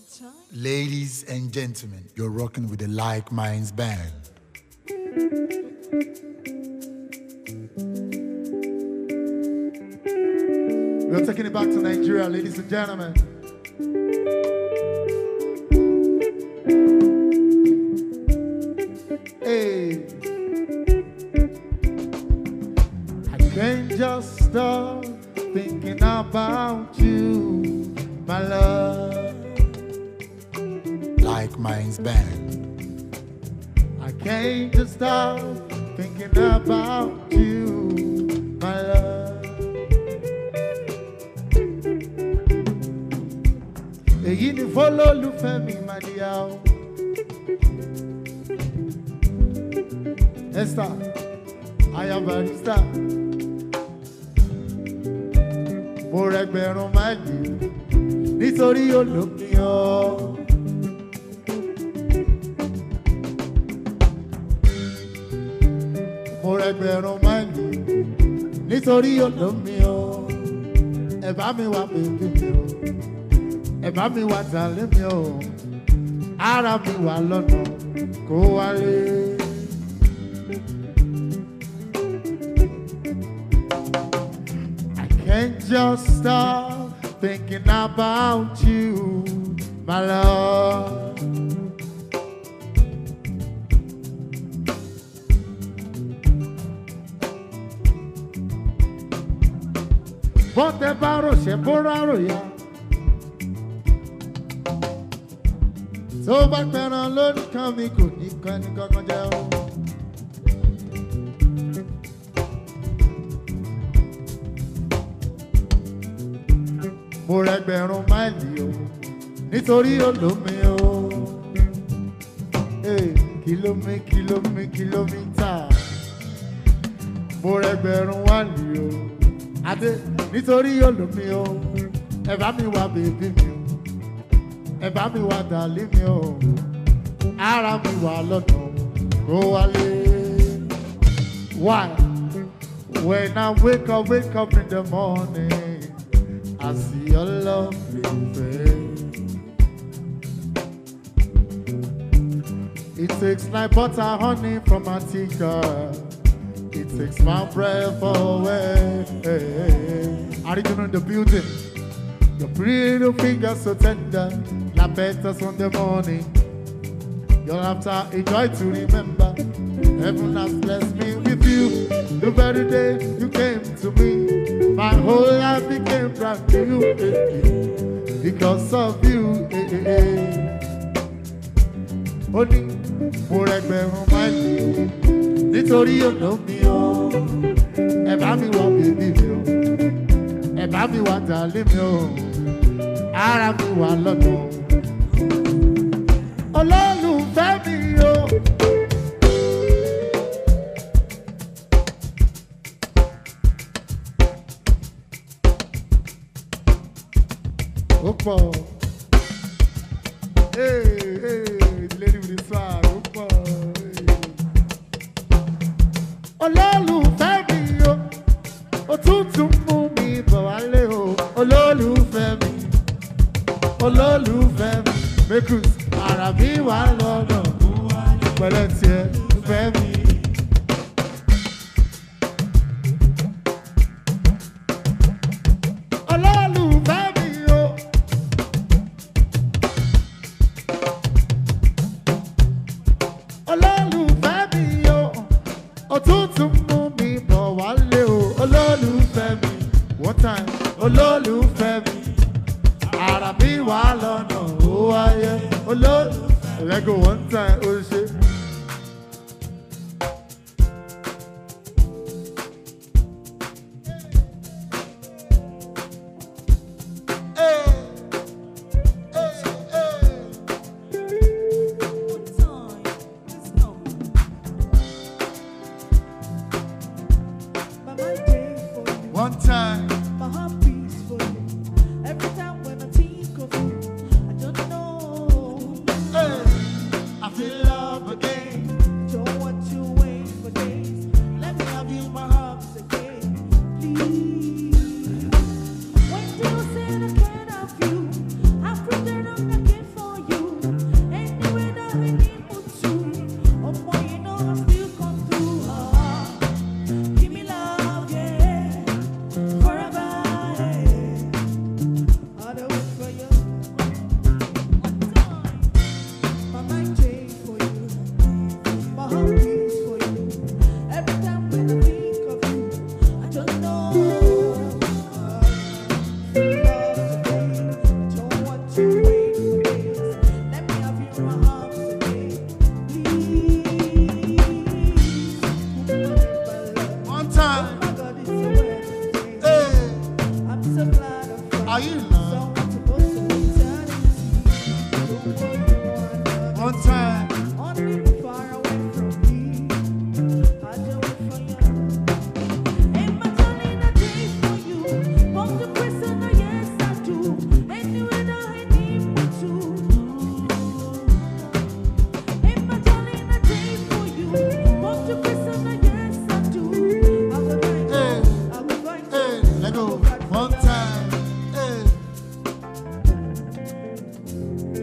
Ladies and gentlemen, you're rocking with the Like Minds Band. We're taking it back to Nigeria, ladies and gentlemen. Hey, I can't just stop thinking about you, my love. Like Minds Band. I can't just stop thinking about you, my love. Èyí ni fọlọ́lùfẹ́ mi máa di àwọn. Esther, aya barista. Mo rẹgbẹ̀rún máìlì nítorí olómi ọ. Mo rẹgbẹ̀rún máìlì nítorí olómi ọ. Ẹ bá mi wá bèbí mi o. Ẹ bá mi wá dàlẹ́ mi o. Ara mi wà lọ́nà kó wálé. Can't just stop thinking about you, my love. Bọ́tẹ̀ bá ròṣẹ́ bó ráròyà. Tó bá pẹran lórí kan mi kò ní kan ní kankan jẹ́ o. Mo rẹgbẹ̀rún máìlì o nítorí olómi o. Kìlómítà. Mo rẹgbẹ̀rún wáìlì o. Adé nítorí olómi o. Ẹ bá mi wá bèbí mi o. Ẹ bá mi wá dàlí mi o. Ara mi wà lọ́nà kó wálé. Why? When I wake up in the morning, I see your lovely face. It takes like butter, honey from my teacup. It takes my breath away. Are you in the building? Your pretty fingers so tender, like petals on the morning. Your laughter a joy to remember. Heaven has blessed me with you. The very day you came to me, my whole life became brand new. Because of you. Only mo rẹgbẹ̀rún máìlì nítorí olómi o. Ẹ bá mi wá bèbí mi o. Ẹ bá mi wá dàlí mi o. Ara mi wà lọ́nà. Olólùfẹ́ mi o. Ó pọ̀. The lady with the swag. Ó pọ̀. Olólùfẹ́ mi o. Òtútù mú mi bọ̀ wálé o. Olólùfẹ́ mi. Olólùfẹ́ mi. Mekus ara mi wà lọ́nà. Pẹ̀lẹ́ tiẹ̀ fẹ́ mi. Olólùfẹ́ mi o. Olólùfẹ́ mi o. Òtútù mú mi bọ̀ wálé o. Olólùfẹ́ mi. One time. Olólùfẹ́ mi. Ara mi wà lọ́nà ó wáyé. Olólùfẹ́. Let's go one time. Ó ṣe. One time. My heart beats for you. Every time when I think of you, I don't know. I feel love again.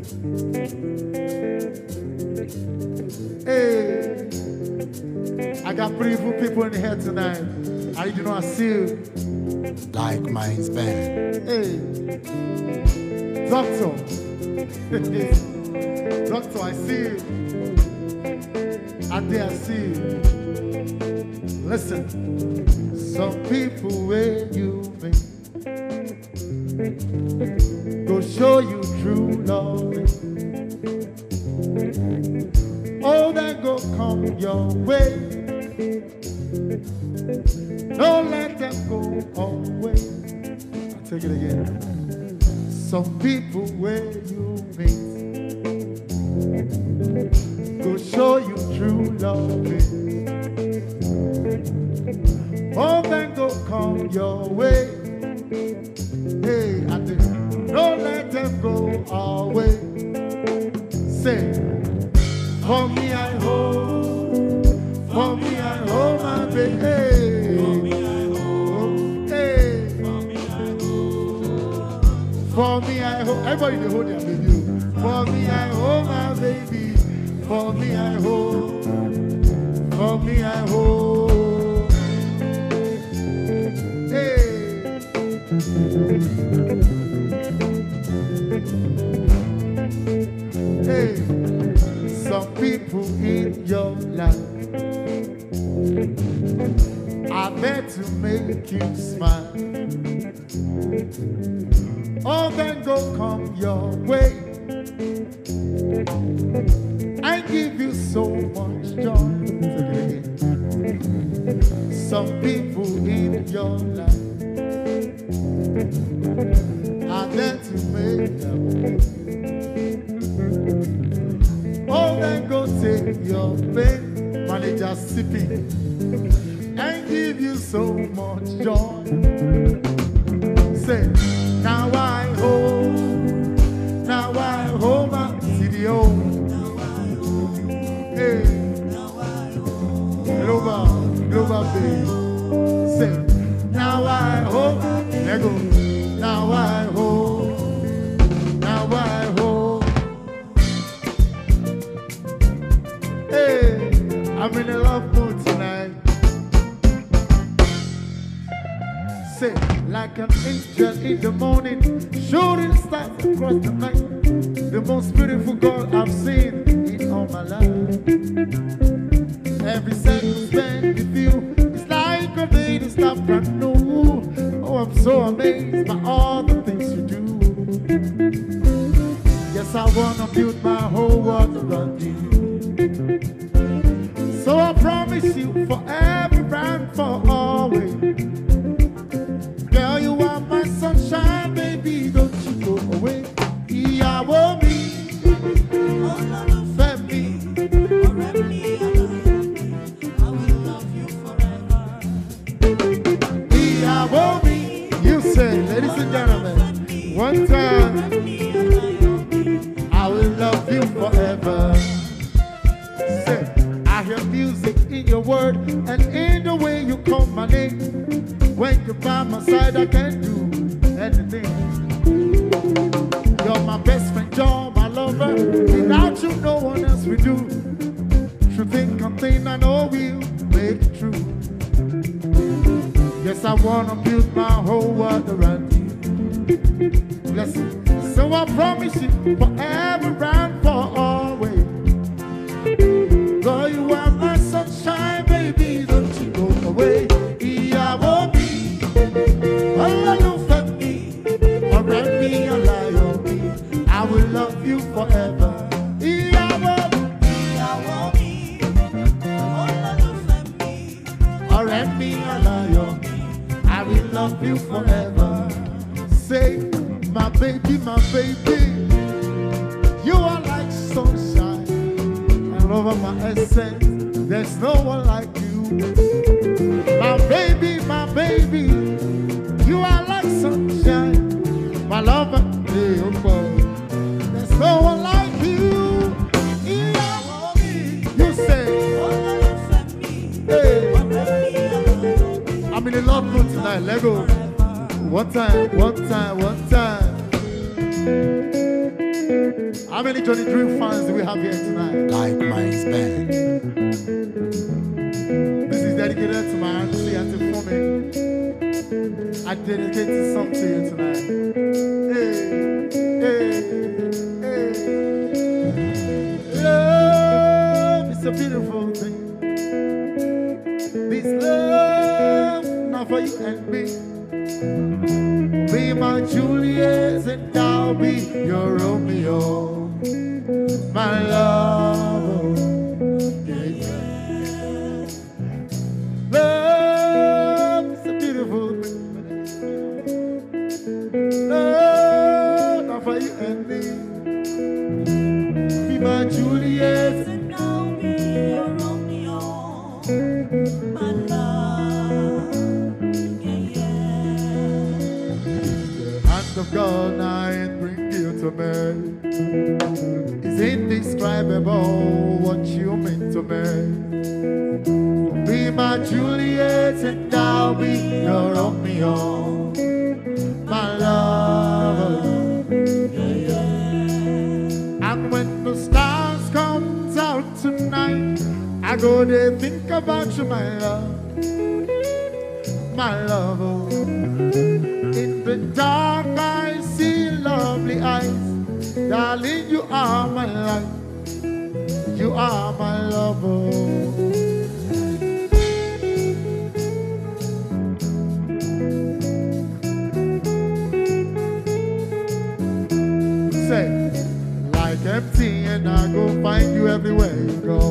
Hey, I got beautiful people in here tonight. I do not see you. Like Minds Band. Hey, Doctor. Doctor, I see you. And there I see you. Listen, some people where you meet go show you true love. All that go come your way. Don't let them go away. I'll take it again. Some people where you meet go show you true love. All that go come your way. Hey, I think don't let them go away. Say, for me I hold, for me I hold my baby. Hey, for me I hold, hey, for me I hold, for me I hold. Everybody they hold their baby. For me I hold my baby. For me I hold, for me I hold. Hey. Hey, some people in your life are meant to make you smile. All that go come your way. I give you so much joy. Some people in your life are meant to make you. All that go take your pain, manager sipping, and give you so much joy. Say, now I hold my CDO. Hey, global baby. Say, now I hold, there go. Now I hold, now I hold. Hey, I'm in a love mood tonight. Say, like an angel in the morning, shooting stars across the night. The most beautiful girl I've seen in all my life. Every second spent with you is like a day to stop brand new. Oh, I'm so amazed by all the things you do. Yes, I wanna build my whole world around you. So I promise you forever and for always. Girl, you are my sunshine, baby, don't you go away. Ìyàwó mi, olólùfẹ́ mi, ọ̀rẹ́ mi, I will love you forever. Ìyàwó mi, you say, ladies and gentlemen, one time, I will love you forever. Say, I hear music in your word and in the way you call my name. When you're by my side, I can do anything. You're my best friend, you're my lover. Without you, no one else will do. True thing, one thing I know will make it true. Yes, I wanna build my whole world around you. Listen, so I promise you forever and for always. Girl, you are my sunshine, baby, don't you go away. Ìyàwó mi, olólùfẹ́ mi, ọ̀rẹ́ mi, aláyọ̀ mi, I will love you forever. Ìyàwó mi, olólùfẹ́ mi, ọ̀rẹ́ mi, aláyọ̀ mi, I will love you forever. Say, my baby, you are like sunshine, and over my essence, there's no one like you. My baby, you are like sunshine, my lover, hey, oh boy. There's no one like you. You say, hey, I'm in a love mood tonight. Let go. One time. How many Johnny Dream fans do we have here tonight? Like Minds Band. This is dedicated to my auntie, Auntie Fumi. I dedicate this song to you tonight. Hey, hey, hey. Love is a beautiful thing. This love, not for you and me. Be my Juliet and I'll be your Romeo. My love, yeah, yeah. Love is a beautiful thing. Love, not for you and me. Be my Juliet And I'll be your Romeo. My love. Yeah, yeah. The hand of God now and bring you to me. It's indescribable what you mean to me. Be my Juliet and I'll be your Romeo. My love. Yeah, yeah. And when the stars comes out tonight, I go there think about you, my love. My love. In the dark I see lovely eyes. Darling, you are my life. You are my lover. Say, like empty and I go find you everywhere you go.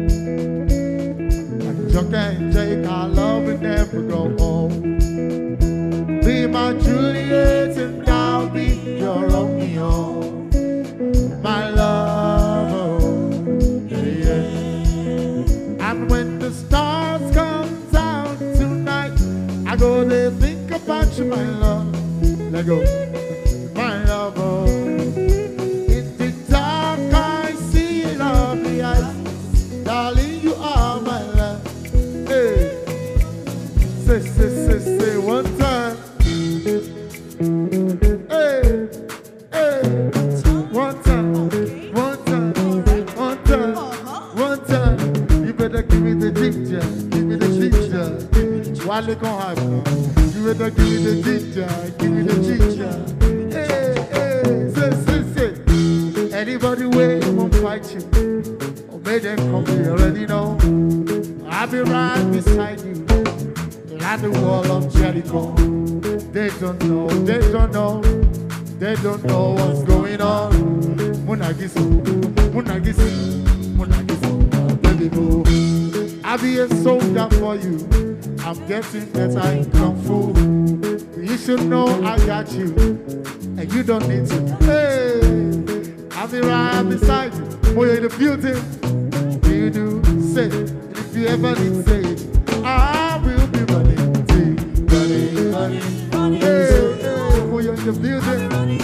Like Chuck and Jake, our love will never go home. Be my Juliet and I'll be your Romeo. My love, yeah, yeah. And when the stars comes out tonight, I go there think about you, my love. Let go, my love. In the dark I see lovely eyes. Darling, you are my love. Hey, say one time. Hey, hey. One time. You better give me the ginger, give me the ginger. While they gon' have you better give me the ginger, give me the ginger. Hey, hey, say. Anybody where won't fight you, or make them come, you already know. I'll be right beside you, like the wall of Jericho. They don't know what's going on. Munagisu, baby boo. I'll be a soldier for you. I'm getting better in Kung Fu. You should know I got you, and you don't need to. Hey, I'll be right beside you. Boy, you're the beauty. You do say, if you ever need say it, I will be running to you. Running. Hey, boy, you're the beauty.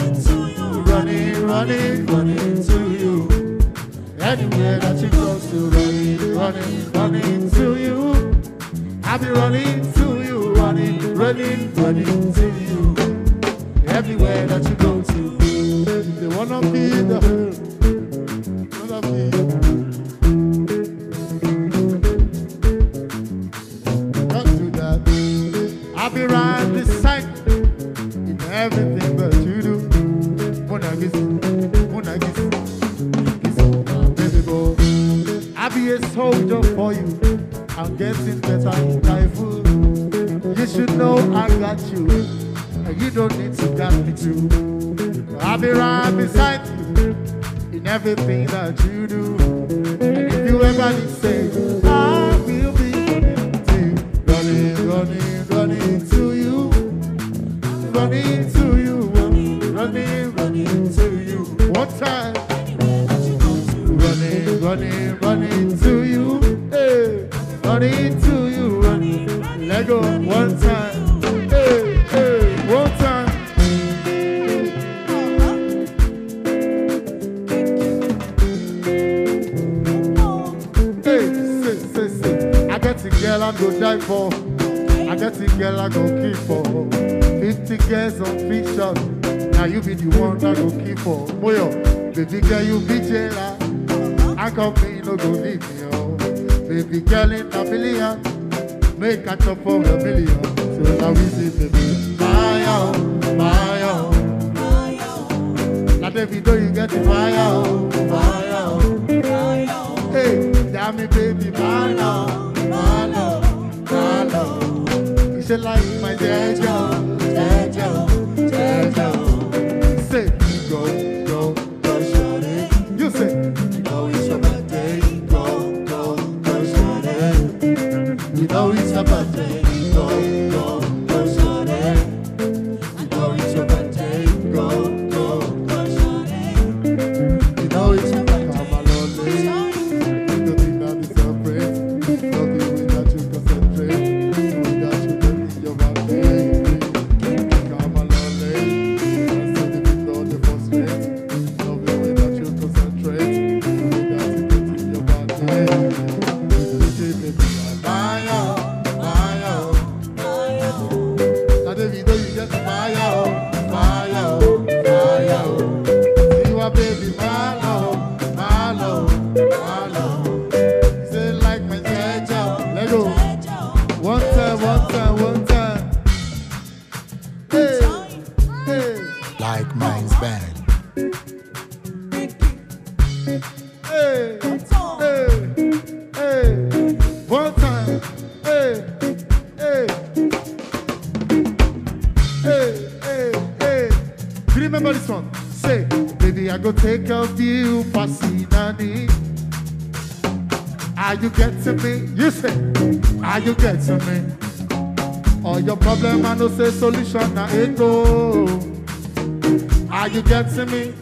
Running to you. Anywhere that you go to, running to you. I'll be running to you, running to you. Everywhere that you go to, they wanna be the wanna be. Don't do that. I'll be right beside you in everything that you do. Baby boy, I'll be a soldier for you. I'm getting better in Kaifu. You should know I got you, and you don't need to got me too. I'll be right beside you in everything that you do. And if you ever need say, I will be running to you, running to you, running to you. One time, running to you, hey, running to you, running. Let go, one time, hey, one time. Hey, say, I got the girl I'm gonna die for. I got the girl I go kill for. 50 girls on fiction. Now you be the one I go kill for. Moyo. Baby girl, you be jailer. I come me, no go leave me, oh. Baby girl in a million. Make a chop for a million. So now we see, baby. Fire, oh, fire, oh. Now, baby, do you get the fire, oh, fire, oh. Hey, damn me, baby, Malo, Malo, Malo. You should like my Jejo, Jejo, Jejo. Say, go, go, go, shawty. You say, go, it's your birthday. Go, go, go, shawty. You know it's your birthday. Go, go, go, shawty. You know it's your birthday. Go, go, go, shawty. You know it's your birthday. Come on, lonely. Nothing that is separate. Nothing without you concentrate. Without you making your birthday. Come on, lonely. And so the people all the frustrate. Nothing without you concentrate. Without you making your birthday. Give me fire, fire. Now, David, know you get the fire, fire, fire. See what baby, Malo, Malo, Malo. Say like my Jejo. Let go. One time, one time, one time. Hey, hey, Like Minds Band. hey, hey, hey. One time. Hey, hey, hey, hey, hey. Do you remember this one? Say, baby, I go take care of you, Pasinani. Are you getting me? You say, are you getting me? All your problem, I know say solution, now it go. Are you getting me?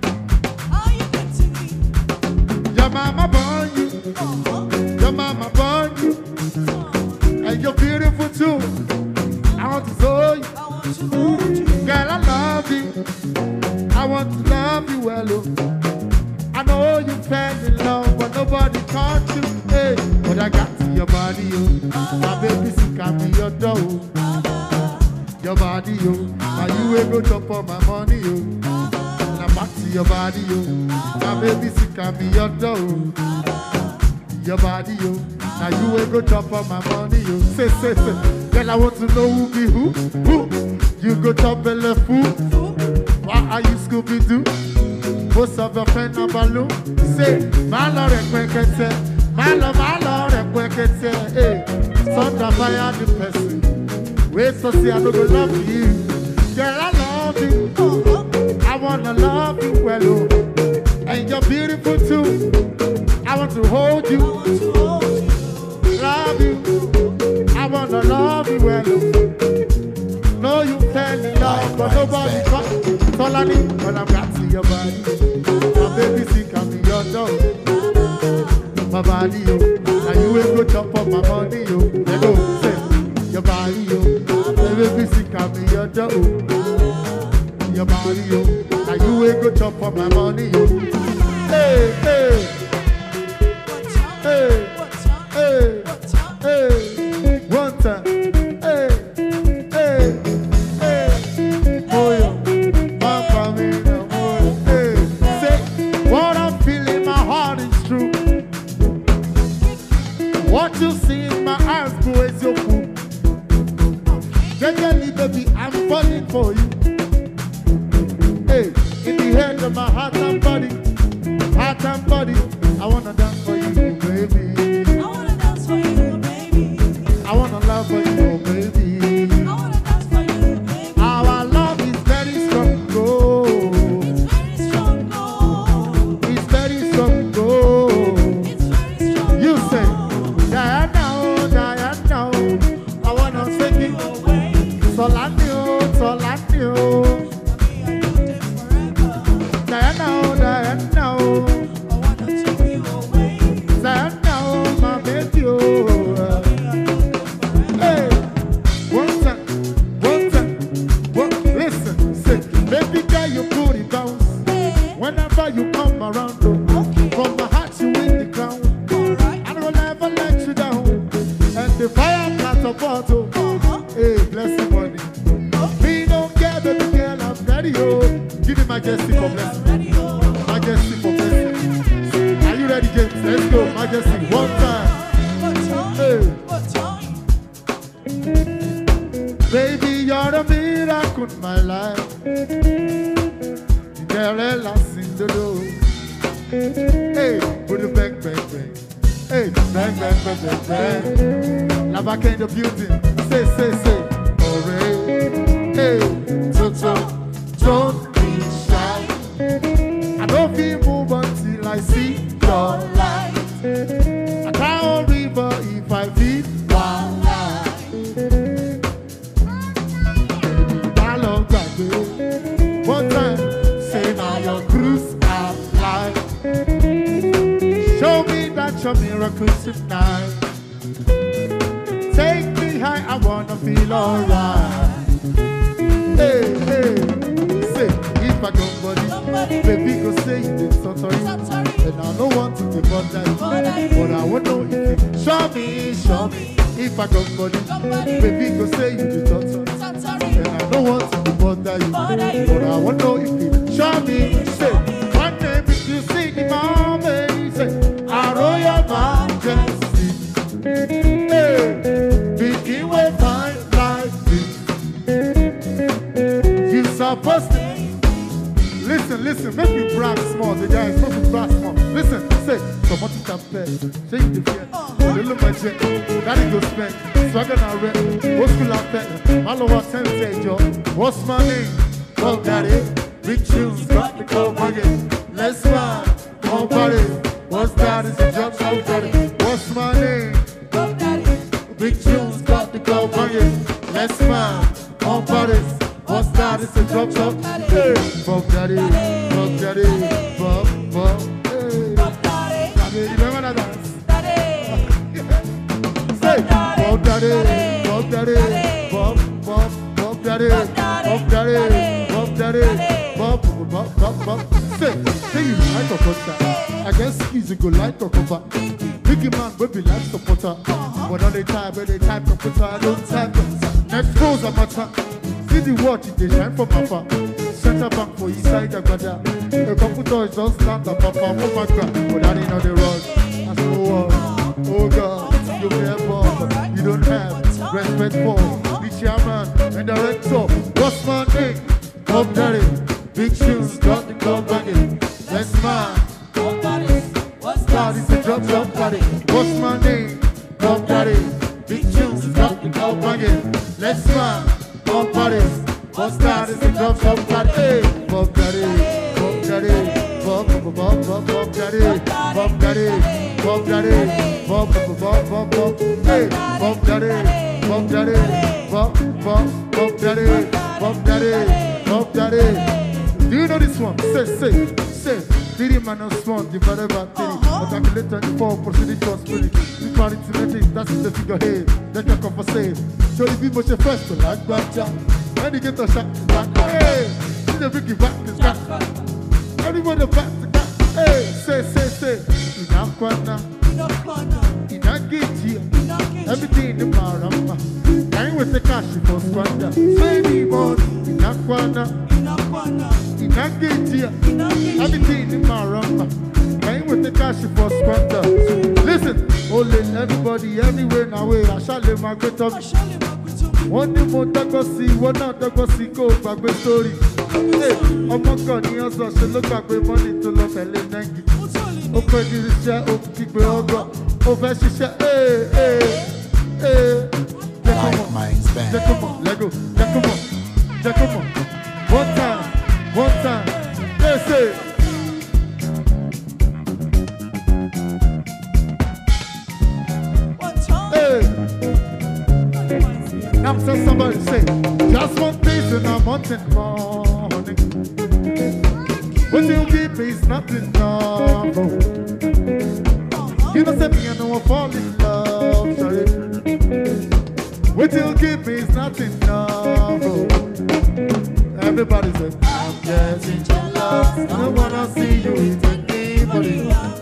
Your mama born you, your mama born you, and you're beautiful too. I want to show you, girl, I love you. I want to love you well, oh. I know you fell in love, but nobody caught you. Hey, but I got to your body, oh. My baby sick can be your door, oh. Your body, oh. Now you will go chop on my money, oh. Now back to your body, oh. My baby sick can be your door, oh. Your body, oh. Now you will go chop on my money, oh. Say, say, say. Girl, I want to know who be who. You go chop and left food. Why are you Scooby-Doo? Most of your friends are balloon. Say, my lord, my lord, hey, thunder fire the person. Wait so see I don't go love you. Girl, I love you. I wanna love you well, oh. And you're beautiful too. I want to hold you. Love you. I wanna love you well, oh. No, you fell in love, but nobody got Solani, when I'm got to your body. My baby sick can be your dog. My body, yo. Now you ain't go chop up my money, yo. Let go, say, your body, yo. My baby sick can be your dog. Your body, yo. Now you ain't go chop up my money, yo. Hey, hey. Hey, hey, hey. One time. Hey, hey, hey. Oh, yo. What you see in my eyes, bro, is your food. Gently, baby, I'm falling for you. Hey, in the head of my heart and body, I wanna dance for you, baby. I wanna dance for you, baby. I wanna love for you, baby. I wanna dance for you, baby. Our love is very strong, go. It's very strong, oh. It's very strong, go. It's very strong. You say, Diana, oh, Diana, oh. I wanna take you away. Solani, oh, Solani, oh. Diana, oh, Diana, oh. I wanna take you away. Diana, oh, my baby, oh. Hey, one time, listen, say, baby girl, you put it bounce. Whenever you come around, oh, from my heart you win the crown. I will never let you down. And the fire catapult, oh, hey, bless you, money. Me don't care, baby girl, I'm ready, oh. Give me majestic, oh, bless you. Majesty, one time. Hey. Baby, you're a miracle in my life. You're last in the door. Hey, put it bang, bang, bang. Hey, bang, bang, bang, bang, bang. Lavaka in the building. Say. Hooray. Hey, don't be shy. I don't feel move until I see your light. I can't river if I feel one light. I love that girl. One time, say now your cruise of life. Show me that your miracle tonight. Take me high, I wanna feel alright. Hey, say, if I come body, baby go say you did sorry. And I don't want to be bothered, but I want to know if you show me. If I come body, baby go say you did sorry. And I don't want to be bothered, but I want to know if you show me. Say, one day if you see the moment, say, I royal majesty. Hey, begin with fine like this. You supposed to listen, make me brag small. The guy is supposed to brag small. Listen, say, someone to tap there. Say you the fear. Little magic, daddy go spend. Swagger and red. What's school out there? Malo what time say, Joe? What's my name? Oh, daddy. Big tunes, got the club again. Let's ride. Oh, buddy. What's that? It's a job, so daddy. What's my name? Big tunes, got the club again. Let's ride. Oh, buddy. What's that? It's a drop. Hey, Bob Daddy, Bob. Hey, Daddy, remember that dance? Say, Bob Daddy, Bob. Say you like a concert. I guess he's a good like a cover. Biggie man will be like supporter. But on the time, when they type computer, I don't type. Next pose a matter. See the watch, they shine from papa. Center bank for his side, a brother. The computer is just stand up, papa. Oh my God, but that ain't on the road. I said, oh God, you never, you don't have respect for the chairman and director. What's my name? Bob Daddy. Big shoes, got the club banging. That's mine. What's that? It's a drop party. What's my name? Bob Daddy. Big shoes, got the club banging. Let's mine. Bob parties. What's that? It's a drop party. Hey, Bob Daddy. Bob Daddy. Bob Daddy. Bob Daddy. Bob Daddy. Bob. Hey, Bob Daddy. Bob Daddy. Bob Daddy. Bob Daddy. Do you know this one? Say. 3 minus 1 divided by 3. Calculate 24, proceed to spirit. The arithmetic, that's the figure here. Let your conversate. Show the people your first to like Gbaja. When you get a shot, back. Hey, see the biggie back is back. Everybody back to back. Hey, say. In Aquana, in Agiti, everything in the Marama. Dying with the cash for squander. Baby money, in Aquana. In Agiti, everything in Marama. Dying with the cash for squander. Listen, only everybody, anywhere now, I shall live my good up. One day more see, one out see, go back with story. Hey, oh my God, he also should look back with money to love and live. Open the share, open the over. Over the share, hey. Like Minds Band. Come on. One time. Let's say. Hey. Now tell somebody say, just one place in a mountain morning. What you give me is nothing novel. You don't say me I know I fall in love, sorry. What you give me is nothing novel. Everybody say, I'm getting jealous. I don't wanna see you with anybody.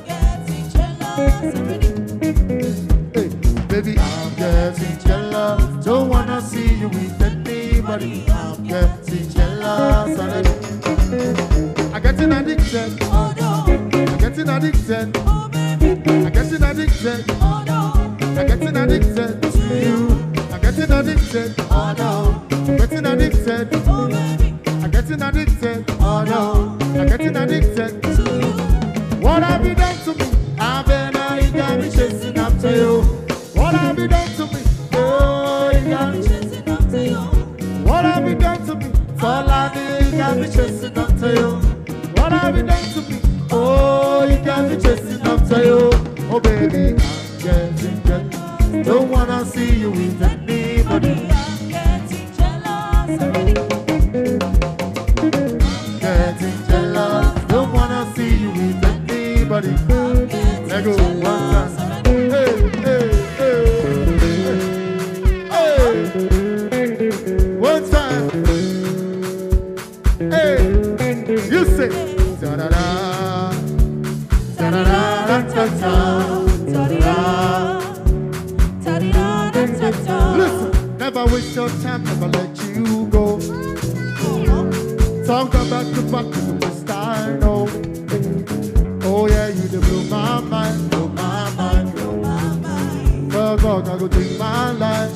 Hey, baby, I'm getting jealous. Don't wanna see you with anybody. I'm getting jealous. I'm getting addicted. I'm getting addicted. I'm getting addicted. Oh no. I'm getting addicted to you. I'm getting addicted. Oh no. I'm getting addicted. Oh baby. I'm getting addicted. Oh no. I'm getting addicted. To you. What have you done to me? I've been you got me chasing after you. What have you done to me? Oh, you got me. Chasing after you. What have you done to me? All I need, you got me chasing after you. What have you done to me? Oh, you got me chasing after you. Oh baby, I'm getting jealous. Don't wanna see you with anybody. I'm getting jealous. Getting jealous. Don't wanna see you with anybody. Let go one time. Hey, hey, hey, hey, hey. One time. Hey, you say da da da da da da da da da. Listen, never waste your time, never let you go. Talk about the back to the style, no. Oh yeah, you did blow my mind, blow my mind, blow my mind. Well, God, I go take my life.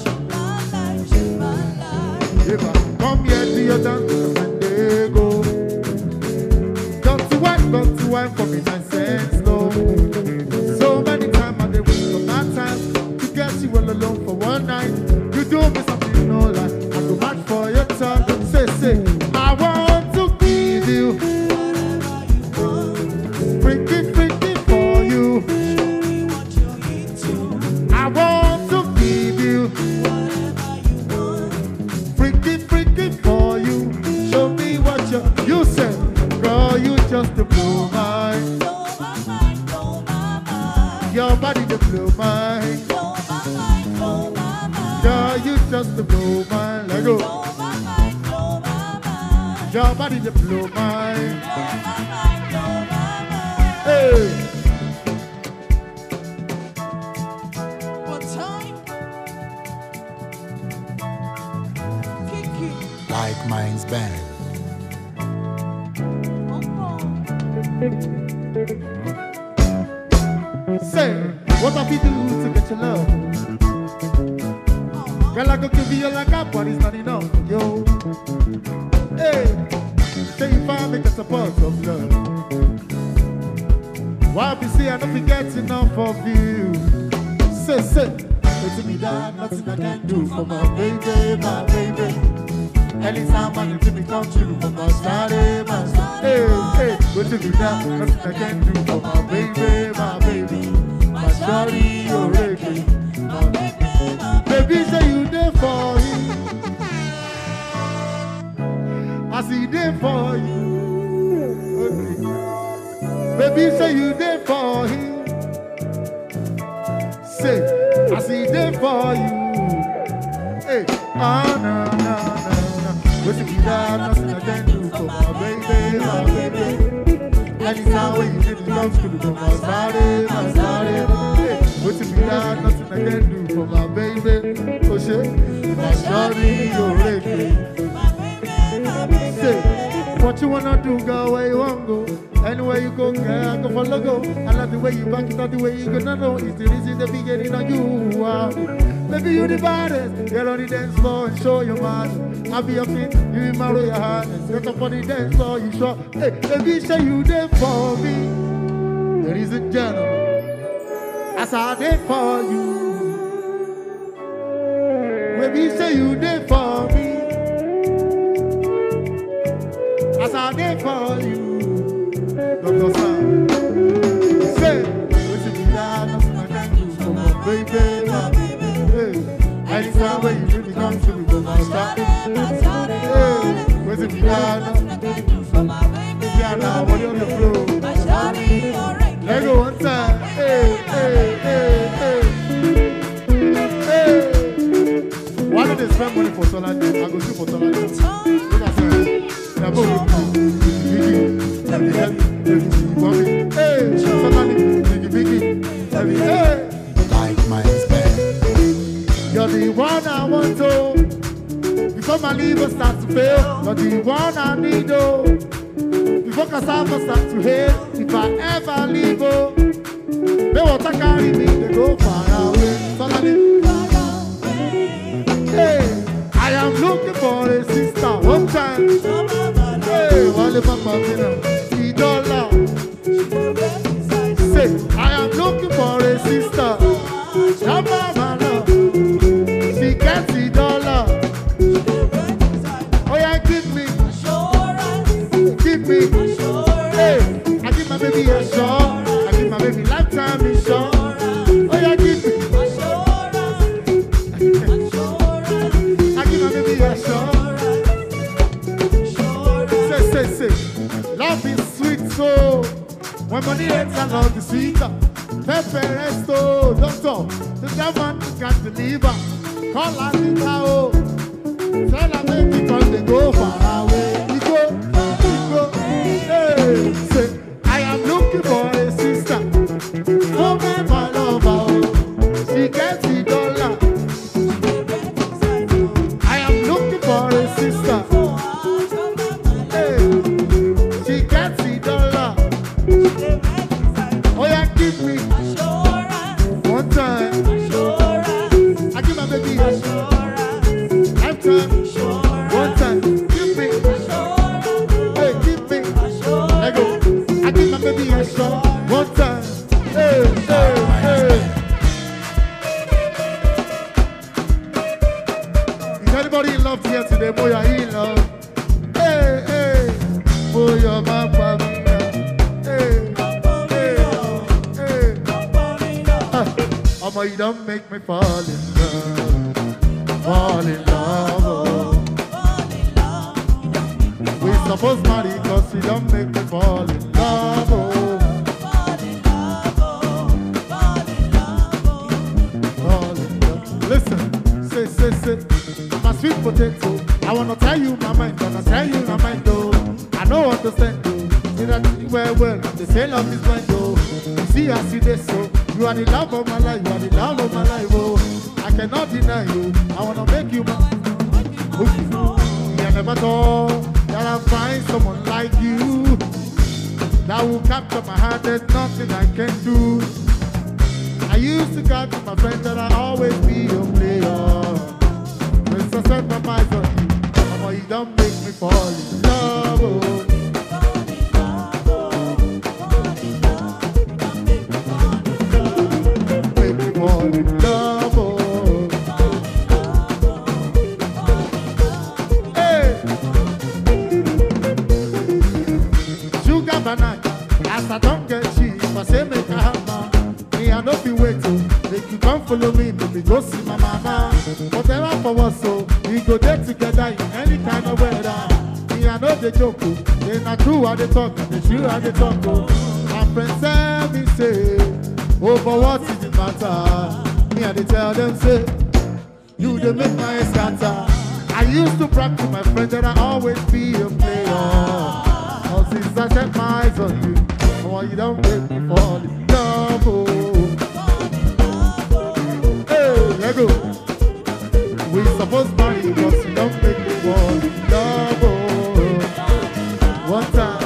If I come here to your dance, and they go. Got to wine for me, nice and slow. So many times I did waste for my time to get you all alone for one night. You do me something you know like I do much for your time. Say, I want to give you freaking for you. I want to give you freaking for you. Show me what you said, girl. You just to blow my, your body to blow my, girl. You just to blow my, let go. Your body to blow my, hey. What time? Kiki. Like Minds Band. Say, what have you do to get your love? Girl, I go give you like a but it's not enough, yo. Hey, say you find me just a part of love. Why be say I don't forget enough of you? Say, to me that nothing I can do for my baby, my baby. Anytime I need to me come true for my starry, my starry. Hey, go to me that nothing I can do for my baby, my baby. My shawty, your reggae, my baby, my baby. Say you there for him. I see there for you. Okay. Baby, say you there for him. Say, I see there for you. Hey, no. What's it be that nothing I can do for my baby, my baby. Anytime when you did love school for my starry, my starry. Hey, what's it be that nothing I can do for my baby? Oh shit, my shawty, your reggae. Say, what you wanna do, girl, where you wanna go? Anywhere you go, girl, I go follow go. I like the way you back it up, the way you gonna know. It's the reason the beginning of you. Maybe you the baddest. Get on the dance floor and show your man. I'll be your king, you in my royal highness. Get up on the dance floor, you sure. Hey, baby, say you there for me. Ladies and gentlemen, I saw there for you. Baby, say you there for me. I saw there for you. Dr. Sam, say, what's it be that nothing I can do for my baby, my baby. Hey, anytime when you really come to me for my starting. Hey, what's it be that nothing I can do for my baby? Yeah, now, what you on the floor? Let go one time. Hey. Why don't they spend money for Solana? I go see for Solana. Look at that. They're both Like Minds Band. You're the one I want to. Before my liver starts to fail, you're the one I need. Before cassava starts to hail, if I ever leave, there was Spencer carry me, they go far away. Suddenly, hey, I am looking for a sister. One time, hey, Wale Mama Mina, $3. Say, I am looking for a sister. Mama, love. She gets $3. Oh yeah, give me. Hey, I give my baby a shot. I give my baby lifetime insurance. Oh yeah, give me. I give my baby a shot. Say. Love is sweet, so when money hits, I love the sweeter. Pepper resto, doctor, the devil can't deliver. Call her Nita, tell her make it from the go far away. You go. Hey, say, I am looking for a sister. Oh, my lover, she gets $3. I am looking for a sister. Hey, she gets $3. Oh, yeah, give me one time. I give my baby a lifetime. One time, give me. Hey, give me. Let go. I give my baby a shot. One time. Hey. Is anybody in love here today? Boy, are you in love? Hey. Boy, you're my family. Hey. Mama, you don't make me fall in love. Fall in love. We supposed to marry cause you don't make me fall in love. Fall in love. Listen, say, my sweet potato. I wanna tell you my mind, gonna tell you my mind though. I know understand though. See that well, they say love is blind though. You see, I see this so. You are the love of my life, you are the love of my life, oh. I cannot deny you, I wanna make you my. I never thought that I'd find someone like you that will capture my heart, there's nothing I can do. I used to guide to my friends that I'll always be a player. When I set my mind on you, mama, you don't make me fall in love, oh. Fall in love, oh. Hey. Sugar banana, as I don't get cheap, I say make a hammer. Me I don't be waiting, make you come follow me, make me go see my mama. Whatever for us, so we go there together in any kind of weather. Me I know the joke, they not true how they talk, they true how they talk. My friends tell me say. Oh, but what is it matter? Me and they tell them, say, you they make my head scatter. I used to brag to my friend that I always be a player. Oh, since I set my eyes on you, oh, you don't make me fall in love, oh. Hey, let go. We supposed to marry because you don't make me fall in love, oh. One time.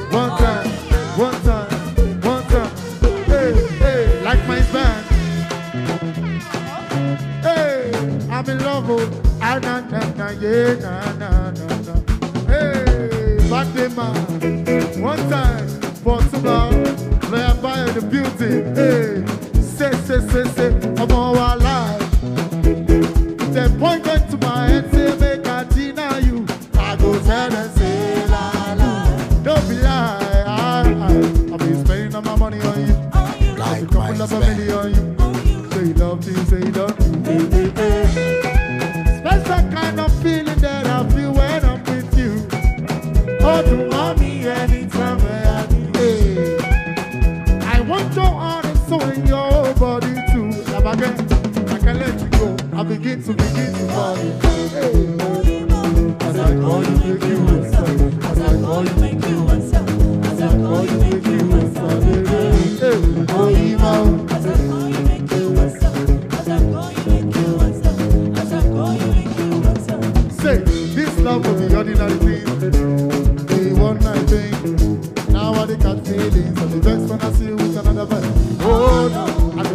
I'm in love, oh, na. Hey, back there, man. One time, for tomorrow, where I buy the beauty. Hey, say, I'm all alive. They pointed to my head, say, make I deny you. I go tell and say, la. Don't be lie, I've been spending all my money on you. Like a couple of million on you. Say you love me, say you don't. Special kind of feeling that I feel when I'm with you. Oh, to mommy anytime I need. I want your heart and soul in your body too. I can let you go. I begin to fall in love. As I call you, make you answer. As I call you, make you answer. As I call you, make you answer. Oh, Eva. As I call you, make you answer. As I call you, make you answer. As I call you, make you answer. Say, this love will be ordinary thing. The one night thing. Now I catch feelings. And the next when I see you with another man. Oh, no. I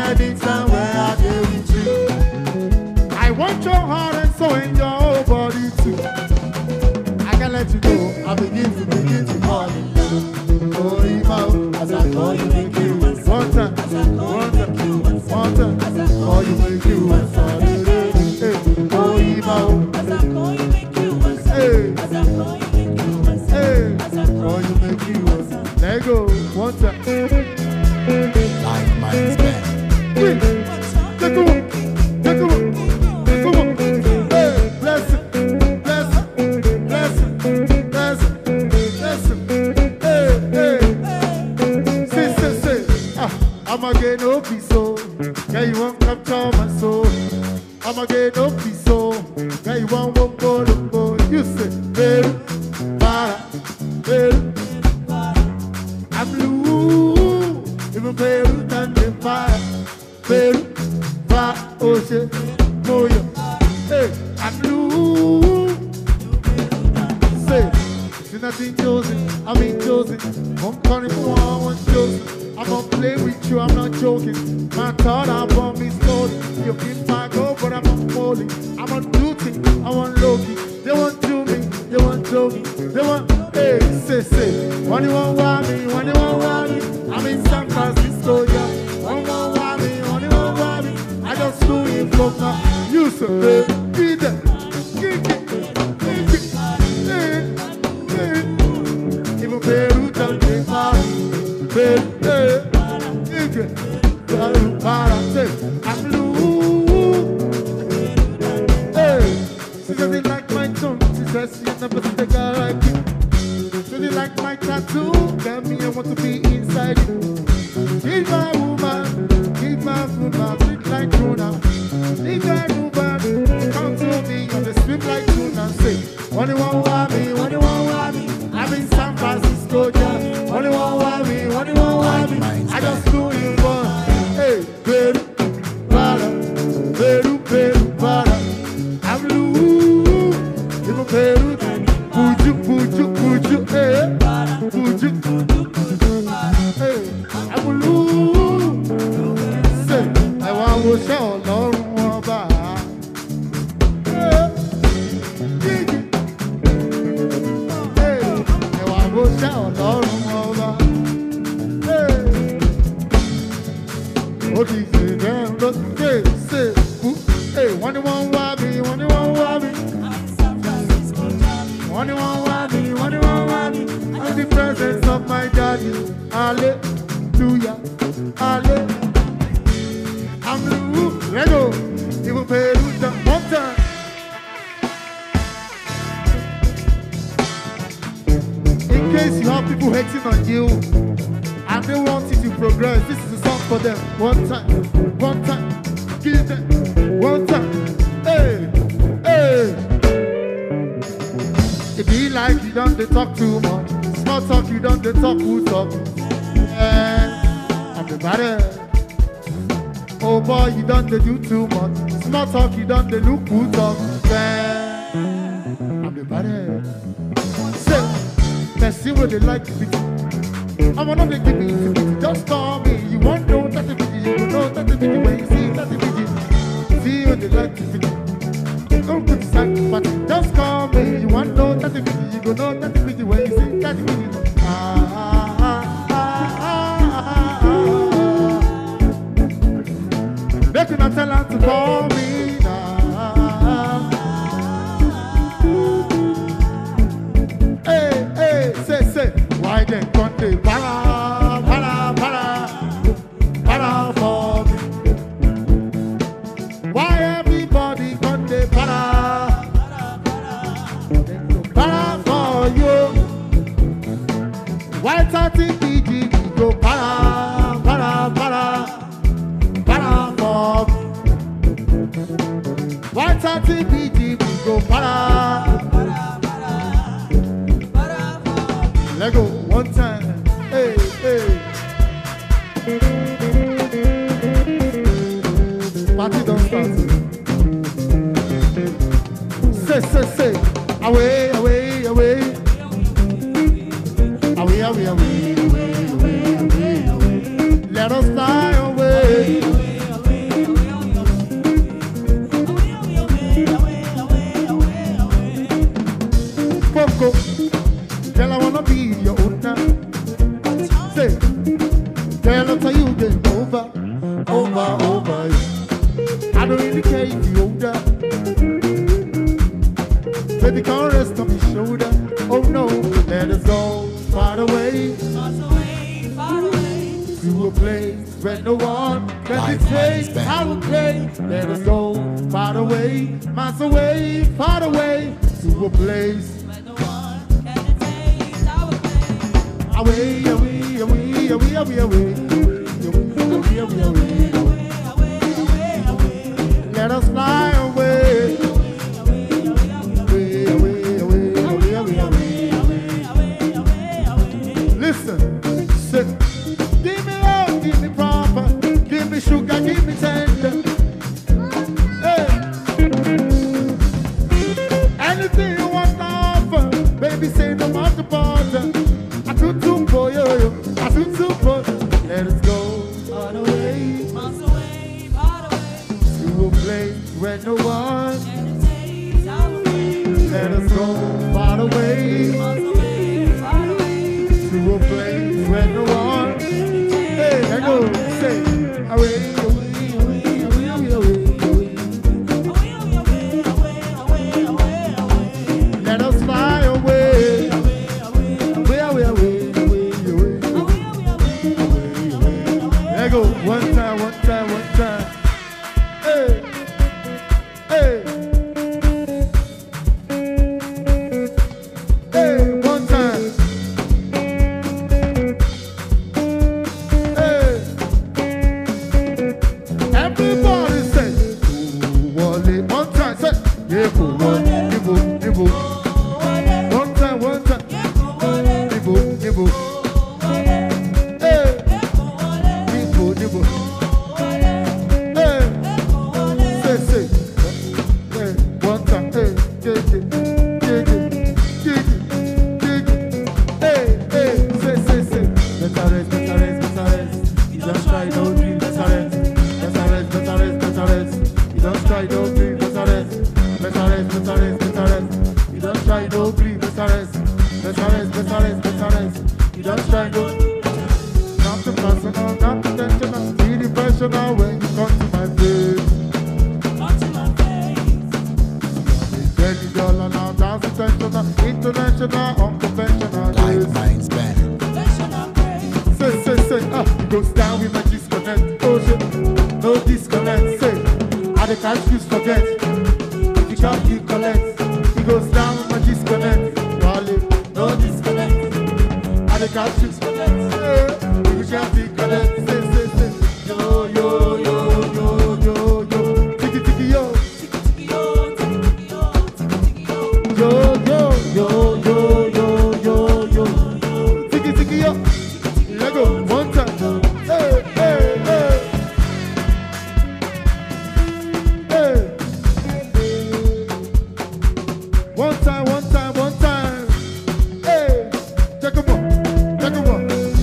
anytime when I deal with you. I want your heart and soul and your whole body too. I can't let you go. I begin to fall in love. Oh, Ima, as I call you, make you one time, one time, one time. Call you, make you one time. Oh, Ima, As I call you, make you one song. hey, As I call you, make you one song. hey. As I call Call you, make you one time. Let go, one time. Like minds band. Quick, take a walk, take a walk, take a walk. Hey, bless it, bless it, bless it, bless it, bless it. Hey, hey. Say. I'ma get no peace, so yeah, you won't capture my soul. I'ma get no peace, so yeah, you won't go. You say, Peru, para, Peru. I'm blue, even Peru than the fire. Peru, fire, ocean, moyo. Hey, I'm blue. Say, you're nothing chosen, I'm in chosen. I'm calling for one chosen. I'm gonna play with you, I'm not joking. My thought I want me slowly. You keep my go, but I'm not falling. I'm on duty, I want Loki. They want to me, they want Joey. They want, hey, say. When you want me, when you want me. I'm in San Francisco, yeah. When you want me, when you want me. I just flew in from now. You say, hey, get it, even Peru don't get married. Peru, I'm blue. Hey, she doesn't like my tongue. She says she never see the guy like you. She doesn't like my tattoo. Tell me I want to be inside you. She's my woman. She's my woman. Sweet like tuna. She's my woman. Come to me on the street like tuna. Say, when you want me, when you want me. I'm in San Francisco, yeah. When you want me, when you want me. I just do it for. Hey, Peru, para. I'm blue. Even Peru, puju, hey, puju. Hey, I'm blue. Say, I want to show Lord Wamba. Hey, I want to show Lord Wamba. What is it? Hey, when you want me, when you want me. When you want me, when you want me. I'm the presence of my daddy. Hallelujah, hallelujah. I'm the roof, let go. Even Peru, the mountain. In case you have people hating on you and they want you to progress, this is a song for them. One time, give them one time. Hey, hey. It be like you don't they talk too much. Small talk, you don't they talk who talk. I'm the body. Oh boy, you don't they do too much. Small talk, you don't they look who talk. I'm the body. Say, let's see what they like to be. I'm not they give me to just call me. You won't know that the video, you know that the video when you see that the video. See what they like to be. Don't put side, but just call me. You won't know that the video, you go know that the video when you see that the video. Make you not tell her to call me now. Hey, say, why then can't they para for me? Why everybody can't they para for you? Why 30 PG go para for me? Why 30 PG go para? Let go one time. Hey. Party don't start. Say. Away. Let us fly away. over you. I don't really care if you older. Baby, come rest on my shoulder. Oh no, let us go far away, to a place where no one can dictate how we play. Let us go far away, miles away, far away, to a place. Away, away, away, away, away, away. Let us fly away. Listen, sit. Give me love, give me proper, give me sugar, give me tender. Hey. Anything you want to offer, baby, say no matter bother. I toot toot for you, I toot toot for you. Let us go far away, to a place where no one. Let us go far away, to a place where no one. Hey, I go, say, away, away, away, away, away, away. Let us fly away, away, away, away. There you go, one time, one time, one time. Hey, hey. Hey, one time. Hey. Everybody say, Wale. One time, say, yeah, Nibo, Nibo. One time, one time. Nibo, Nibo. Hey. Nibo, Nibo. Hey. Say. Hey, one time. Hey, Hey, say. Better rest. You don't try, don't dream. Better rest. You don't try, don't dream. Better rest. You don't try, don't dream. Better rest. You don't try, don't. Nothing personal, nothing intentional. Really personal when you come to my face. $20 now, that's intentional, international, unconventional. Like Minds Band. Say, it goes down with my disconnect. Oh shit, no disconnect. Say, I the cash you forget. If you can't you collect. It goes down with my disconnect. Wale, no disconnect. I the cash you forget. If you can't you collect. Say, yo. Tiki yo. Yo. Tiki yo. Let go. One time. Hey. One time. Hey. Check 'em out.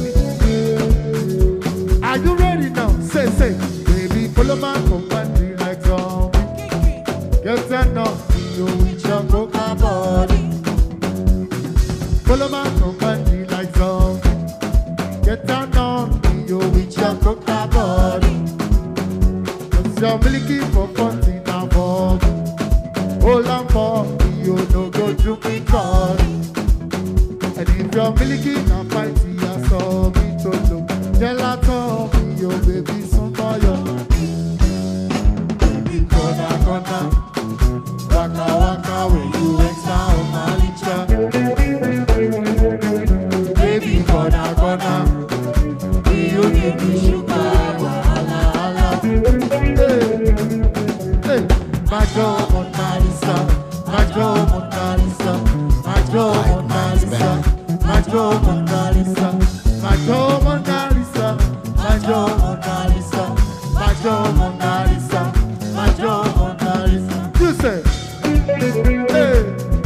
Are you ready now? Say. Baby, follow my company like zombie. Get that up. You with your coca body. Follow my company like zombie. Get down on me, you with your coca body. Cause you're milky for something now for me. Hold on for me, you no go to me call. And if you're milky now fighting, I saw me to look. Gelato me, you baby, some for you. Baby, gonna. Waka, when you extra on my licha. Baby, gonna. You need me sugar, wahala. Hey, my girl Mona Lisa. You say, hey,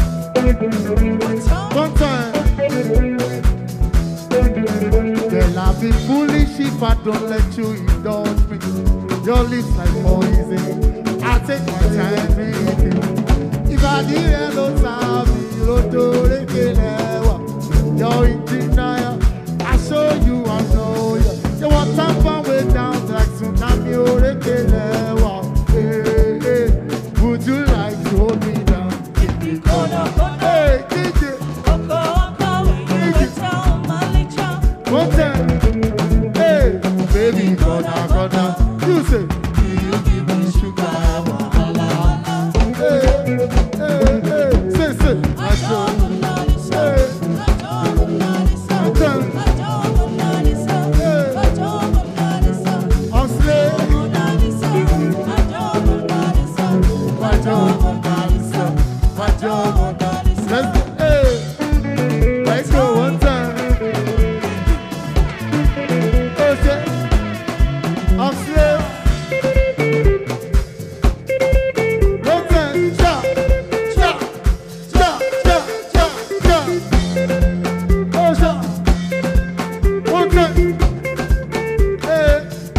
one time. Girl, I'll be foolish if I don't let you indulge me. Your lips like poison. I take my time reading. If I didn't know Sabi, you're in denial. I show you, I know you. You want to way down like tsunami. You say, you give me sugar, wahala. Hey, hey, hey. Say, I show. Hey, I'm slave. My job, my job. Let's go. Hey, let's go one time. Okay, I'm slave. One time, chop, chop, chop, chop, chop, chop. Oh, chop. One time. Hey,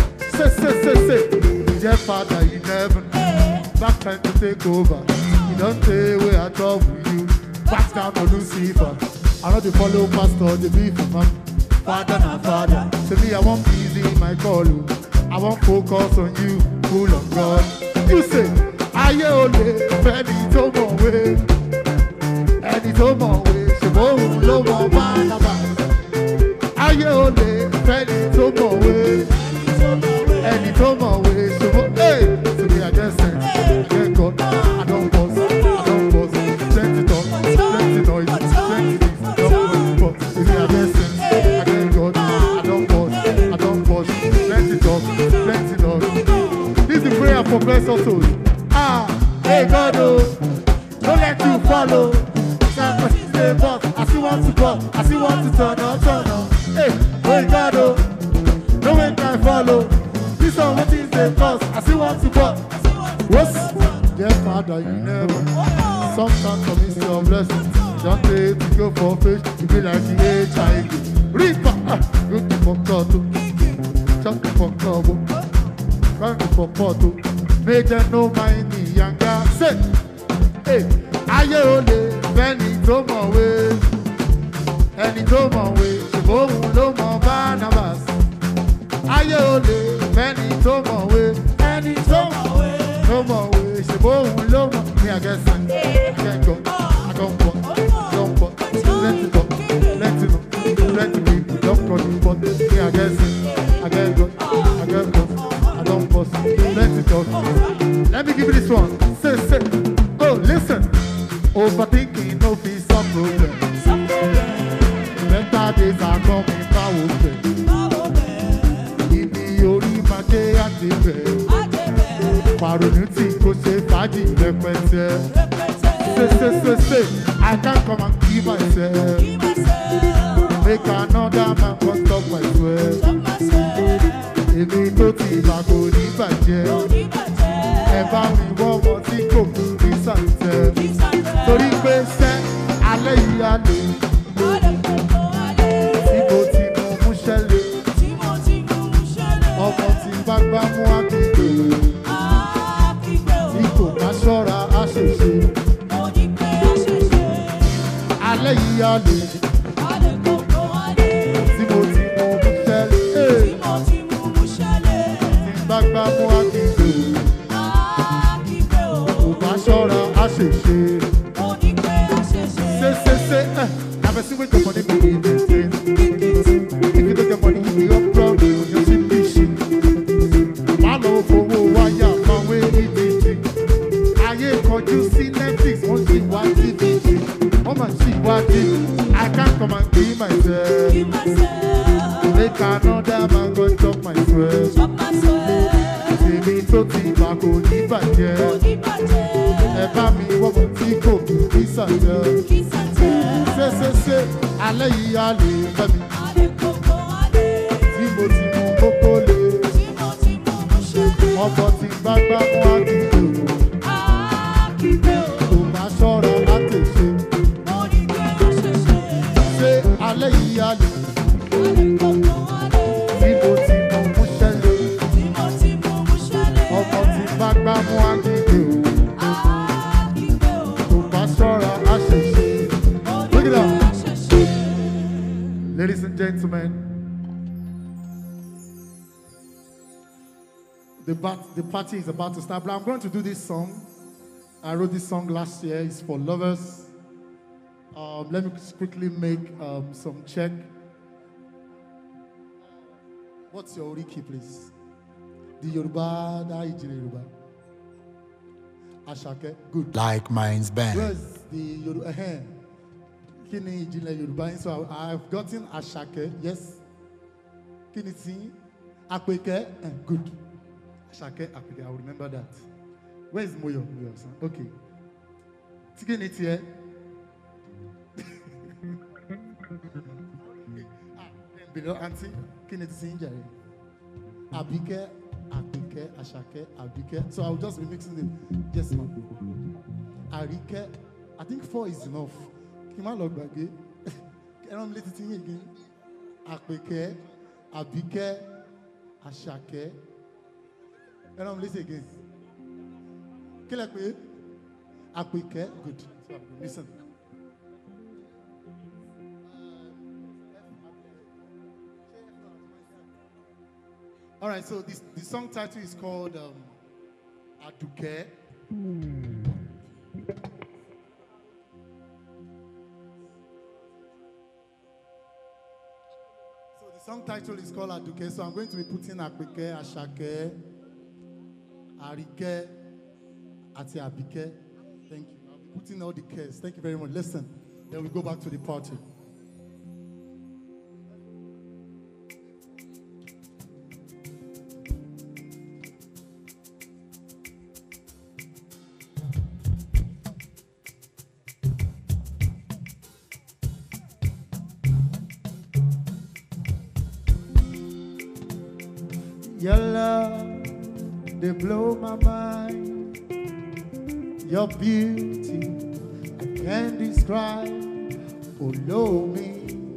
say. Dear Father, you never know. Back time to take over. You don't say where I talk with you. Back down to Lucifer. I know the follow pastor, the beef from Father and Father. To me, I want peace in my call. I want focus on you, full of God. You say, aye ole, Benny tomo way. Any tomo way, she won't love my man. Aye ole, Benny tomo way. Any tomo way, she won't. Hey, to me, I just say, I get God. I don't pause. Plenty talk, plenty noise, plenty things. Don't pause. To me, I just say, I get God. I don't pause. Plenty talk, plenty noise. This is the prayer for blessed souls. Ah, hey God, oh, don't let you follow. Stay boss. I still want to go. I still want to turn up. Hey, God, oh, no way can I follow. This one what is the cause? I still want to go. What's dear Father, you never. Sometimes for me, your blessing. Don't take to go for fish. You be like the HIV. Reaper, good for God. Just for God. Thank you for God. Make them know my younger. Say, hey, aye ole, Benny tomo way. Any tomo way. She won't know my Barnabas. Aye ole, Benny tomo way. Any tomo way. Tomo way. She won't know my. Me I guess I can't go. I don't go. Let it go. Let it be. Don't go. But me I guess I can't go. I don't bust. Let it go. Let me give you this one. Say. Oh, listen. Overthinking no be some problem. Better days are coming. Power. Ibi ori ma je atibe. Paronu ti ko se faji rẹpẹtẹ. Say. I can't come and give myself. Make another man come stop my sweat. Èmi tó ti bàgò ní bàjẹ́. Ẹ bá mi wọ́ ọmọ tí kò kú ní sàǹtẹ̀. Torí pé sẹ́ alẹ́ yìí á lè. Tí mo ti mú ṣẹlẹ̀. Ọmọ tí bá gbá mú àkìgbè. Tí kò bá ṣọ́ra á ṣèṣe. Alẹ́ yìí á lè. Tí mo ti mú ṣẹlẹ̀. Tí bá gbá mú àkìgbè. Kò bá ṣọ́ra á ṣèṣe. Say. Never see with the money be maintained. If you don't get money, you be up proud. You see this shit. Follow for wire, my way it. Aye, could you see Netflix? On see what TV. Oh man, see what TV. I can't come and give myself. Make another man go chop my sweat. See me so deep, I go deep again. Eba mi woman tiko kisanja. Say, alẹ́ yìí á lè fẹ́ mi. Tí mo ti mú kókó lé. Ọkọ̀ tí bá gbá mú àkìgbè. Kò má ṣọ́ra láti ṣe. Ṣé alẹ́ yìí á lè. Tí mo ti mú ṣẹlẹ̀. Ọkọ̀ tí bá gbá mú àkìgbè. Kò má ṣọ́ra láti ṣe. Look it up. Ladies and gentlemen, the party is about to start, but I'm going to do this song. I wrote this song last year. It's for lovers. Let me quickly make some check. What's your Oriki, please? The Yoruba, that Ijile Yoruba. Ashake, good. Like Minds Band. Where's the Yoruba? Kini Ijile Yoruba. So I've gotten Ashake, yes. Kini Ti, Akweke, good. Ashake, Akweke, I'll remember that. Where's Moyo? Moyo, son. Okay. Tikini Ti, below auntie, Kini Ti Sinjari. Abike, Akweke, Ashake, Abike. So I'll just be mixing them. Yes, ma'am. Arike, I think 4 is enough. Kima Logbage. Can I let it in again? Akweke, Abike, Ashake. Can I let it again? Kilakwe, Akweke, good. So listen. All right, so the song title is called Aduke. So the song title is called Aduke. So I'm going to be putting Akweke, Ashake, Arike, Ati Abike. Thank you. I'll be putting all the cares. Thank you very much. Listen, then we go back to the party. Your love, they blow my mind. Your beauty, I can't describe. Follow me,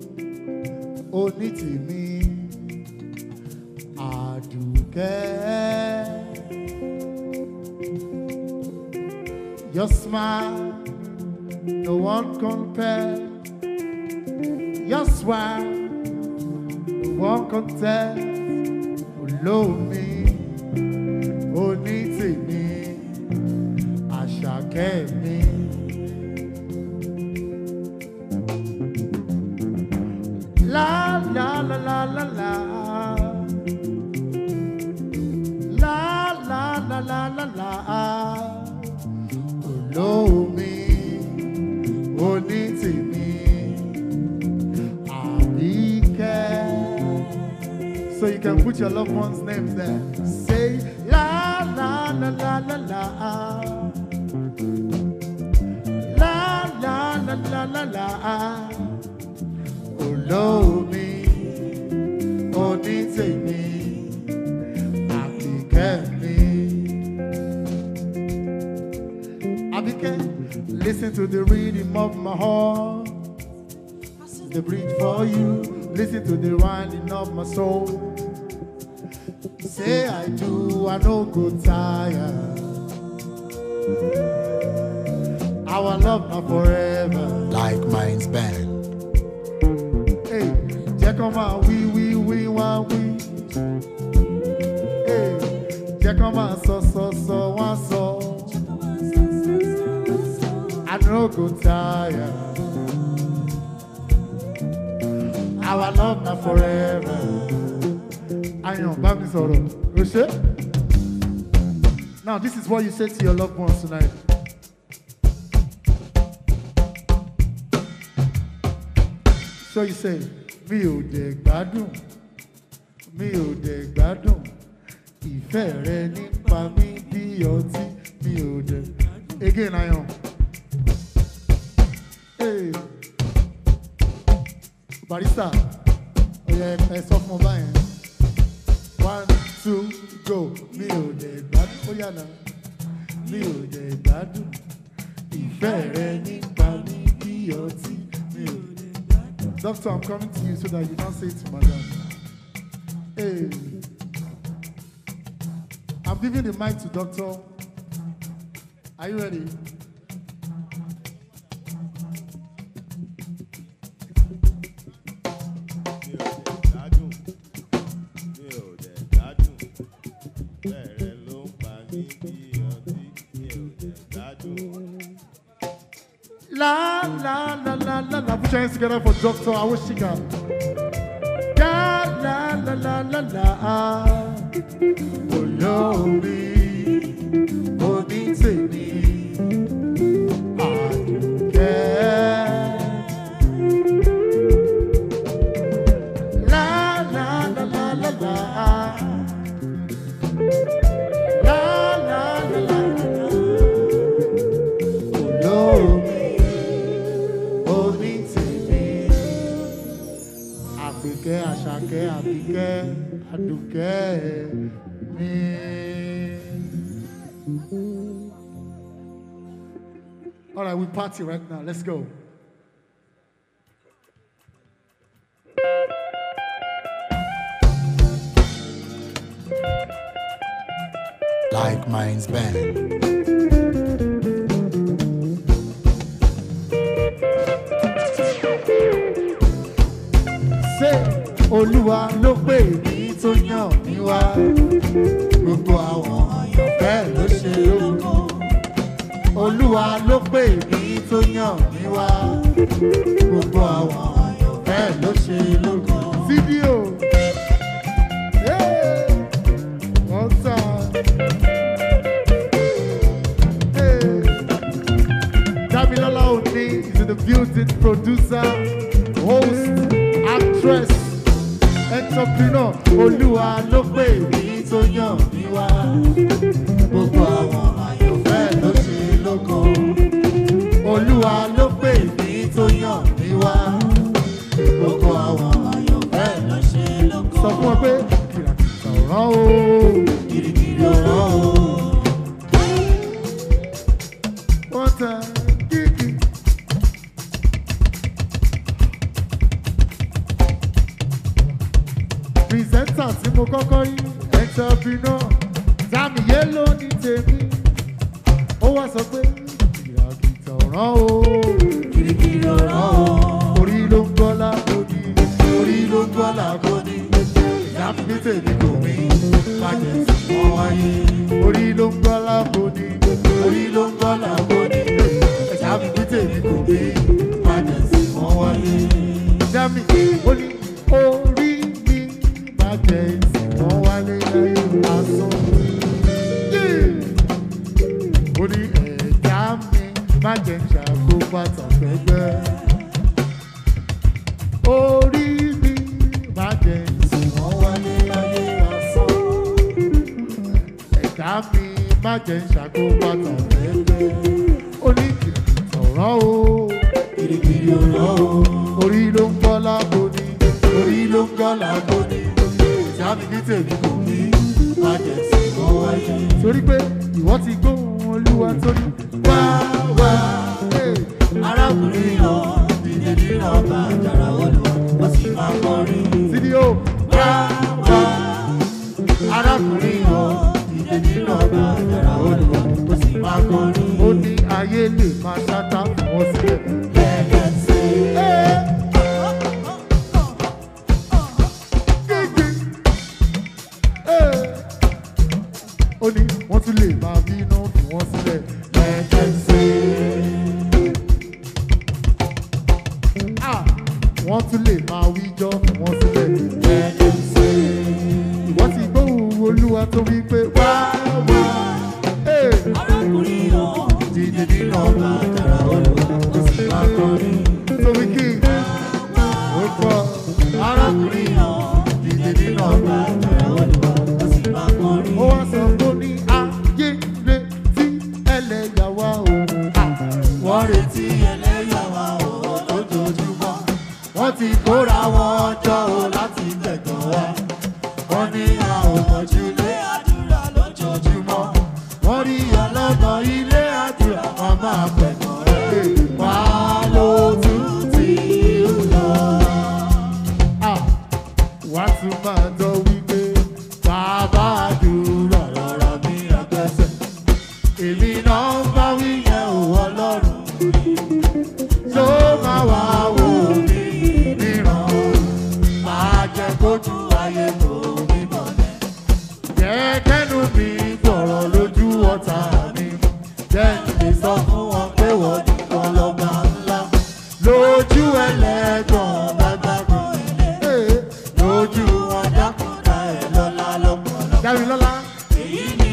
only me. Aduke. Your smile, no one compares. Your smile, no one contest. Follow me, only me, Ashake me. La la la la la la, la la la la la la. Follow me, only me, Abike. So you can put your loved one's names there. Say la la la la la la. La la la la la la. Follow me, only me, Abike me. Abike, listen to the rhythm of my heart. The bridge for you. Listen to the winding of my soul. Say I do, I no go tired. Our love not forever. Like Minds Band. Hey, check on my we, one we. Hey, check on my so, one so. I no go tired. Our love not forever. I know, Bami Soro. Roche? Now, this is what you say to your loved ones tonight. So you say, mi ò dẹ̀ gbádùn, mi ò dẹ̀ gbádùn, ìfẹ́ rẹ nípa mi bí ọtí, mi ò dẹ̀. Again, I am. Hey. Barista, oya ẹ sọ fún ọba yẹn. 1, 2, go. Mi ò dẹ̀ gbádùn, oya náà. Mi ò dẹ̀ gbádùn, ìfẹ́ rẹ nípa mi bí ọtí, mi ò dẹ̀ gbádùn. Doctor, I'm coming to you so that you don't say it to madam. Hey, I'm giving the mic to doctor. Are you ready? La la la la la la. Put your hands together for Doctor Awosika. La la la la la la. olórí onítèmi Àdùkẹ́. La la la la la la. La la la la la. Olórí onítèmi Àpèkẹ́ Àṣàkẹ́ Àbíkẹ́ Àdùkẹ́ mi. All right, we party right now. Let's go. Like Minds Band. Say, Olúwa ló pè mí tó yàn mí wá. Gbogbo àwọn àyànfẹ́ ló ṣe lógo. Olúwa ló pè mí tó yàn mí wá. Gbogbo àwọn àyànfẹ́ ló ṣe lógo. Fídíò. One time. Damilola Oni is in the building, producer, host, actress, entrepreneur. Olúwa ló pè mí tó yàn mí wá. Gbogbo àwọn àyànfẹ́ ló ṣe lógo. Olúwa ló pè mí tó yàn mí wá. Gbogbo àwọn àyànfẹ́ ló ṣe lógo. Sọ fún wọn pé kìràkìtà ọ̀ràn o. Kìrìkìrì ọ̀ràn o. One time, kìkì. Presenter tí mo kọ́kọ́ rí entrepreneur Dami Yellow ní tèmi. Ó wá sọ pé kìràkìtà ọ̀ràn o. Kìrìkìrì ọ̀ràn o. Orí ló ń gbọ́ lágodi. Orí ló ń gbọ́ lágodi. Ìyáàfin tèmi kò mí. Bàjẹ́ sí wọn wáyé. Orí ló ń gbọ́ lágodi. Orí ló ń gbọ́ lágodi. Ìyáàfin tèmi kò mí. Bàjẹ́ sí wọn wáyé. Dami ó ní orí mi bàjẹ́ sí wọn wálé láyé lásán. Ó ní ẹ̀dá mi bàjẹ́ ń ṣàkóbátà fẹ́gbẹ́. Orí mi bàjẹ́ sí wọn wálé láyé lásán. Ẹ̀dá mi bàjẹ́ ń ṣàkóbátà fẹ́gbẹ́. Ó ní kìrìkìtì ọ̀ràn o. Kìrìkìrì ọ̀ràn o. Orí ló ń gbọ́ lágodi. Orí ló ń gbọ́ lágodi. Ìjà mi ní tèmi kò ní bàjẹ́ sí wọn wáyé. Torí pé ìwọ ti gbóhùn Olúwa tó ní wá wá. Arákùnrin yọ ìdè nínú ọba àjàrà Olúwa ó sì máa kọrin. Fídíò wá wá. Arákùnrin yọ ìdè nínú ọba àjàrà Olúwa ó sì máa kọrin. Ó ní ayé lè máa ṣáta fún wọn sílẹ̀. Gẹ́gẹ́ sí Ó ní wọ́n tún lè máa bínú fún wọn sílẹ̀. gẹ́gẹ́ sí Wọ́n tún lè máa wíjọ́ fún wọn sílẹ̀. gẹ́gẹ́ sí Ìwọ́n ti gbóhùn Olúwa tó wí pé wá wá. arákùnrin yọ ìdè nínú ọba àjàrà Olúwa ó sì máa kọrin. Torí kí ó pọ̀. Arákùnrin yọ ìdè nínú ọba àjàrà Olúwa ó sì máa kọrin. Ó wá sọ fún ní ayé retí ẹlẹ́yà wa o. Wọ́n retí ẹlẹ́yà wa o lójoojúmọ́. Wọ́n ti kóra wọn jọ o láti gbẹ̀gàn wa. Wọ́n ní a ò mọ̀jú lé àdúrà lójoojúmọ́. Wọ́n rí ọlọ́nà ilé àdúrà wọn máa gbẹ̀gàn rẹ̀. Wà á lò tún ti ń lọ. Wá tún máa jọ wípé bàbá àdúrà Rọra bí agbẹ́sẹ̀. èmi náà ń bá wí yẹn ò Ọlọ́run. Tó máa wá wò mí níran. Máa jẹ kójú ayé kò mí mọ̀lẹ́. Jẹ́ kẹ́nu mi gbọ̀rọ̀ lójú ọ̀tá mi. Jẹ́ n lè sọ fún wọn pé wọ́n nìkan lọ́ba ńlá. Lójú ẹlẹ́gàn lágbàgbọ́. Lójú wọn dákúndà ẹ̀ lọ́lá lọ́pọ̀lọpọ̀.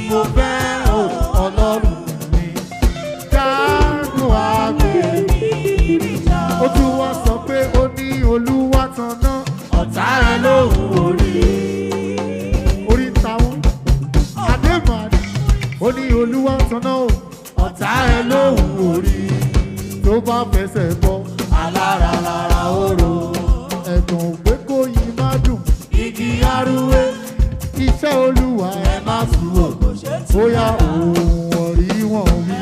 mo fẹ́ o ọlọ́run mi jágùn àgbẹ̀. Ó tún wá sọ pé ó ní olúwa tanná ọ̀tá ẹ lóhùn orí. Orí táwọn adébàdì ó ní olúwa tanná ọ̀tá ẹ lóhùn orí. Tó bá fẹsẹ̀ bọ́ alára lára oró. Ẹ̀gàn ògbé kò yí má dùn igi arúwé. Iṣẹ́ olúwa ẹ má sùn wò bóyá òun ọ̀rí wọn wí.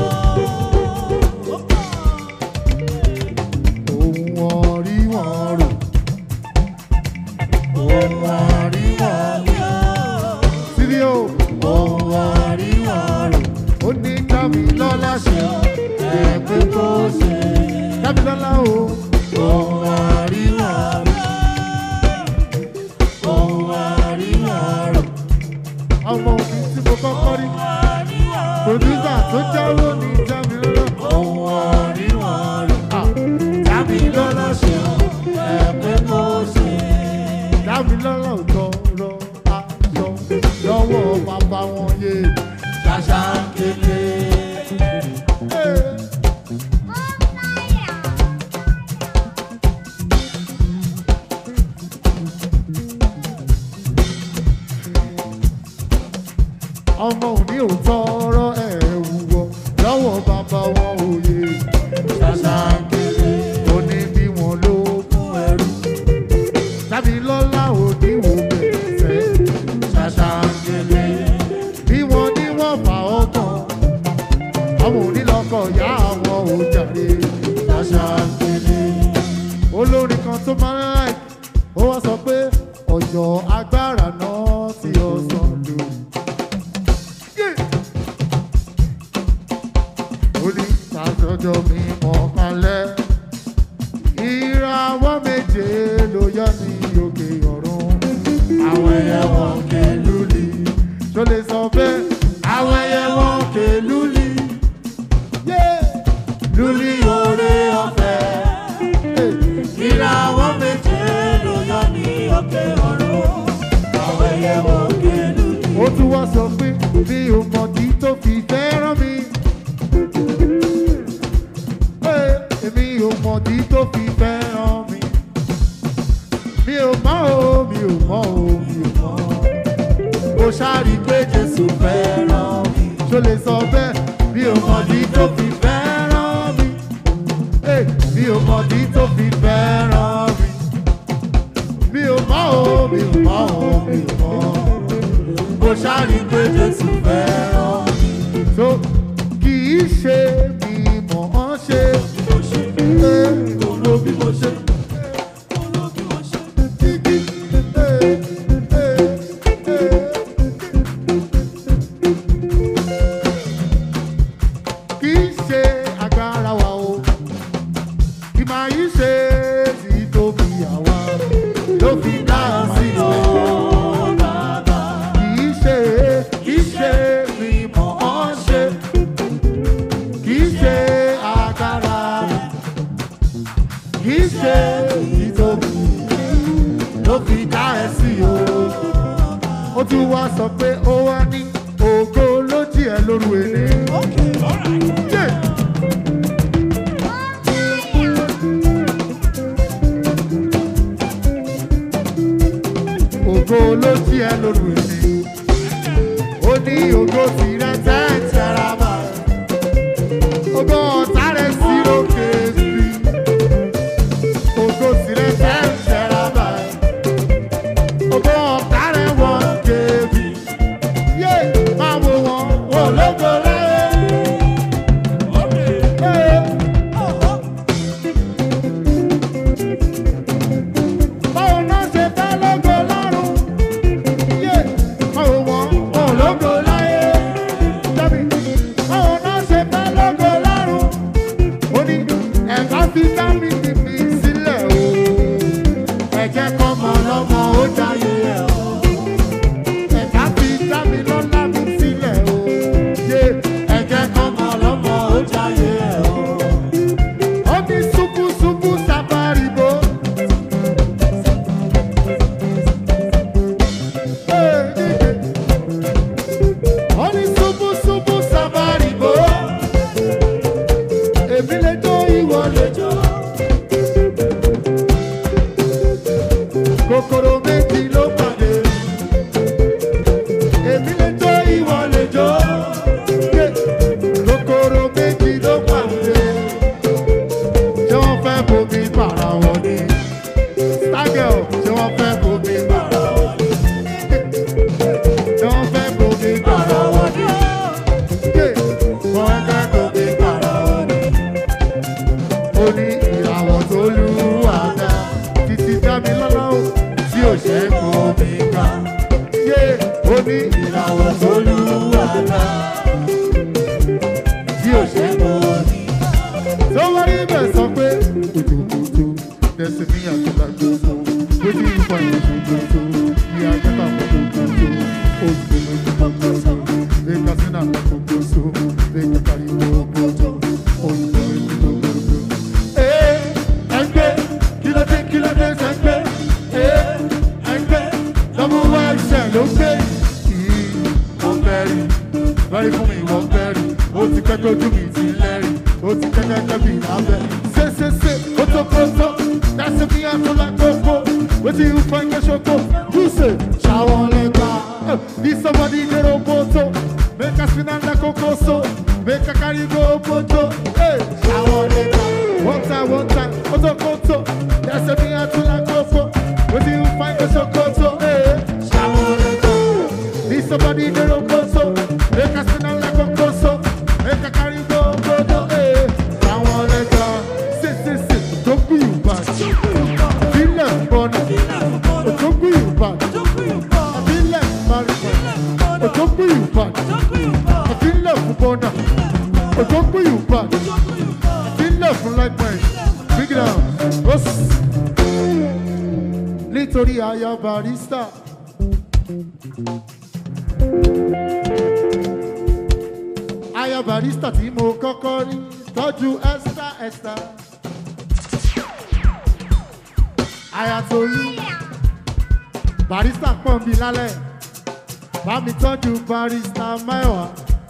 Òun ọ̀rí wọn rò. Òun ọ̀rí wọn wí. Síbí o. Òun ọ̀rí wọn rò. Ó ní Dámilọ́lá ṣe ẹ̀pẹ́ kó ṣe. Dámilọ́lá o. Òun ọ̀rí wọn rò. Òun ọ̀rí wọn rò. Ọmọ òbí tí mo kọ́kọ́ rí. Pòdúsà tó jáwó ní Dámilọ́lá. Òun ọ̀rí wọn rò. Dámilọ́lá ṣe ẹ̀pẹ́ kó ṣe. Dámilọ́lá ò tọrọ aṣọ lọ́wọ́ bàbá wọn yé. Ṣàṣà kéde. Ọmọ òní ò tọrọ ẹ̀wù wọ lọ́wọ́ bàbá wọn òye. Ṣàṣà kéde. Ó ní bí wọn ló mú ẹrú. Dámilọ́lá ò ní wò bẹ̀rẹ̀. Ṣàṣà kéde. Bí wọ́n ní wọ́n fà ọkàn. Ọmọ òní lọ́kọ̀ yá àwọn òjàre. Ṣàṣà kéde. Olórin kan tó máa ń láì. Ó wá sọ pé ọjọ́ agbára náà ti ọ̀sán lórí. Oníṣàjọjọ mi mọ̀ kalẹ̀. Ìràwọ̀ méje ló yọ ní òkè ọ̀run. Àwọn ẹyẹ wọn ké lúlì. Ṣó lè sọ bẹ́ẹ̀? Àwọn ẹyẹ wọn ké lúlì. Lúlì oore ọ̀fẹ́. Ìràwọ̀ méje ló yọ ní òkè ọ̀run. Àwọn ẹyẹ wọn ké lúlì. Ó tún wá sọ pé mi ò mọ̀dí tó fi fẹ́ràn mi. Èmi ò mọ̀dí tó fi fẹ́ràn mi. Mi ò mọ̀ o, mi ò mọ̀ o, mi ò mọ̀. Mo ṣáàrí pé Jésù fẹ́ràn mi. Ṣó lè sọ bẹ́ẹ̀? Mi ò mọ̀dí tó fi fẹ́ràn mi. Mi ò mọ̀dí tó fi fẹ́ràn mi. Mi ò mọ̀ o, mi ò mọ̀ o, mi ò mọ̀. Mo ṣáàrí pé Jésù fẹ́ràn mi. So kì í ṣe mi mọ̀ ọ́n ṣe. Olú bí mo ṣe. Kì í ṣe agbára wa o. Kì máa yí ṣe ti tóbi àwa. Ló fi dá sí o. Kì í ṣe mi mọ̀ ọ́n ṣe. Kì í ṣe agbára rẹ̀. Kì í ṣe ìtòbí ló fi dá ẹ sí o. Ó tún wá sọ pé ó wá ní ògo ló jí ẹ lóru èlé. Ògo ló jí ẹ lóru èlé. Ó ní ògo tirẹ̀ tẹ́tẹ́ra bá. Ògo ọ̀tá rẹ̀ sí lókè sí. Ògo tirẹ̀ tẹ́tẹ́ra bá. Ògo ọ̀tá rẹ̀ wọ́n kébì. Yé máa wo wọn wò lógo láyé. Báwo náà ṣe fẹ́ lógo lọ́run? Yé máa wo wọn wò lógo láyé. Báwo náà ṣe fẹ́ lógo lọ́run? Ó ní ẹ̀ka fi dá mi níbi sílẹ̀ o. Ẹ̀jẹ̀ kan mọ̀ lọ́mọ ó jáyé ẹ̀ o. Ẹ̀ka fi dá mi lọ́lá mi sílẹ̀ o. Yé wọ́n ní ṣubú sábàrìbó. Èmi lè jó ìwọ lè jó. Kòkòrò méjì ló pàdé. Èmi lè jó ìwọ lè jó. Kòkòrò méjì ló pàdé. Ṣé wọ́n fẹ́ bomi para wọn ni? Stargirl, ṣé wọ́n fẹ́ bomi para wọn ni? Ṣé wọ́n fẹ́ bomi para wọn ni? Wọ́n fẹ́ bomi para wọn ni. Ó ní ìràwọ̀ tó lù wá dá. Títí dá mi lọ́lá o, tí ò ṣe é bomi ká. Ó ní ìràwọ̀ tó lù wá dá. Tí ò ṣe é bomi ká. Tó wá rí bẹ́ẹ̀ sọ pé kùtùkùtù tẹ̀sí ní àtúntà gbogbo. Lójú ìfọ̀ ìkùtùkùtù ní àjẹbà kùtùkùtù. Òṣùwọ̀n kùtùkùtù. Bẹ́ẹ̀ka sínú àwọn kùtùkùtù. Bẹ́ẹ̀ka pariwo kùtùkùtù. Òṣùwọ̀n kùtùkùtù. Ẹgbẹ́ kí ló dé sẹ́gbẹ́. Ẹgbẹ́ lọ́mú wá ẹsẹ̀ ló gbé. Wọ́n bẹ̀rì, bẹ̀rì fún mi wọ́n bẹ̀rì. Ó ti pẹ́ tójú mi ti lẹ́rìí. Ó ti kẹ́kẹ́ bí lábẹ́. Ṣé, kótókótó. That's me and to like Coco. What do you find your shoko? Who say? Shower lega. This somebody get a photo. Make a spin and like Coco so. Make a carry go photo. Hey, shower lega. One time. Koto. That's me and to like Coco. What do you find your shoko? Hey, shower lega. This somebody get a photo. Make a spin and like Coco so. Make a carry go photo. Hey, shower lega. Sit. Don't be you bad. Feel like bonnet. Don't be you bad. Feel like married. Don't be you bad. Feel like bonnet. Don't be you bad. Feel like like mine. Big down. Nítorí Aya Barrister. Aya Barrister tí mo kọ́kọ́ rí tọ́jú Esther. Ayatolú Barrister pọ̀ mi lálẹ́ bá mi tọ́jú Barrister Maiwa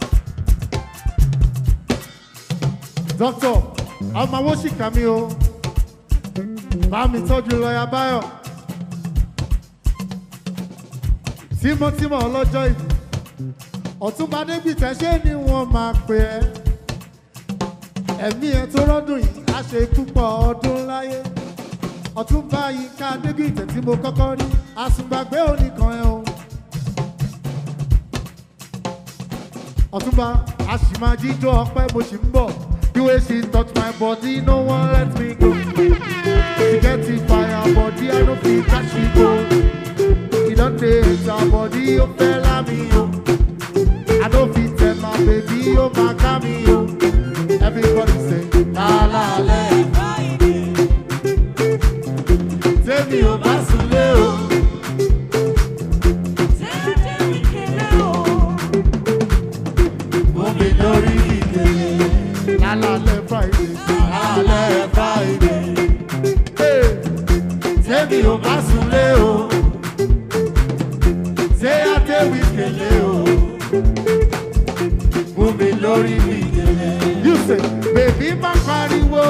Dr. ọmọ owó ṣìkà mi o bá mi tọ́jú lọ́yà Báyọ̀ tímọ́tímọ́ ọlọ́jọ́ ìbí Ọ̀túnba Adégbìtẹ́ ṣé ni wọ́n máa pè ẹ́ ẹ̀mí ẹ̀ tó rọ́dún yìí á ṣe púpọ̀ ọdún láyé. Ọ̀túnba Yínká Adégbìtẹ́ tí mo kọ́kọ́ rí àsùngbàgbé oníkan ẹ̀ o. Ọ̀túnba a sì máa jíjó ọpẹ́ mo sì ń bọ̀. The way she touch my body no one let me go. She get the fire body I no fit catch she go. E don dey enter body ó fẹ́ lámì o. I no fit tell my baby ó máa ká mi o. Everybody say lálálẹ́. Tẹ́mi ò bá súnlé o. Mo mi lórí ìdílé. Lálálẹ́ Friday. Lálálẹ́ Friday. Tẹ́mi ò bá súnlé o. Ṣé àtẹ̀wé kele o. Mo mi lórí ìdílé. You say, baby má pariwo.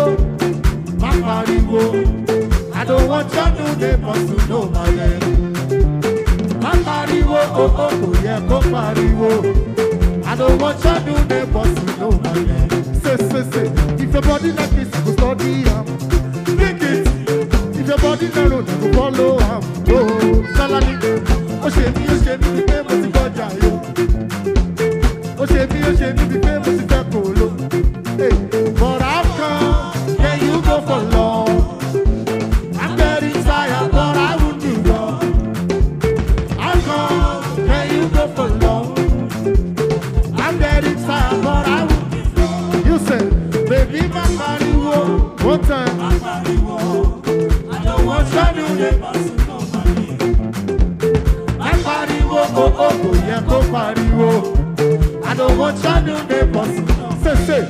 I don't want your new neighbors to know my name. Má pariwo, kò yẹ kó pariwo. I don't want your new neighbors to know my name. Say, if your body like this, you go study am. Think it. If your body narrow, you go follow am. Oh, salami. Ó ṣe mí bí pé mo ti gbọ́jà yó. Ó ṣe mí bí pé mo ti fẹ́ kò ló. But how come can you go for long? I'm getting tired, but I won't do wrong. How come can you go for long? I'm getting tired, but I won't do wrong. You say, baby, my body won't. One time. My body won't. I don't want your new neighbors to know my name. My body won't. Yeah, go body won't. I don't want your new neighbors to know. Say.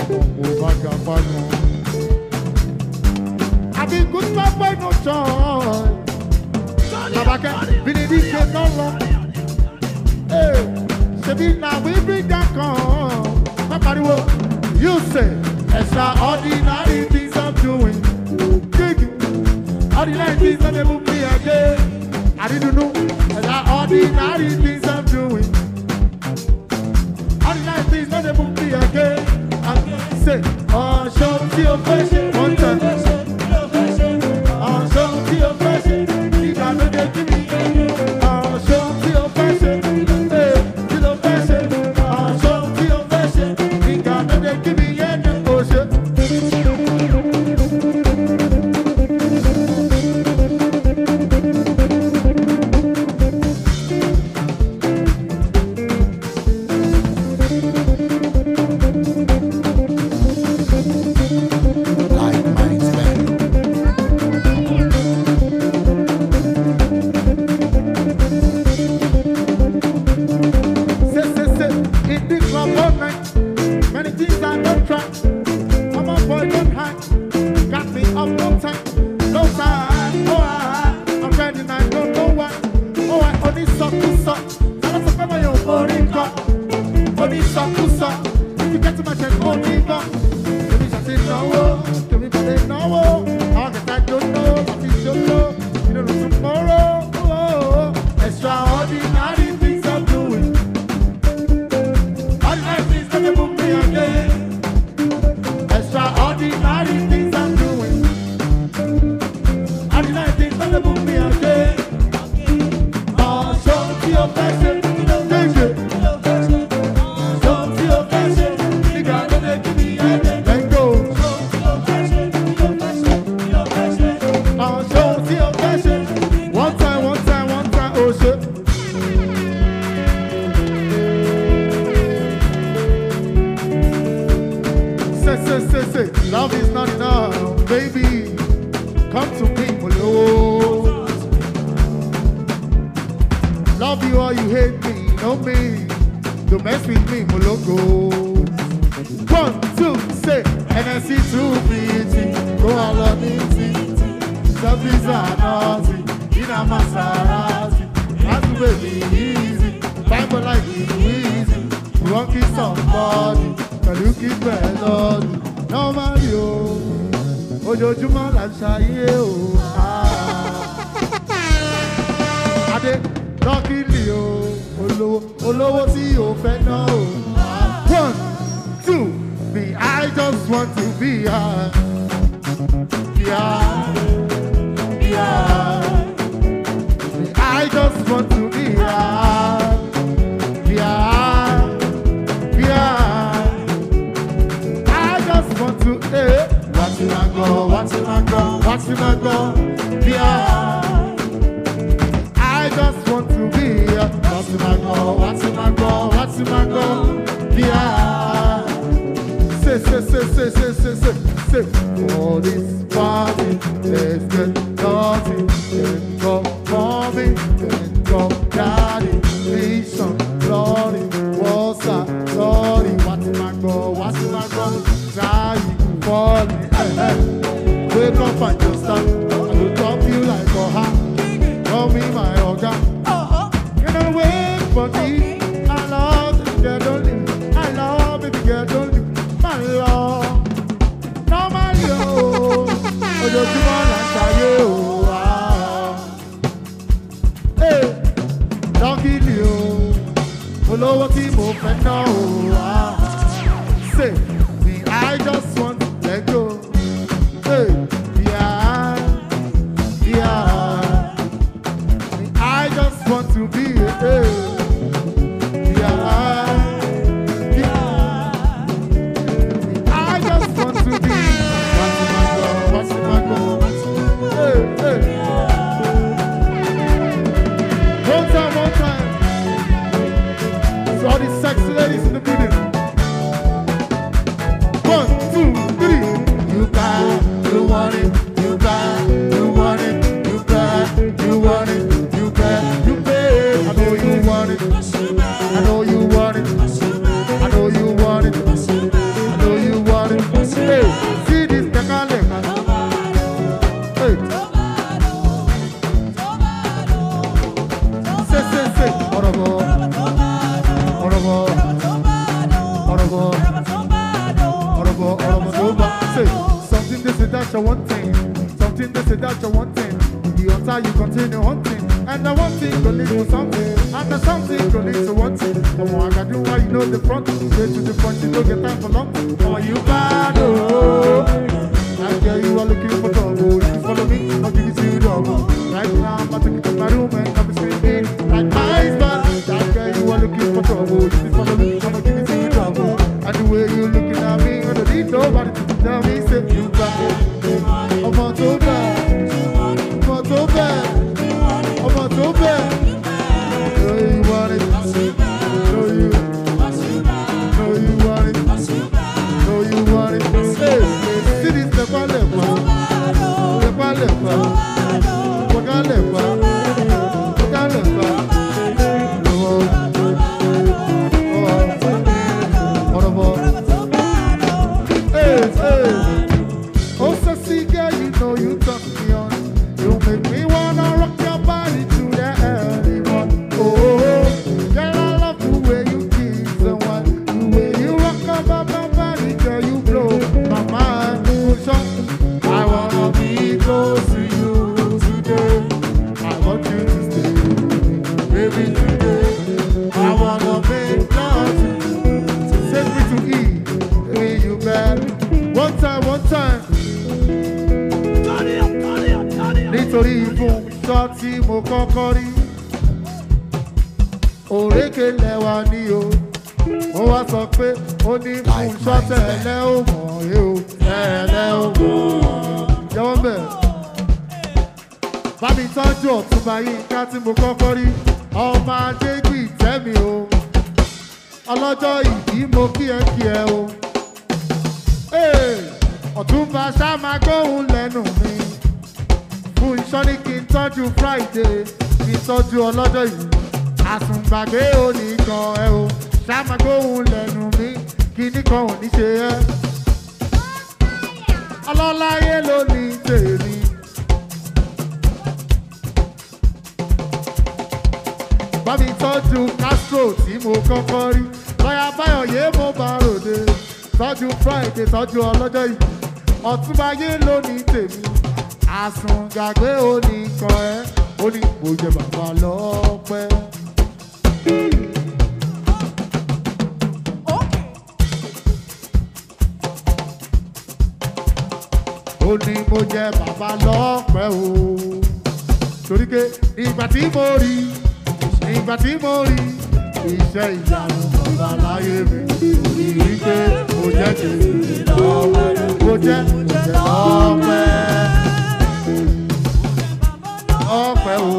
I be good papa no joy. Babake, bini di ke no lo. Hey, se Baby, now we bring that come. Somebody will, you say, extraordinary things I'm doing. Ordinary things that they move me again. I didn't know. Extraordinary things I'm doing. Ordinary things that they move me again. I say, oh, show to your face one time. Oh, show to your face. You got to give me. Oh, show to your face. Hey, to your face. Oh, show to your face. You got to give me. Oh, shit. Like minds bang. Say, in this club all night. Many things I don't try. I'm a boy, don't hide. Got me up no time. No time. Oh, I'm ready and I don't know why. Oh, I only suck to suck. I don't suck my own body cup. Only suck to suck. If you get to my chest, only fuck. Give me something no. Give me something no. All that I don't know. What is your know? You don't know tomorrow. Oh, extraordinary things I'm doing. Ordinary things that they move me again. Extraordinary things I'm doing. Ordinary things that they move me again. Oh, show to your passion. Thank you. Show to your passion. You got to give me a let go. Oh, show to your passion. One time, oh shit. Say, love is not enough, baby. Come to me, Molo. Love you or you hate me, know me. Don't mess with me, Mologo. 1, 2, say, NSC 2PT. Go all on it. Selfies are naughty. In a Maserati. That's the baby easy. Bible like it easy. Rocky somebody. Kaluki melody. Normally, oh, ojoojúmọ́ la ń ṣayé o. Adé lọ́kìlì o, olówó tí o fẹ́ ná o. 1, 2, me, I just want to be high. Be high, be high. Me, I just want to be high. Be high, be high. Want to watching I go, watching I go, watching I go, yeah. I just want to be watching I go, watching I go, watching I go, yeah. Say, for this party, let's get naughty, then go mommy, then go daddy, mission, glory, what's up, glory, watching I go, falling, wake up and just start. I will drop you like a hat. Call me my organ. You know, wait for me. I love the girl, don't leave. I love the girl, don't leave. My love, no my love. Oh, just wanna try you. Hey, don't kill you. Follow what you move and now. Say, me, I just want to let go. Hey, yeah, yeah. Me, I just want to be hey, yeah, yeah. Me, I just want to be. Watching my go. Hey, hey. One time. So all these sexy ladies in the building. 1, 2, 3. You buy, you want it, you buy, you want it, you buy, you want it, you buy, you pay. I know you want it, I know you want it, I know you want it, I know you want it. Hey, see this Kakale. Hey, say, horrible, horrible. Say, something they say that you wanting. Something they say that you wanting. The hunter you continue hunting. And the one thing go lead to something. And the something go lead to one thing. Come on, I can do why you know the front. Get to the front, you don't get time for long. Oh, you bad, oh. I tell you are looking for trouble. If you follow me, I'll give it to you double. Right now, I'm about to get to my room and I'm screaming like my eyes, man. I tell you are looking for trouble. If you follow me, I'll give it to you double. And the way you looking at me, I don't need nobody to tell me, say you bad. I'm on so bad. I'm on so bad. I'm on so bad. Know you want it. Know you. Know you want it. Know you want it. Hey, see this lepa lepa. Lepa lepa. Waka lepa. Waka lepa. Oh, sexy girl, you know you turn me on. You make me wanna rock your body to the early morning. Oh, girl, I love the way you kiss someone. The way you rock about my body, girl, you blow my mind. I wanna be close to you today. I want you to stay with me, baby, today. I wanna make love to you. Send me to eat, baby, you bad. One time. Nítorí fún ṣọ́ tí mo kọ́kọ́ rí. Òrékè lẹ́wà ní o. Ó wá sọ pé ó ní fún ṣọ́ tẹ̀lé ò mọ̀ ẹ́ o. Tẹ̀lé ò mọ̀. Jẹ́wọ́n bẹ̀. Bá mi tọ́jú Ọ̀túnba Yínká tí mo kọ́kọ́ rí. Ọmọ Adégbì tẹ́mi o. Ọlọ́jọ́ ìbí mo kí ẹ o. Ọ̀túnba ṣá máa gbóhùn lẹ́nu mi. Fún iṣọ́ ní kí n tọ́jú Friday, kí n tọ́jú ọlọ́jọ́ yìí. Àsùngbàgbé òní kan ẹ o. Ṣá máa gbóhùn lẹ́nu mi, kí ní kan ò ní ṣe ẹ́. Ọlọ́láyé ló ní tèmi. Bá mi tọ́jú Castro tí mo kọ́kọ́ rí. Lọ́yà Báyọ̀yé mo bá ròde. Tọ́jú Friday, tọ́jú ọlọ́jọ́ yìí. Ọ̀túnba Yé ló ní tèmi. Àsùngbàgbé òní kan ẹ́. Ó ní mo jẹ bàbá lọ́pẹ́. Ó ní mo jẹ bàbá lọ́pẹ́ o. Torí pé nígbà tí mo rí iṣẹ́ ìyanu bàbá láyé mi. Rí pé mo jẹ́ tèmi lọ́pẹ́. Mo jẹ́ lọ́pẹ́. Ọpẹ́ o.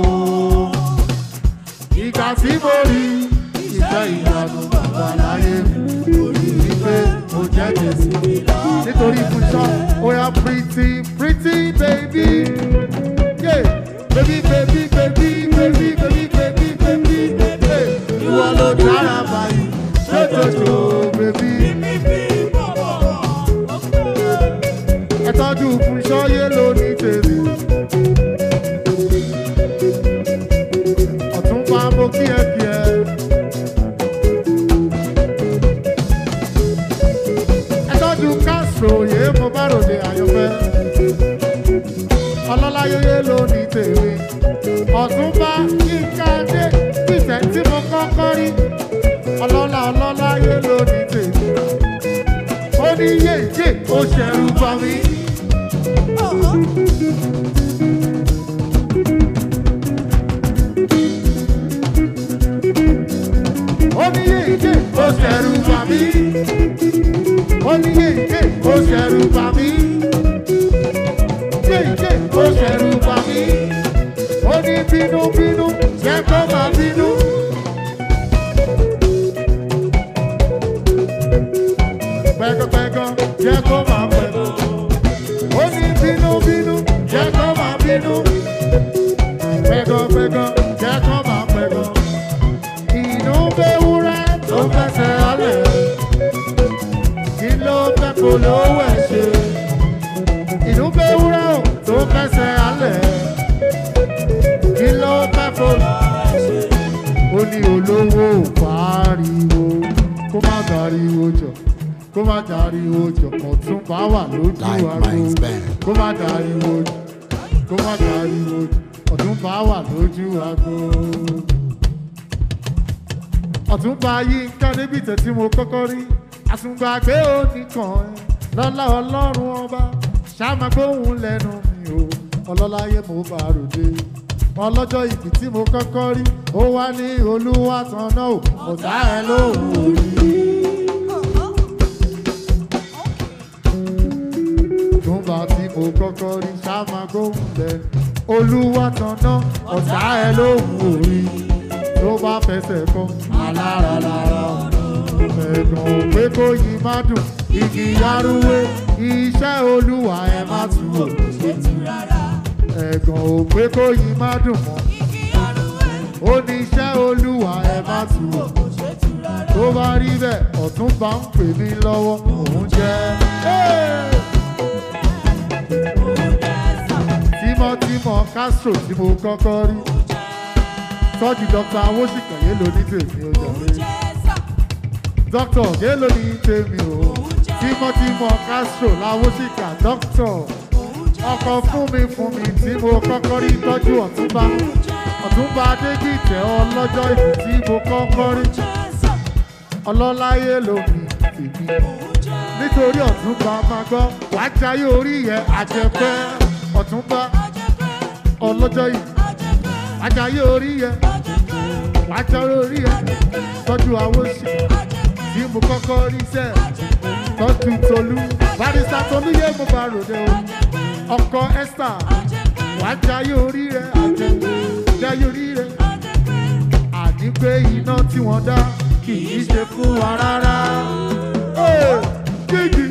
Ìgbà tí mo rí iṣẹ́ ìyanu bàbá láyé mi. Rí pé mo jẹ́ tèmi. Nítorí fún ṣọ́, ó yá pretty baby. Yeah. Baby. Hey, ìwọ ló dára báyìí. Jojo, baby. Ẹ tọ́jú fún ṣọ́yé ló ní tèmi. Ọ̀túnba mo kí ẹ. Ẹ tọ́jú Castro yé mo bá ròde àyànfẹ́. Ọlọ́láyé ló ní tèmi. Ọ̀túnba Yínká dé pìtẹ́ tí mo kọ́kọ́ rí. Ọlọ́láyé ló ní tèmi. Ó ní yéèké ó ṣẹ̀rù bá mi. Ó ní yéèké ó ṣẹ̀rù bá mi. Ó ní yéèké ó ṣẹ̀rù bá mi. Yéèké ó ṣẹ̀rù bá mi. Ó ní bínú jẹ́ kó máa bínú. Pẹ́gàn jẹ́ kó máa pẹ̀gàn. Ó ní bínú jẹ́ kó máa bínú. Pẹ́gàn jẹ́ kó máa pẹ̀gàn. Inú bẹ́wúrẹ́ tó fẹsẹ̀ alẹ̀. Kí ló fẹ́ kó lówó ẹ̀ ṣe? Inú bẹ́wúrẹ́ tó fẹsẹ̀ alẹ̀. Kí ló fẹ́ kó lówó ẹ̀ ṣe? Ó ní olówó pariwo kó má dariwo jọ. kó má dariwo jọ ọ̀tún bá wà lójú Like aago Minds Band. kó má dariwo kó má dariwo ọ̀tún bá wà lójú aago. ọ̀tún bá yí nǹkan níbi tẹ̀tí mo kọ́kọ́ rí àsùngbàgbé oníkan lọ́lá ọlọ́run ọba ṣáàmà gbóhùn lẹ́nu mi o ọlọ́láyé mo bá ròde ọlọ́jọ́ ìbí tí mo kọ́kọ́ rí ó wá ní olúwa tán náà ọ̀tá ẹ lóhùn orí. túnbà tí mo kọ́kọ́ rí ṣáàmà gbóhùn lẹ́nu olúwa tán náà ọ̀tá ẹ lóhùn orí. tó bá fẹsẹ̀ kọ́ alára lára ẹ̀gàn pé kó yí má dùn igi yarúwé iṣẹ́ olúwa ẹ má tù ọ́ ẹ̀gàn ò pé kó yí má dùn mọ́ ó ní iṣẹ́ olúwa ẹ má tù ọ́ tó bá rí bẹ́ẹ̀ ọ̀tún bá ń pè mí lọ́wọ́ òun jẹ́ tímọ́tímọ́ Castro tí mo kọ́kọ́ rí tọ́jú dr awosikaye ló ní tèmi ó jẹ́ dr ọ̀gẹ́ ló ní tèmi ó tímọ́tímọ́ Castro lawosika dr ọkọ̀ fún mi tí mo kọ́kọ́ rí tọ́jú ọ̀túnba adégbìtẹ́ ọlọ́jọ́ ìbí tí mo kọ́kọ́ rí ọlọ́láyé ló ní tèmi nítorí ọ̀túnba máa gbọ́ wàá jayé orí yẹn àjẹpẹ́ ọ̀túnba ọlọ́jọ́ ìbí ajayi orí yẹ wájọrọ orí yẹ tọ́jú àwòṣe tí mo kọ́kọ́ rí sẹ́ tọ́jú tolú barista tolú yẹ mo bá ròde o ọkọ Esther wájọyé orí rẹ àjẹyé orí rẹ àní pé iná tí wọ́n dá kì í ṣe fún wa rárá. Gigi.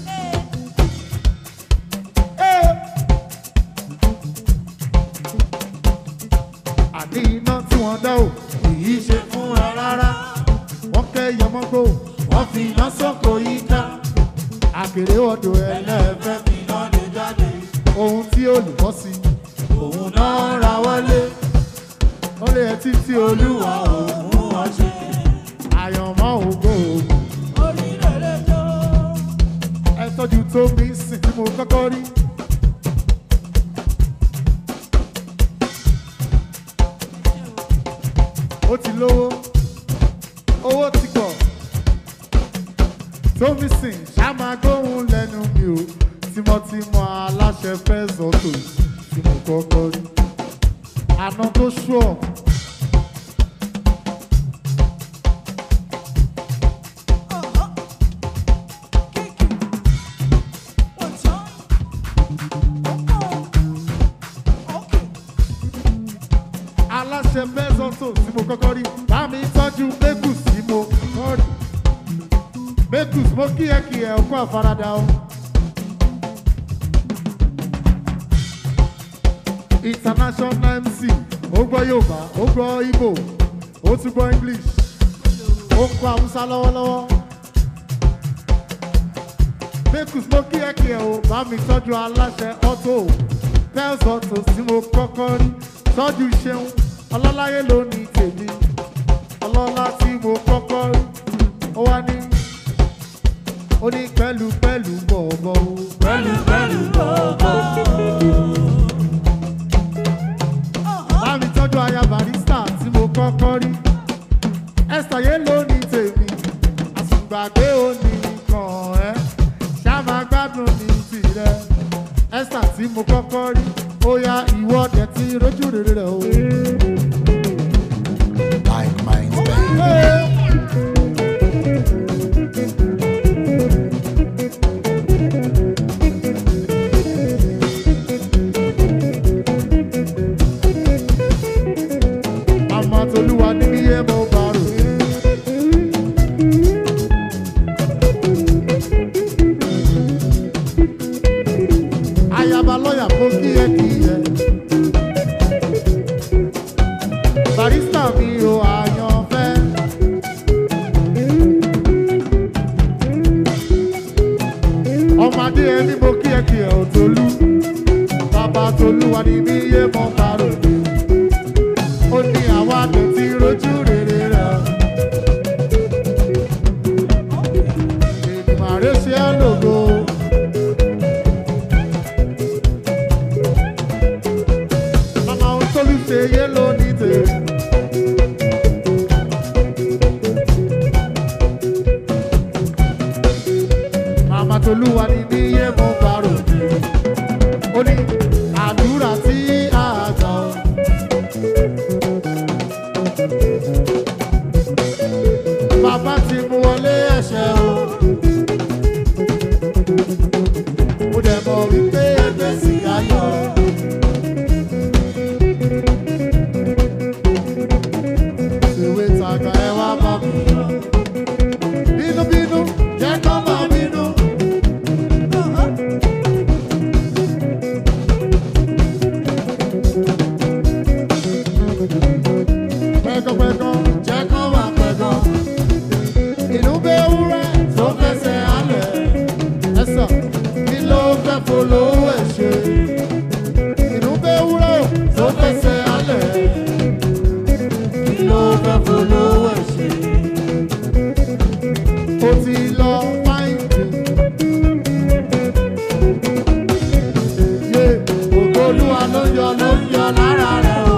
Àní iná tí wọ́n dá ò kìí ṣe fún wa rárá. Wọ́n kẹ́yẹ mọ́gbó, wọ́n fi iná sọ́kò yí ká. Àkèrè ọ̀dọ̀ ẹlẹ́fẹ́ fi iná lè jáde. Ohun tí olùkọ́ sí, òun náà ra wọlé. Ó lè ẹ títí olúwa òun wọ́n ṣe. Àyànmọ́ ògo ògùn. Ẹ tọ́jú tó mi sìn tí mo kọ́kọ́ rí. Ó ti lówó, owó ti pọ̀, tómi sìn ṣáma gbóhùn lẹ́nu mi o, tímọ́tímọ́ aláṣẹ fẹ́ zọ́tò tí mo kọ́kọ́ rí. Àná tó ṣùọ̀. Aláṣẹ mẹ́sàn-án tí mo kọ́kọ́ rí bá mi tọ́jú Mekus tí mo kọ́ rí. Mekus mo kí ẹ ọkọ̀ àfaradà o. International MC ó gbọ́ Yorùbá ó gbọ́ Igbo ó tún gbọ́ English ó kọ́ Haúsá lọ́wọ́lọ́wọ́. Mekus mo kí ẹ o bá mi tọ́jú aláṣẹ Auto Pels Auto tí mo kọ́kọ́ rí tọ́jú Ṣeun ọlọ́láyé ló ní tèmi ọlọ́lá tí mo kọ́kọ́ rí ó wá ní ó ní pẹ̀lú bọ̀ọ̀bọ̀ o pẹ̀lú bọ̀ọ̀bọ̀. Bá mi tọ́jú aya Barista tí mo kọ́kọ́ rí Esther yé ló ní tèmi àsùngbàgbé ó ní kàn ẹ́ ṣáma gbádùn ní tirẹ̀ Esther tí mo kọ́kọ́ rí ó yá ìwọ́dẹ̀ tí rójú rere rẹ̀ o. Like Minds Band. Màmá Tolúwa ní iye mo bá rò. Ayaba lọ́yà kó kí ẹ. Barista mi o àyànfẹ́. Ọmọdé ẹni mo kí ẹ ò Tolú. Bàbá Tolúwa ní mi yé mọ́ parò ní. Ó ní àwọn àdùn tí rojú rere rẹ̀. Èdùmàrè tolúwa ni mí yé mo bá ròde. Ó ní àdúrà tí a gbà ọ́. Bàbá ti mú wọlé ẹ̀ṣẹ̀ o. Mo dẹ̀ mọ̀ wípé ẹgbẹ́ sì ayọ̀. Ìwé tàgbà ẹ wá bá mi lọ. Bínúbínú jẹ́ kó máa bínú. Pẹ́gọ́pẹ́gọ́ jẹ́ kó máa pẹ́gọ́. Ìlú bẹ́ wúrẹ́ tó fẹsẹ̀ alẹ̀. Ẹ̀sà kí ló fẹ́ polówó ẹ̀ ṣe? Ìlú bẹ́ wúrẹ́ tó fẹsẹ̀ alẹ̀. Kí ló fẹ́ polówó ẹ̀ ṣe? Ó ti lọ fáìndì. Yé ògo Olúwa ló yọ lára rẹ̀ o.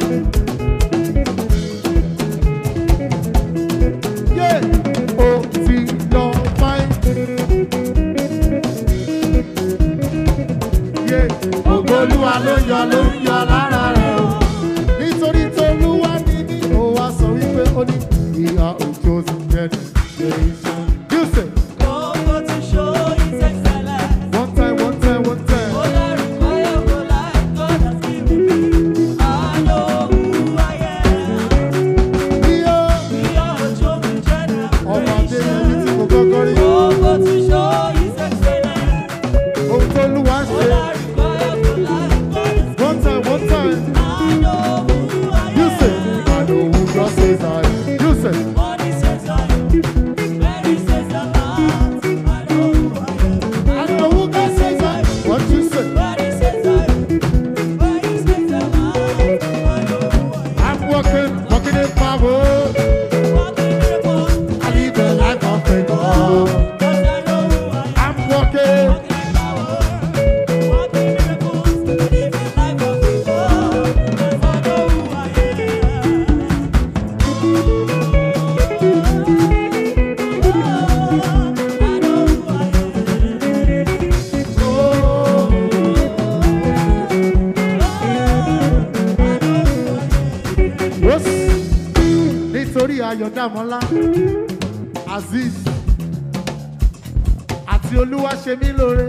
Yé ó ti lọ fáìndì. Yé ògo Olúwa ló yọ lára rẹ̀ o. Nítorí t'Olúwa ní ní ó wá sọ wípé ó ní ìhà òjò ti jẹ́nu. You say Oh, but to show His excellence. one time. Oh, Lord, require for life God has given me. I know who I am. Iyo We are chosen ọmọ adé generation. yẹn tí mo kọ́kọ́ rí. Oh, but to show His excellence. Ohun tó lù wá Oh, ṣe. Lord, require for life God has given One time. me. I know who I You say am. I know who God says I am. You say What He says I am. When He says I'm not, I know who I am. I know who God says I am. What you say? When He says I am. When He says I'm not, I know who I am. I'm walking in power. Walking in the boat, I live a life of faith. 'cause I know who I am. I'm walking. Walking in power, walking in the boat, living life of people, 'cause I know who I Yes. Nítorí Ayọ̀dámọ́lá, Azeez, àti Olúwa ṣe mí lóore.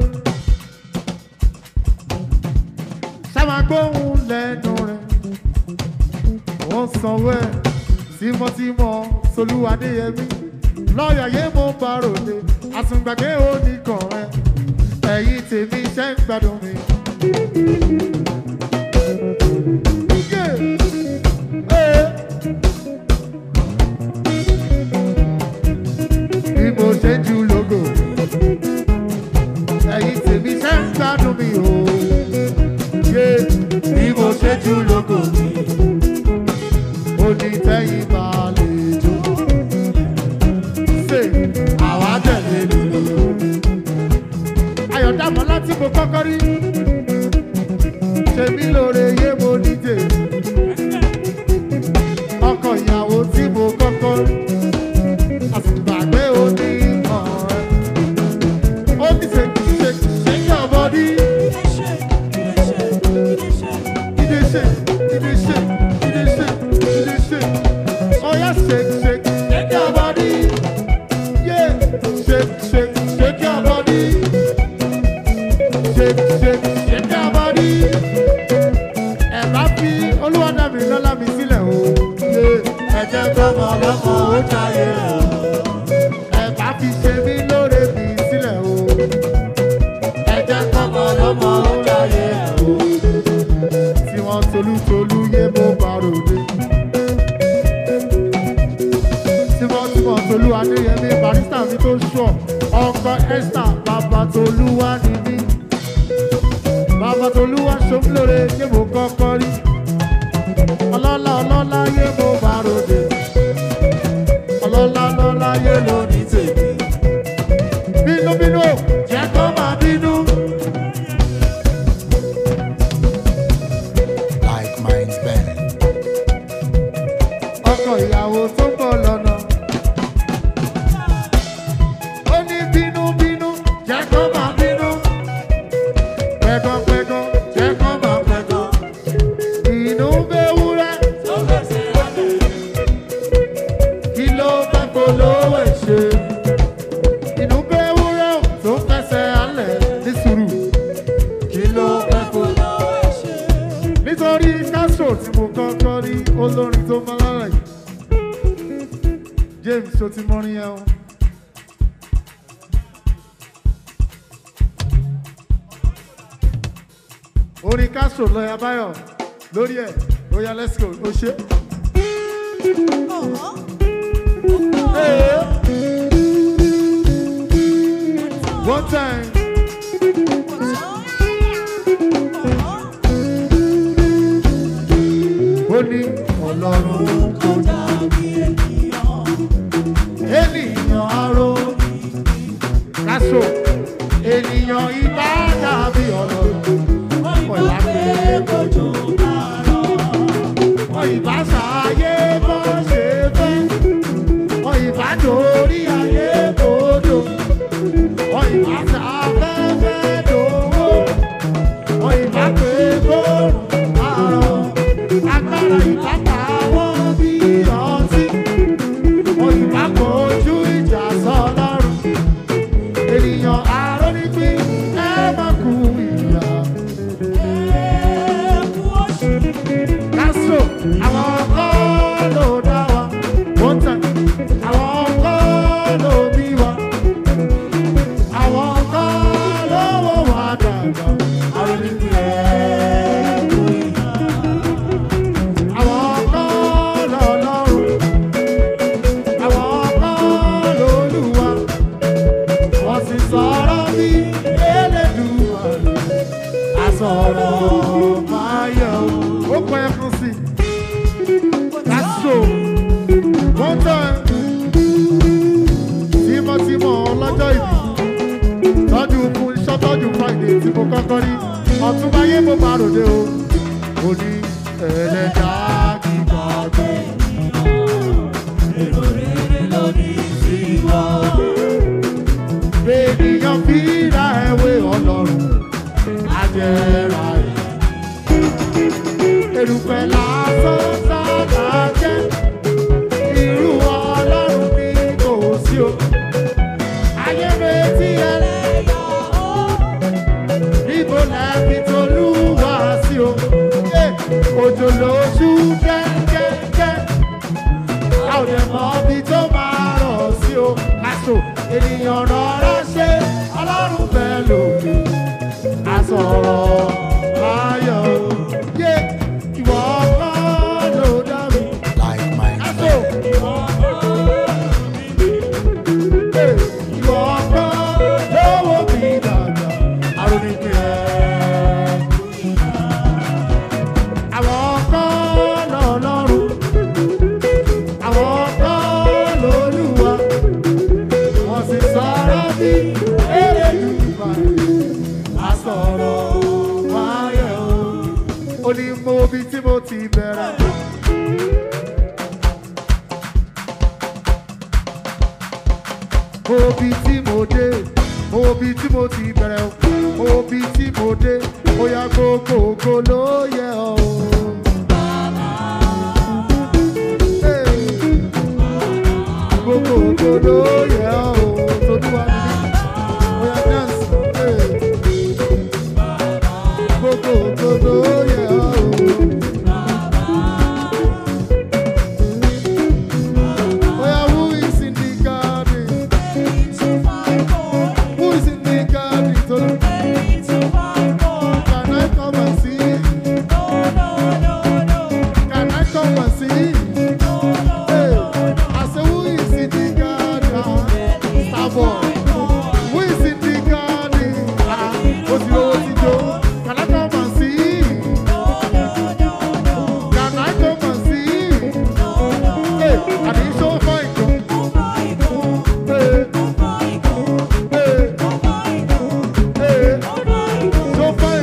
Ṣá máa gbóhùn lẹ́nu rẹ̀. Wọ́n sanwó ẹ̀ tímọ́tímọ́ Solúwa Adéyẹmí. Lọ́ọ̀yà yé mo bá ròde, àtùngbàgbé oníkan rẹ̀. Ẹ̀yin tèmi ṣẹ́ ń gbádùn mi. Yeah. Hey. Bí mo ṣe ń ju lógo, ẹ̀yin tèmi ṣẹ́ ń gbádùn mi o. Yeah. Bí mo ṣe ń ju lógo, ó ní tẹ́yìn máa lè jó. Ṣé àwa tẹ̀lé lùlù? Ayọ̀dámọ́lá tí mo kọ́kọ́ rí, ṣe mí lóore yé mo ní tèmi. Ọkọ ìyàwó tí mo kọ́kọ́ rí, àtùgbàgbé onímọ̀ rẹ̀. Ó ní ṣe your body. You dey shake. Oh yeah, shake your body. Yeah, shake your body. Shake your body. Ẹ bá fi Olúwadámi lọ́lá mi sílẹ̀ o. Ẹ jẹ́ kọ́mọ ọlọ́mọ ó jáyé o. Ẹ bá fi ṣe mí lóore mi sílẹ̀ o. Ẹ jẹ́ kọ́mọ ọlọ́mọ ó jáyé o. Tí wọ́n tolú yé mo bá ròde. Tímọ́tímọ́ Tolú Adéyẹmí barista mi tó ṣọ̀. Ọkọ Esther bàbá Tolúwa ni mí. Bàbá Tolúwa ṣomílóore yé mo kọ́kọ́ rí. Ọlọ́lá yé mo bá ròde. Ọlọ́lá yé ló ní tèmi. Bínú jẹ́ kó máa bínú. Like minds bend. Ọkọ ìyàwó tó ń bọ̀ lọ́nà. Ó ní bínú jẹ́ ṣo ti mọrin yẹn o. Orin Castro lọ́yà Báyọ̀ lórí ẹ̀ lóyà let's go ó ṣe. Hey. One time. Ó ní Ọlọ́run kò dàbí ènìyàn aró. Castro ènìyàn ìbá dàbí Ọlọ́run. Wọ́n ìbá pé kojú máa rọ̀. Wọ́n ìbá ṣàyé bó ṣe fẹ́. Wọ́n ìbá dórí ayé kodò. Wọ́n ìbá ṣàfẹ́fẹ́ dòwó. Wọ́n ìbá pé kórùn máa rọ̀. Agbára ìbá pa wọ́n bí ọtí. Wọ́n ìbá kojú ìjà sọ́lọ́run. Ènìyàn arónípín ẹ má kú ìyà. Castro, àwọn ọkọ ló dá wa. One time, àwọn ọkọ ló bí wa. Àwọn ọkọ ló wò wá dàgbà. Arónípín ẹ kú ìyà. Àwọn ọkọ lọ́lọ́run. Àwọn ọkọ lolúwa. Wọ́n sì sọ̀rọ̀ bí Elédùmarè. Àsọ̀rọ̀ máa yẹ o. Ó pẹ́ ẹkún sí. Castro. One time. Tímọ́tímọ́ ọlọ́jọ́ ìbí. Tọ́jú fún iṣọ́ tọ́jú Friday tí mo kọ́kọ́ rí. Ọ̀túnbáyé mo bá ròde o. Mo ní ẹlẹ́dà kíkà gbé. Èrò rere lórí tiwa. Ènìyàn fi ra ẹ̀wé Ọlọ́run. Ajẹ́ra ẹ̀. Erùpẹ̀ lásán sábà jẹ́. Irú Ọlọ́run ni kò sí o. Ayé retí ẹlẹ́yà o. Níbo lẹ́bi t'Olúwa sí o. Òjò lóṣù kẹ́kẹ́kẹ́. A ò dẹ̀ mọ ibi tó máa rọ̀ sí o. Castro ènìyàn rọra ṣe Ọlọ́run fẹ́ lòdì. Àsọ̀rọ̀ ayọ̀ yé ìwọ ọkọ ló dá mi. Like my Castro ìwọ ọkọ lówó mi dàgbà. Arónípín ẹ. Àwọn ọkọ lọ́lọ́run. Àwọn ọkọ lolúwa. Wọ́n sì sọ̀rọ̀ bí Elédùmarè. Àsọ̀rọ̀ wáyé o. Ó ní mo bí tí mo ti bẹ̀rẹ̀. Mo bí tí mo dé. Mo bí tí mo ti bẹ̀rẹ̀ o. Mo bí tí mo dé. Bóyá gbogbo ló yẹ ọ́ o. Hey. Gbogbo ló yẹ ọ́ o. Tolúwa ni mí. Bóyá dance. Hey. Gbogbo ló yẹ ọ́ o. Bóyá who is in the garden? Who is in the garden? Tolu. Can I come and see? Can I come and see? Hey, I say who is in the garden? Starboy. Who is in the garden? Otio. Can I come and see? Can I come and see? Hey, I need so fine. Hey, hey, hey, so fine.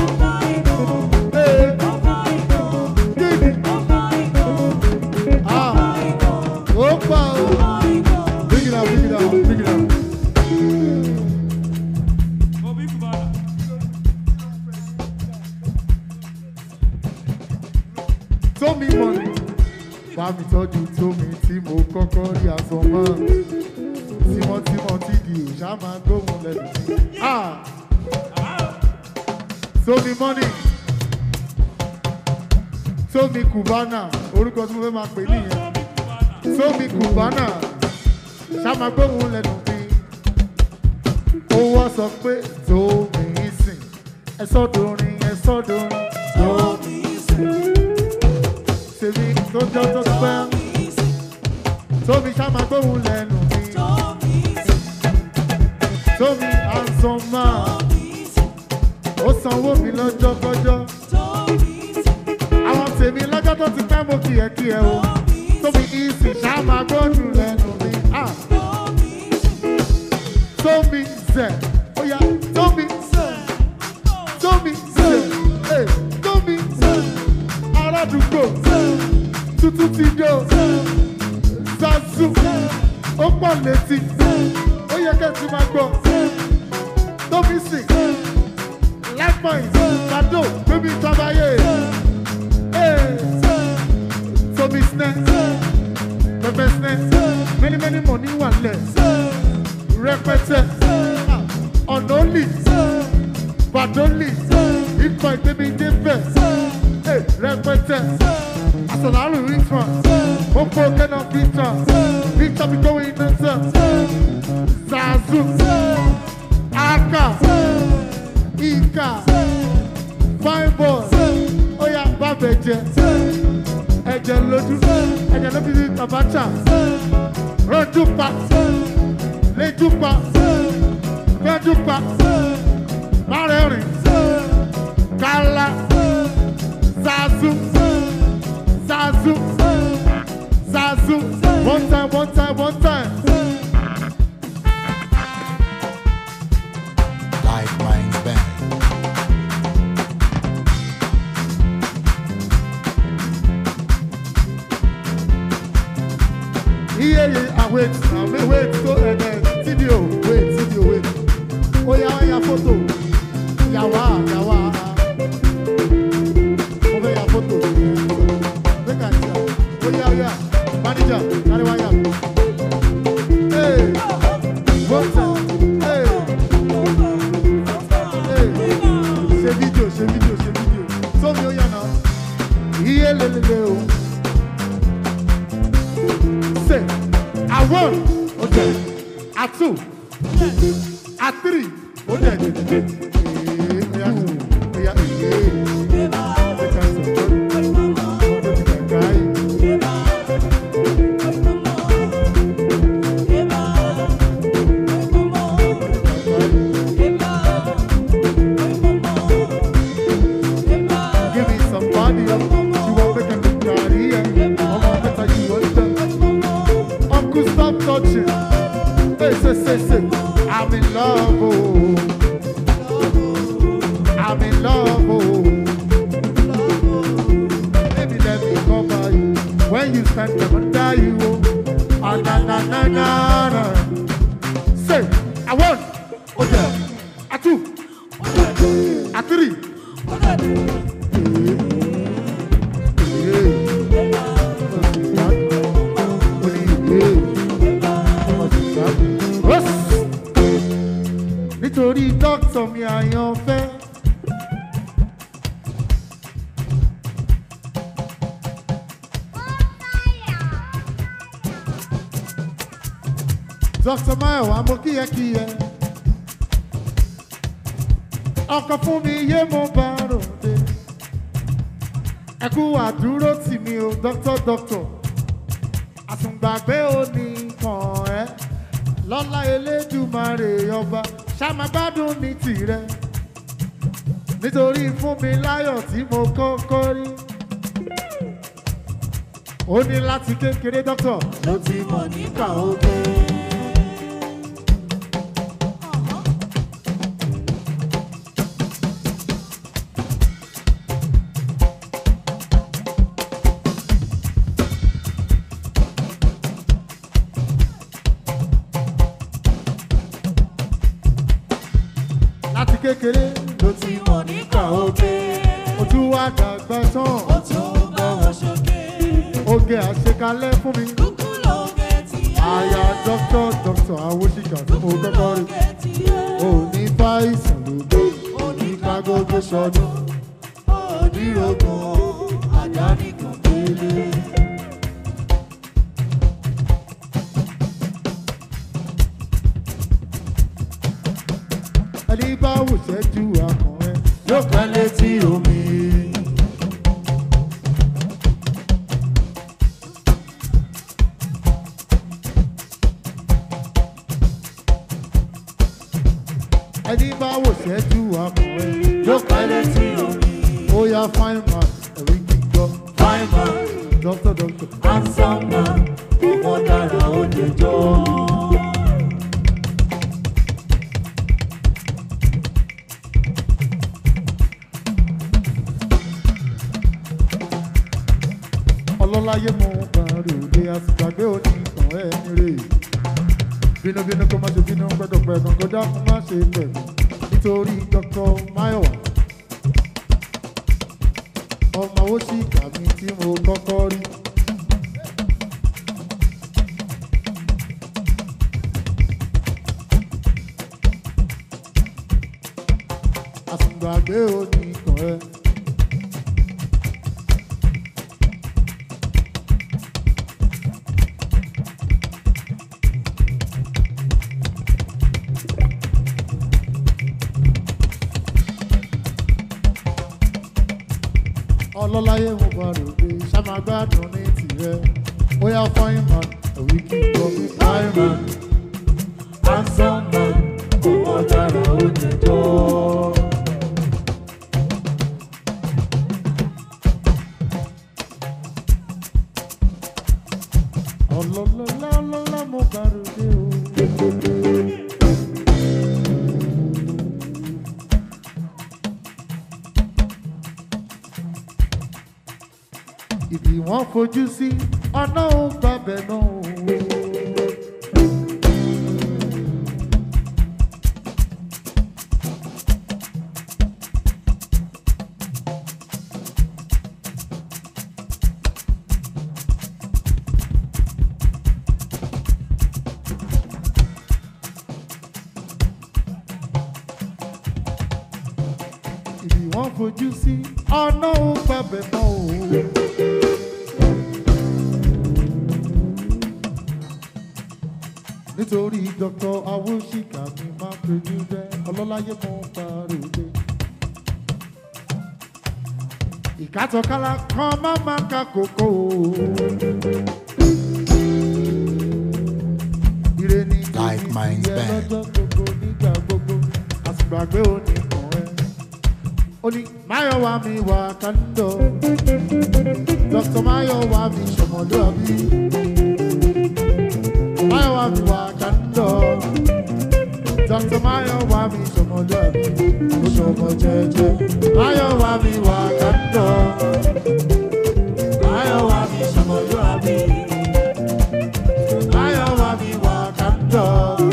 Hey, dig it. Ah, opa, bring it out, bring it out, bring it out. Tó mi money, bá mi tọ́jú tó mi tí mo kọ́kọ́ rí aṣọ mọ́. Tímọ́tímọ́ tí di òṣà máa gbóhùn lẹ́nu. Ah, tó mi money, tó mi Cubana, orúkọ tí mo fẹ́ máa pè nìyẹn. Tó mi Cubana, ṣáma gbóhùn lẹ́nu mi. Ó wá sọ pé tó mi sìn, ẹ sọ́dọ̀rin, ẹ sọ́dọ̀rin. Tó mi sìn. Tèmi tó jọ tó pẹ́. Tó mi ṣáma gbóhùn lẹ́nu mi. Tó mi handsome man. Ó sanwó mi lọ́jọ́ kọjọ́. Àwọn tèmi lọ́jọ́ tó ti pẹ́ mo kí ẹ o. Tómi ìsìn ṣáma gbóhùn lẹ́nu mi. Tómi zẹ̀, ó yá Tómi zẹ̀, Tómi zẹ̀, Tómi zẹ̀, aládùúgbò tuntun ti dé o. Zazu, ó pọ̀ létí, ó yẹ kẹ́ ti máa gbọ́. Tómi sìn, life point, Bado, baby Tabaye. Tómi snẹ́, pẹpẹ snẹ́, many money wà lẹ̀. Rẹpẹtẹ, ọ̀nọ́lì, Badoli, ikọ̀ ìgbémi débẹ̀. Rẹpẹtẹ, àsọ̀lárù Richmond, ó kó kẹ́nà Victor, Victor bí gbówó iná tẹ̀. Zazu, Aka, Ika, Fine Boy, ó yá bàbẹ̀jẹ̀, ẹ̀jẹ̀ lójú, ẹ̀jẹ̀ lójú ní Abacha, rọ́jú pa. Lejupa, Lejupa, Mareri, Kala, Zazu, Zazu, Zazu. One time. Life Minds Band. I wait, so video, wait. Oh yeah, photo. Yawa. Over your photo. Look at you. Oh yeah. Manager, hey, what's up? Hey. C'est video. So me oh yeah now. Yeah, lele. Say, I won. Okay. At 2. At 3. Okay. Give me somebody up. She won't make a good career. Uncle, stop touching. Hey, say. I'm in love, oh. I'm in love, oh. Baby, let me cover you. When you stand up and die, you, oh. Ah, na. Say, I won. Okay. At 2. At 3. Nítorí dókítà mi àyànfẹ́. Dr. Mayowa mo kíyẹ. Ọkọ fún mi yé mo bá ròde. Ẹ kú àdúró tì mí o, doctor. Àtùngbàgbé ò ní kàn ẹ́. Lọ́lá Elédùmarè ọba, ṣá máa gbádùn ní tìrẹ. Nítorí fún mi láyọ̀ tí mo kọ́kọ́ rí. Ó ní láti kékeré dọ́kítọ̀ ló ti mọ̀ nípa oge. Kékeré ló ti mọ̀ nípa oge. Ó tún wá dàgbà tán. Ó tún gbọ́wọ́ sókè. Oge àṣekalẹ̀ fún mi. Kúkú lóge tí ẹ. Àyà dókítà Awóṣìkà tí mo kọ́kọ́ rí. Òní fáìsàn lóge. Òní kágógó sọdún. Òní rògùn àdánìkan délé. ẹni bá wò ṣẹ́jú àmọ́ ẹ yóò pẹ́ létí omi. ẹni bá wò ṣẹ́jú àmọ́ ẹ yóò pẹ́ létí omi. ó yá fine man ẹ̀rí kíkọ́ Fine man, doctor. handsome man, ọmọ dára ó jẹjọ́. ọlọ́láyé mo bá rí òde àsìgbàgbé òní ìtàn ẹni rè bínúbínú kó má ṣe bínú pẹ́kọ̀pẹ́kọ̀ kó dákun má ṣe pẹ̀lú nítorí Dr. Máyọ̀wá ọmọ owó sí ìkà mi tí mo kọ́kọ́ rí. àsìgbàgbé òní ìtàn ẹ. ọlọ́láyé mo bá rò pé ṣàmàgbádùn ní tirẹ̀ ó yá fine man ẹ̀wí kí n gbọ́ Fine man, handsome man, ọmọ dára ó jẹjọ́. ọlọ́lọ́lá mo bá rò pé o. ibi wọ́n fojú sí ọ̀nà ò gbàbẹ̀ náà o. ibi wọ́n fojú sí ọ̀nà ò gbàbẹ̀ náà o. nítorí Dr. Awosika mi máa ń pèjú bẹ́ ọlọ́láyé mo paròde. ìkátọ̀kálá kan máa máa ka kókó. ire ni Like Minds Band. lọ́jọ́ gbogbo nígbà gbogbo àsìgbàgbé òní kan ẹ. ó ní Máyọ̀wá mi wà kándọ̀ Dr. Máyọ̀wá mi ṣọmọlúwàbí. Máyọ̀wá mi wà kándọ̀ Dr. Máyọ̀wá mi ṣọmọlúwàbí. ó ṣọmọ jẹ́jẹ́. Máyọ̀wá mi wà kándọ̀ Máyọ̀wá mi ṣọmọlúwàbí. Máyọ̀wá mi wà kándọ̀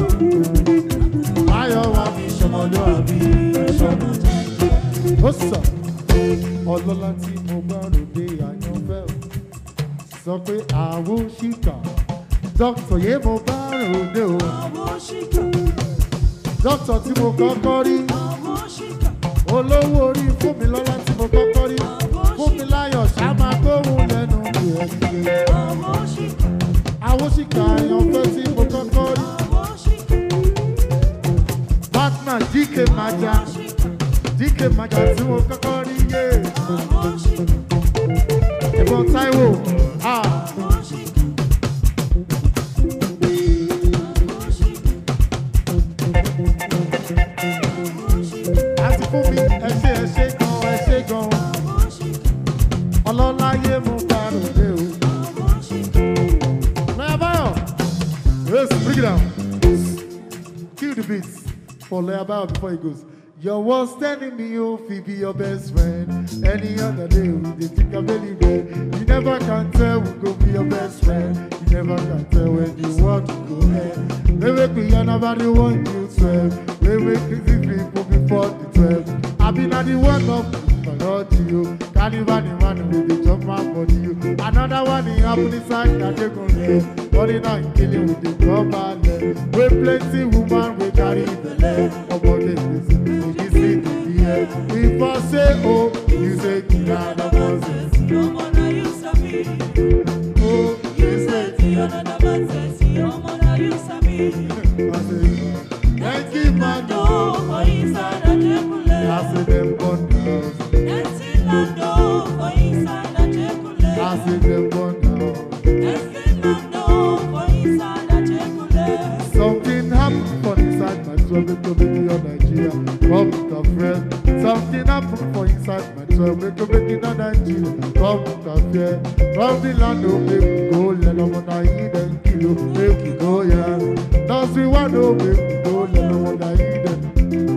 Máyọ̀wá mi ṣọmọlúwàbí. Ṣọmọ jẹ́jẹ́. ó sọ ọlọ́lá tí mo bá ròde àyànfẹ́ o sọ pé Awosika dókítà yé mo bá ròde o Awosika, dókítà tí mo kọ́kọ́ rí Awosika, olówó orí Fúnmilọ́lá tí mo kọ́kọ́ rí Fúnmiláyọ̀ ṣáma gbóhùn lẹ́nu ìrẹ́nìyẹ Awosika, Awosika àyànfẹ́ tí mo kọ́kọ́ rí Awosika, partner DK Maja DK Maja tí mo kọ́kọ́ rí yé Awosika, ẹ̀gbọ́n Táíwò Awosika, àti fún mi ẹṣẹ́ gan ọlọ́láyé mo bá ròde o. Lọ́yà Báyọ̀, yes, bring it down. Kill the beats for Lọ́yà Báyọ̀ before he goes. Your words telling me you'll be your best friend. Any other day we dey think of anywhere. You never can tell who go be your best friend. You never can tell when you want to go ahead. They make me hear nobody want you 12. They make crazy people before the 12. I been at the one of not you. Carnival the man with the jump man body you. Another one in happen inside that they go there. Body not killing with the rubber leg. We plenty woman we carry belle. About this if I say oh, you say Kinada Moses. no more you sabi. Oh, You say to another man says, no more you sabi. I say, thank you, man. No, for you 12, make you make your Nigeria. Come with a friend. Something happened for inside my 12, make you make it on Nigeria. Come with a friend. From the land of make you go, let them want to eat and kill you, make you go, yeah. That's we want to make you go, let them want to eat and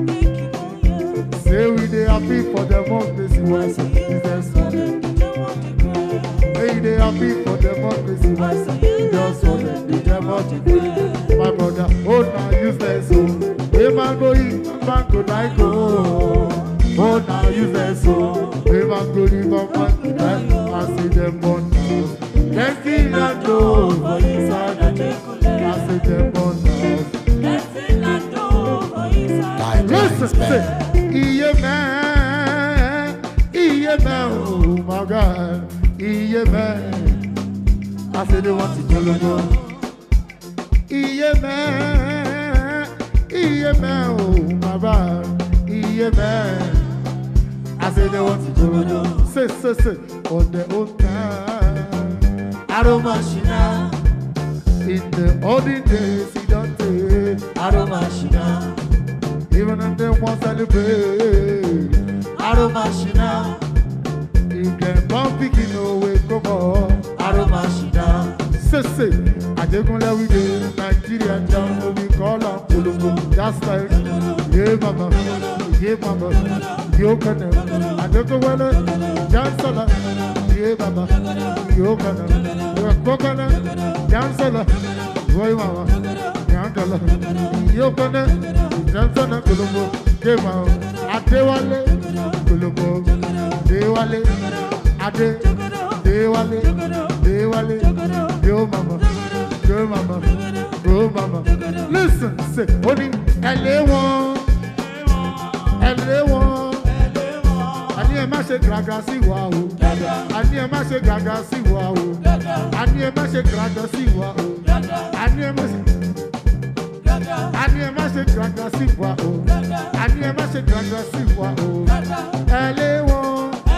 say we they happy for the month, they see why some business on it. Hey, they happy for the month, they see why some just on it. They never to my brother, oh, now useless, oh. Hey, man, go eat, man, go die, go. Oh, now useless, oh. Hey, man, go eat, man, go die. I see them born now. Let's see that door for inside the I see them born now. Let's see that door for inside. Listen, say, man, oh my God, man. I said they want to go. Man, oh my God, man. I said they want to go. Say, on the old time. I don't machina. In the olden days, he don't take. I don't machina. Even if they want to celebrate. I don't machina. You can come picking away, come on. I don't machina. Say, I just gonna let we do Nigerian down, we call them Pulugu. That's like, yeah, mama, you can. I don't go well, dance a lot. Yeah, mama, you can. You're a coconut, dance a lot. Boy, mama, you can. Dance a lot, Pulugu. Yeah, mama, I do wale, Pulugu. Dewale, Ade, Dewale, yo mama, listen, say, only L1, and you must say Gragasi wow, and you must say Gragasi wow, and you must say Gragasi wow, and you must say Gragasi wow, and you must say Gragasi wow, L1.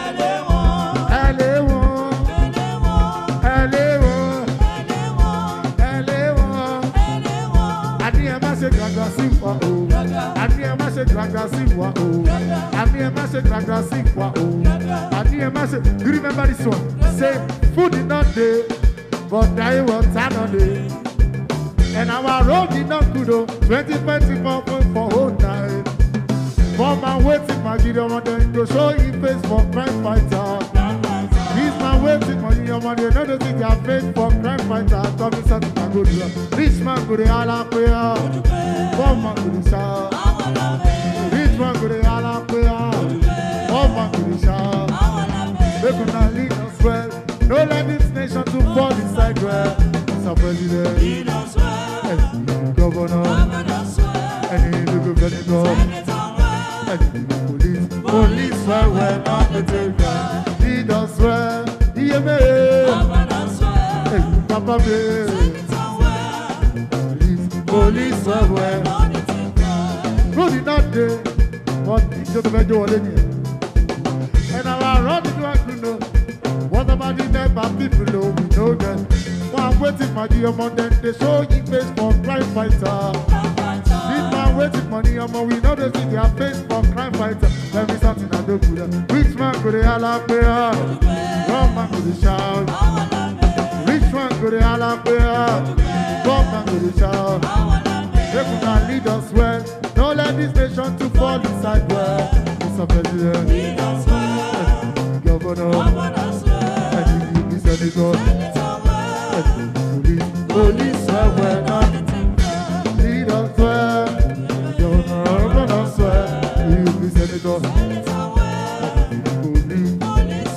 You remember this one? Say, food did not day, but I was time on day. And our road did not good, 2024 for whole night. For my waiting, my video on them to show you face for crime fighter. He's my waiting, my video on them to see their face for crime fighter. Tell me something I go do. Rich man go to all up here. Poor man go to shout. Rich man go to all up here. Poor man go to shout. They could not lead us well. No let this nation to fall inside well. Mr. President, and Governor, and the Governor, and the police were not the taker. Lead us well, Papa, police were not the taker. Good enough day, what did you do already? And our road is like to know. What about the never people know? We know that. One waiting money among them, they show you face for crime fighter. This man waiting money among we know they see their face for crime fighter. Let me something I do good. Rich man go to holla prayer. Wrong man go to shout. Rich man go to holla prayer. Wrong man go to shout. They could not lead us well. Don't let this nation to fall inside well. Mr. President. Governor, and the senator, and the police were not lead us well. Governor, swear, the senator, and the police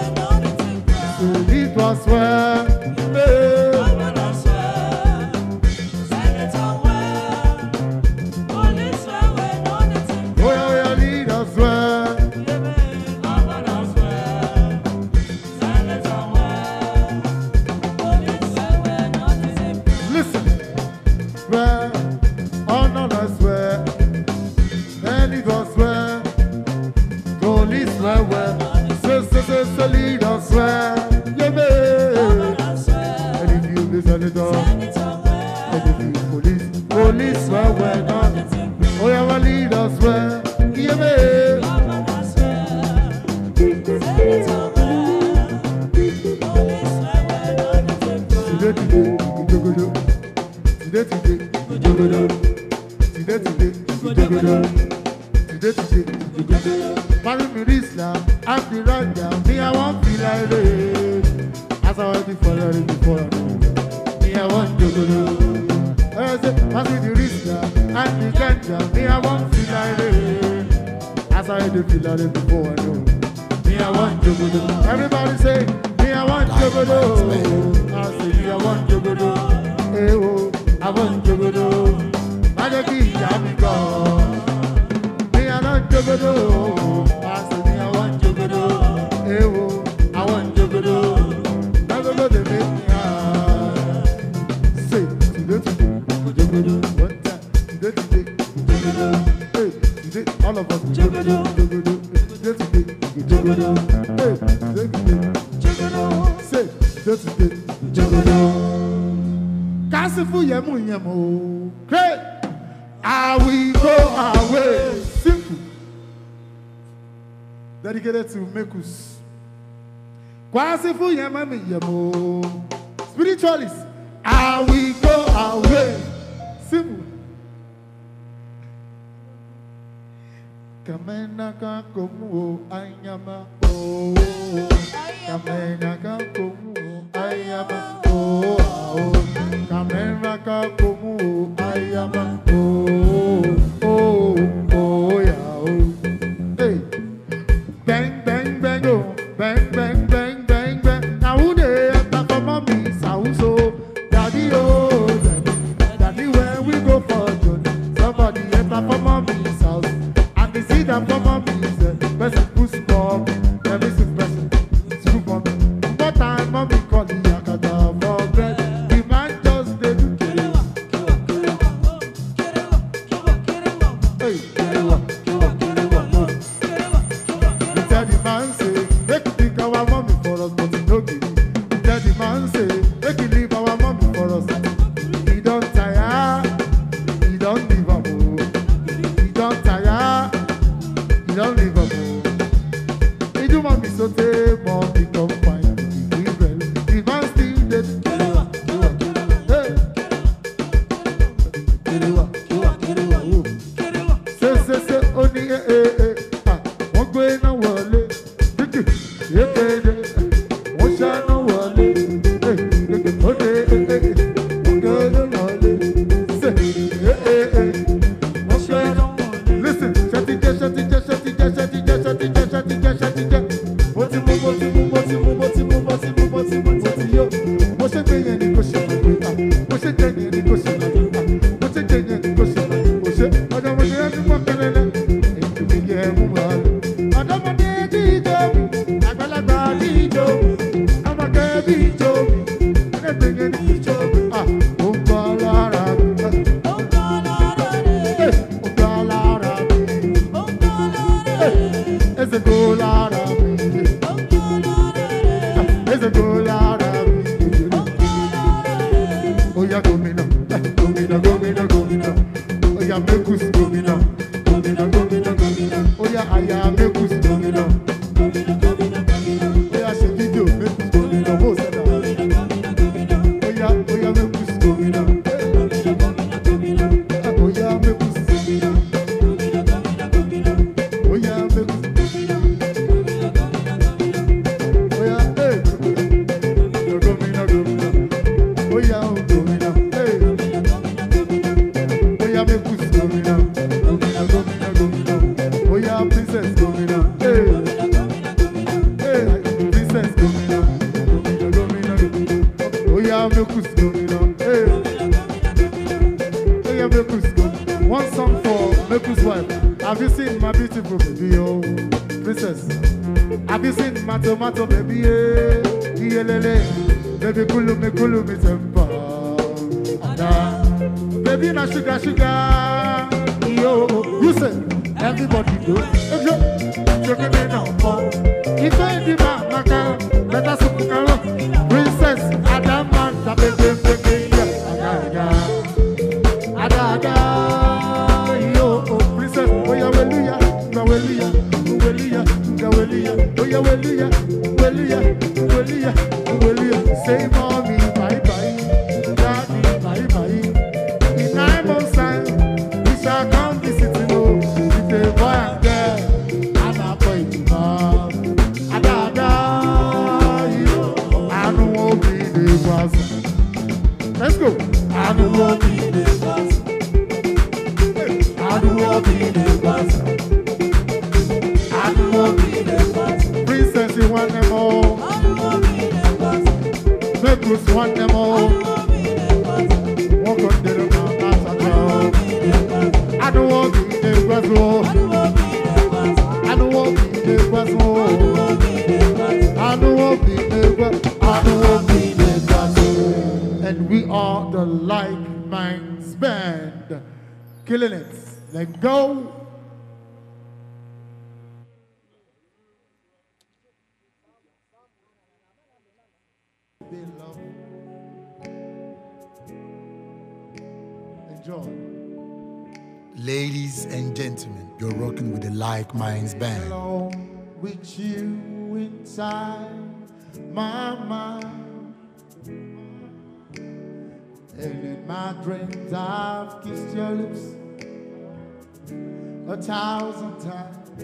lead us well. today, jogodo. Today, jogodo. Marry me this now, I'm the right now. Me, I want feel like it. As I want before, me, I want jogodo. I say, pass me the wrist now, I'm the ganja. Me, I want feel like it. As I feel like it before I know. Me, I want jogodo. Everybody say, me, I want jogodo. I say, me, I want jogodo. Hey, oh, I want jogodo. Magic, I'm gone. Me, I want jogodo. I say, me, I want jogodo. Hey, oh, I want jogodo. Never go to make me high. Say, today, jogodo. One time, today, jogodo. Hey, today, all of us, jogodo. Today, jogodo. Hey, today, jogodo. Say, today, jogodo. Kasifu yemu. Great. I will go away. Simple. Dedicated to Mekus. Kasifu yemu. Spiritualist. I will go away. Simple. Kamena kakomu ayama oh. Kamena kakomu ayama oh. Kamena kakomu ayama oh yeah oh. Hey, bang bang bang oh, bang bang bang bang bang. Now who they for mommy so daddy oh daddy when we go for journey, somebody enter for mommy's house. They see that mama means person who's small, every person who's small. What time mommy calling Yakata for bread? The man just did do kirewa. Hey, kirewa. We tell the man say, make you think our mommy for us, but he no give me. We tell the man say, make you leave our mommy for us. He don't tire, he don't give up. He don't tire. Don't leave up. He do want me so take mommy come find me. The man still dead. Say, only one way no wale. One shine no wale. Listen, it's a goal out of me. It's a goal out of me. Oh yeah, go me now. Oh yeah, make us go me now. Oh yeah, I am make us go me now. Oh yeah, she video make us go me now. Oh yeah, make us go me now. Oh yeah, make us go me now. Oh yeah, make us. One song for Meku's wife. Have you seen my beautiful baby, oh, princess? Have you seen my tomato baby, baby kulu me temper. Baby na sugar, yo. You say everybody do. If you give me now, if I give my car, let us go. Princess, Adam man, that baby, Ada, yo, princess, oh yeah, say mommy, bye bye, daddy, bye bye. In 9 months time, we shall Princess, you want them all. Make us want them all. Walk on the mountain. I don't want to be the Brazil. I don't want to be the Brazil. I don't want to be the Brazil. I don't want to be the Brazil. And we are the Like Minds Band. Killing it. Let's go. Enjoy. Ladies and gentlemen, you're rocking with the Like Minds Band. Alone with you inside my mind, and in my dreams I've kissed your lips 1,000 times.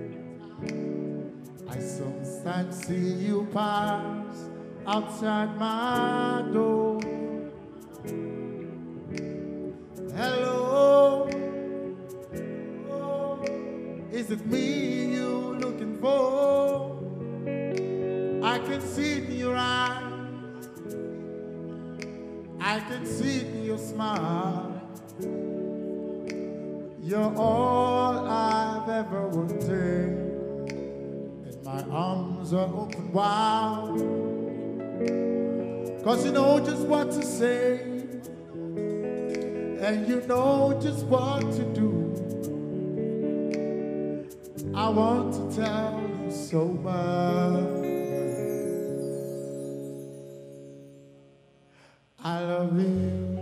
I sometimes see you pass outside my door. Hello, is it me you looking for? I can see it in your eyes, I can see it in your smile. You're all I've ever wanted, and my arms are open wide. 'Cause you know just what to say, and you know just what to do. I want to tell you so much. I love you.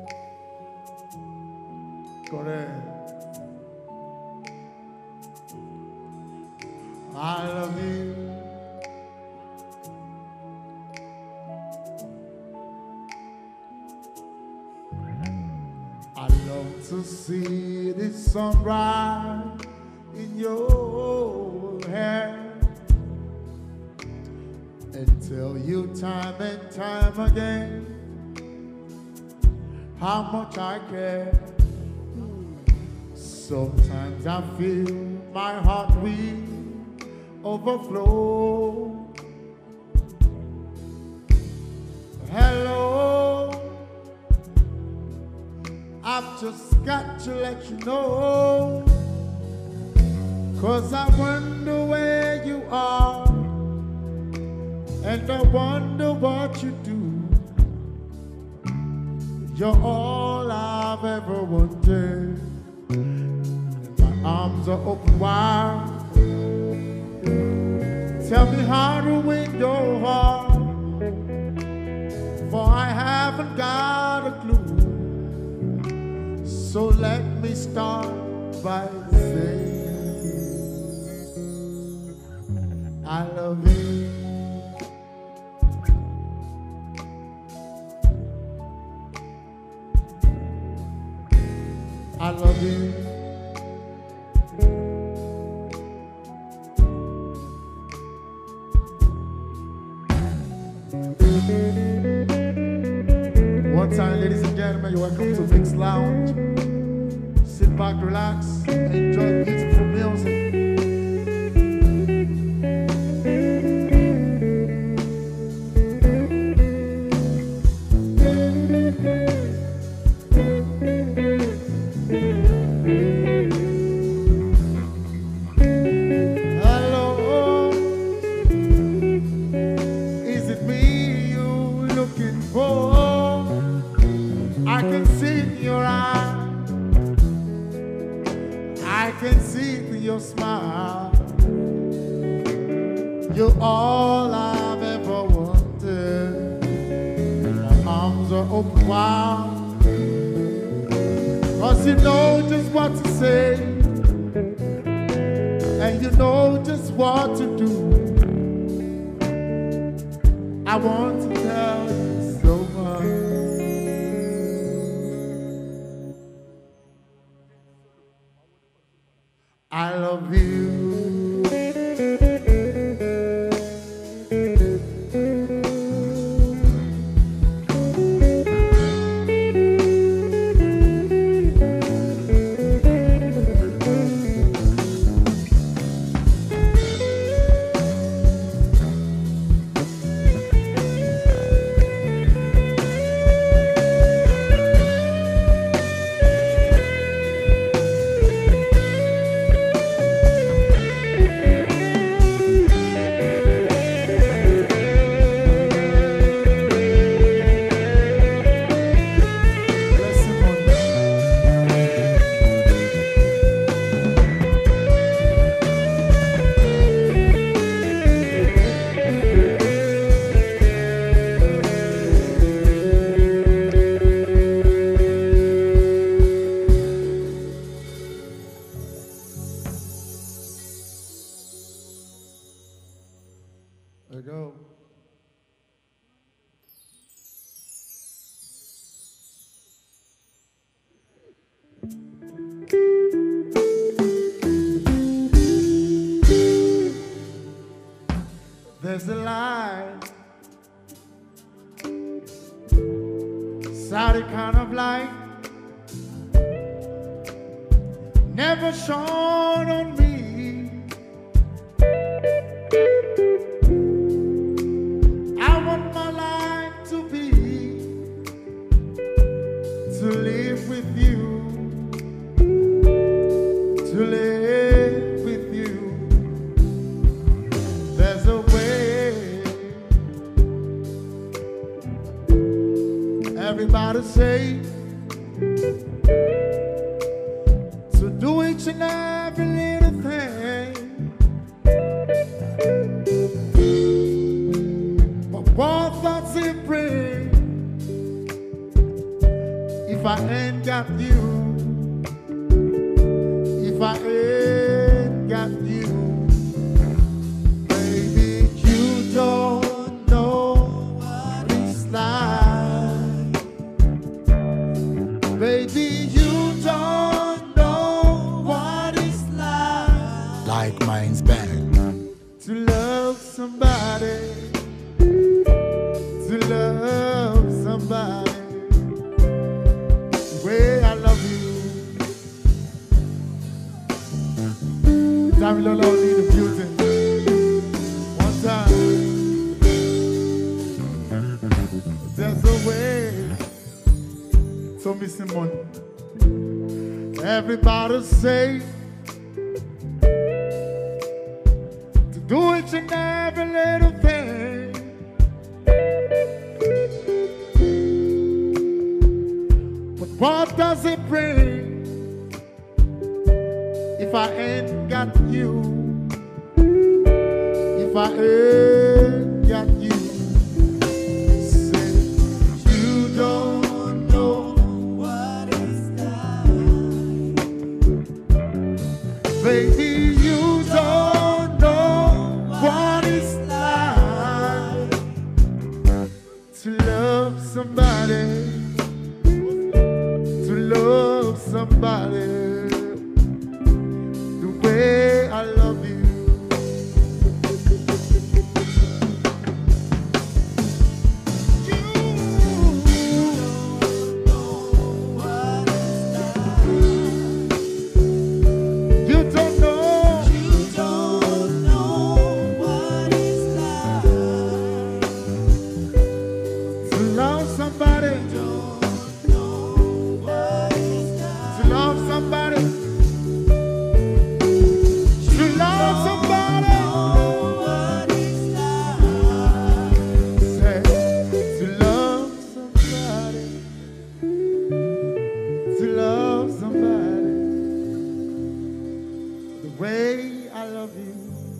Correct. I love you. I love to see the sunrise in your hair, and tell you time and time again how much I care. Sometimes I feel my heart will overflow. Hello, I've just got to let you know, 'cause I wonder where you are, and I wonder what you do. You're all I've ever wanted, and my arms are open wide. Tell me how to win your heart, for I haven't got a clue. So let me start by saying I love you. I love you. One time, ladies and gentlemen, you're welcome to Mix Lounge. Sit back, relax, enjoy beautiful music. Hello, is it me you looking for? I can see it in your eyes, I can see it in your smile. You're all I've ever wanted, my arms are open wide. 'Cause you know just what to say, and you know just what to do. I want to tell you so much. I love you. there's a light, solid kind of light, never shone on me. I want my life to be, to live with you, to live with you. There's a way. Everybody say, to do each and every little thing. But what does it bring if I ain't got you? If I ain't got you, baby, you don't know what it's like. Baby, you don't know what it's like Minds Band. to love somebody, to love somebody the way I love you. Time Lola need a beauty. One time. There's a way. So missing money. Everybody say, to do each and every little thing. But what does it bring if I ain't got you? If I ain't got you? Say, you don't know what it's like. Baby, you don't know what it's like to love somebody, to love somebody the way I love you. You don't know. You don't know what it's like to love somebody. Don't know what it's like to love somebody. To love somebody. What it's like. Say, to love somebody. To love somebody the way I love you.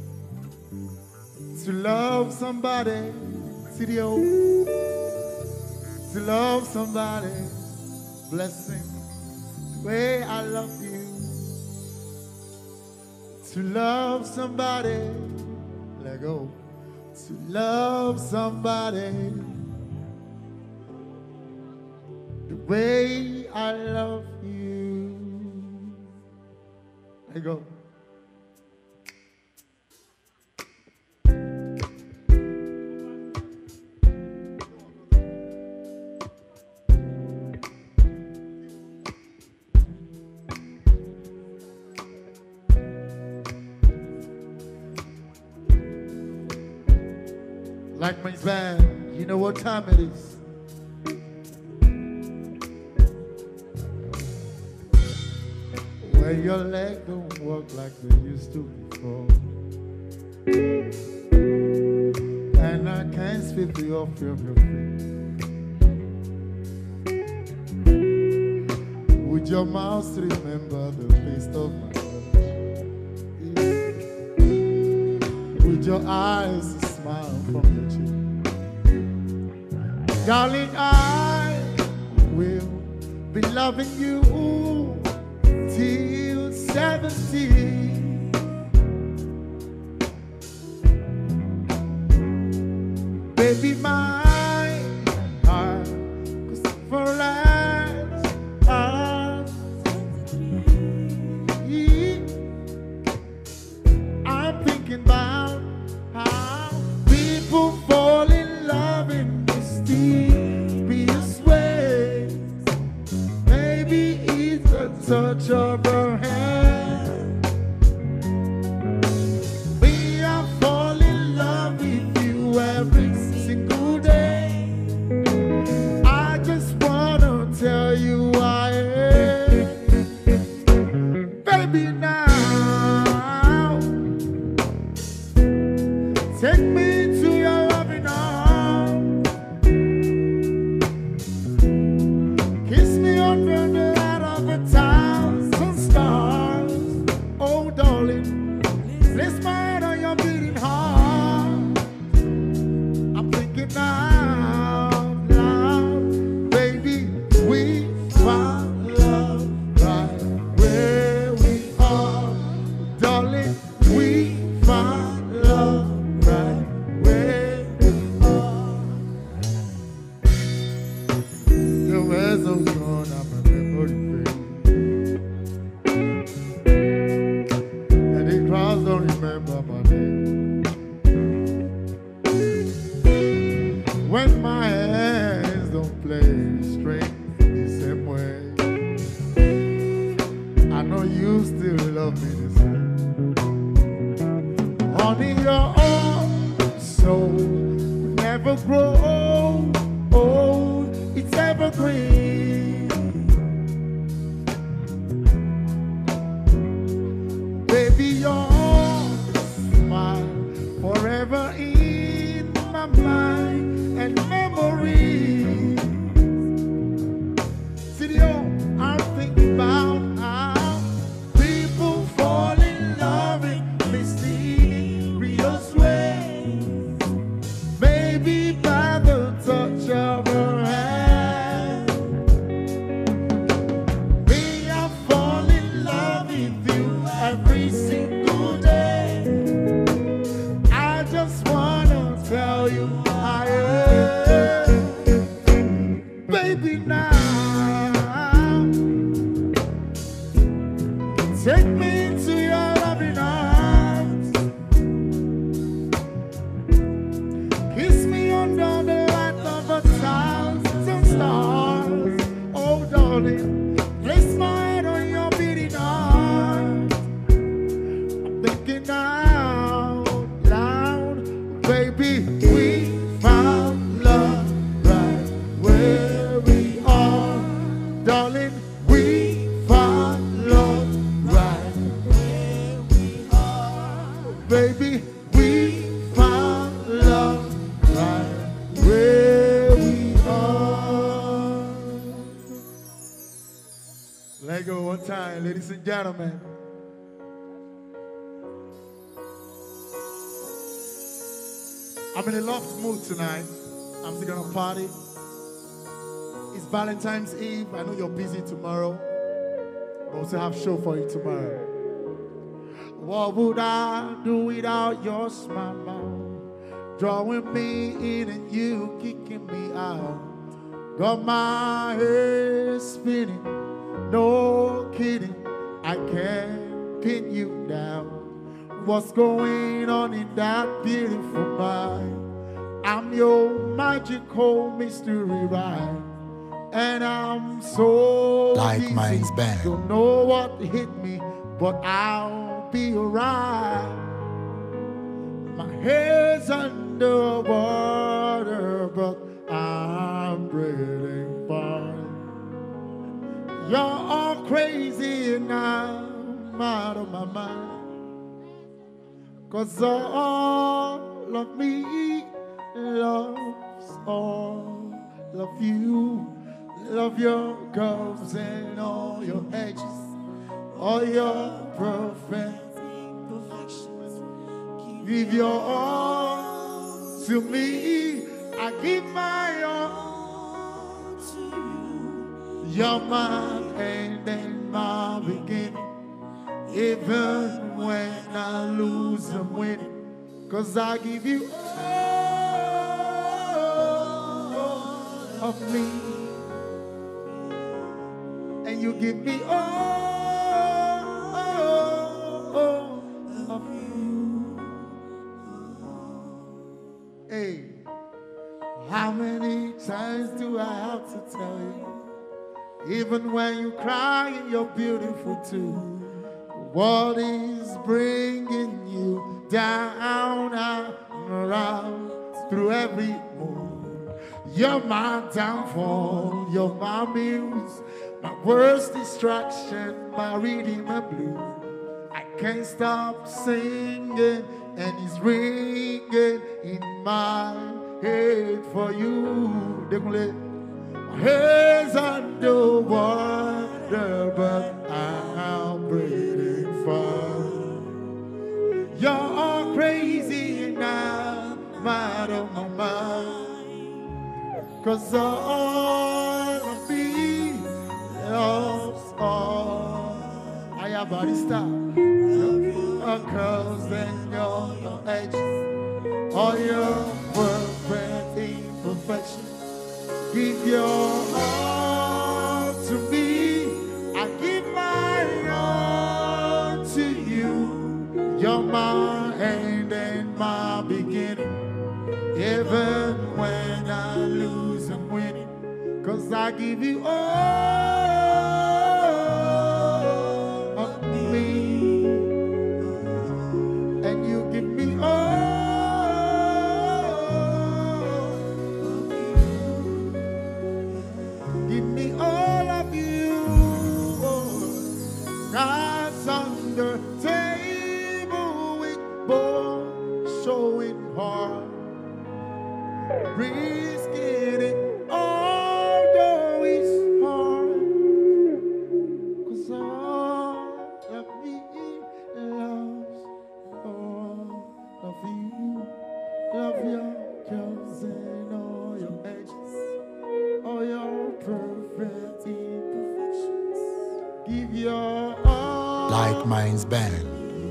To love somebody, CDO. To love somebody, blessing the way I love you. To love somebody, let go. To love somebody the way I love you. Let go. Like my band, you know what time it is. When your leg don't work like they used to before, and I can't sweep you off your feet. Would your mouth remember the taste of my love? Would your eyes smile from your cheek? Darling, I will be loving you till 70. Baby, my heart goes for last. I'm thinking about how we baby, now take me to your loving arms. Kiss me under the light of 1,000 stars. Oh, darling, place my head on your beating heart. I'm thinking out loud, baby, we found love right where we are. Darling, we found love right where we are. The words of God, I'm remembering, and the crowds don't remember my name. When my hands don't play strings the same way, I know you still love me the same. Honey, your soul will never grow old, it's evergreen. Baby, your smile forever in my mind and memory. See, I'm thinking about how people fall in love in mysterious ways. Maybe by the touch of her hand. Me, I fall in love with you every single day. I just wanna tell you I am. Baby, now take me into your loving arms. Kiss me under the light of 1,000 stars. Oh, darling, place my head on your beating heart. I'm thinking out loud, baby, we found love right where we are. Darling, we found love right where we are. Baby, we found love right where we are. Let go one time, ladies and gentlemen. I'm in a loft mood tonight. I'm still gonna party. It's Valentine's Eve. I know you're busy tomorrow. I also have a show for you tomorrow. What would I do without your smile? Drawing me in and you kicking me out. Got my head spinning, no kidding. I can't pin you down. What's going on in that beautiful mind? I'm your magical mystery ride. And I'm so Like busy. Minds Band. Don't know what hit me, but I'll be alright. My head's under water, but I'm breathing fine. You're all crazy and I'm out of my mind. 'Cause all of me loves all of you. Love your curves and all your edges, all your perfect imperfections. Give your all to me. I give my all to you. You're my end and my beginning. Even when I lose and win, 'cause I give you all of me, and you give me all of you. Hey, how many times do I have to tell you? Even when you cry, you're beautiful too. What is bringing you down and around through every mood? You're my downfall, you're my muse, my worst distraction, my reading my blues. can't stop singing, and it's ringing in my head for you. Découlé. My head's underwater, but I'm breathing far. You're crazy and I'm out of my mind. 'Cause all of me loves all. I have barista. Your curls and your edges. All your perfect imperfections. Give your all to me. I give my all to you. You're my end and my beginning. Even when I lose and win, 'cause I give you all of me, and you give me all of you. Give me all of you. God's on the table with bones showing hard. Risking it, although it's hard. 'Cause all of me loves all of you. Love your curves and all your edges, all your perfect imperfections. Give your all. Like Minds Band.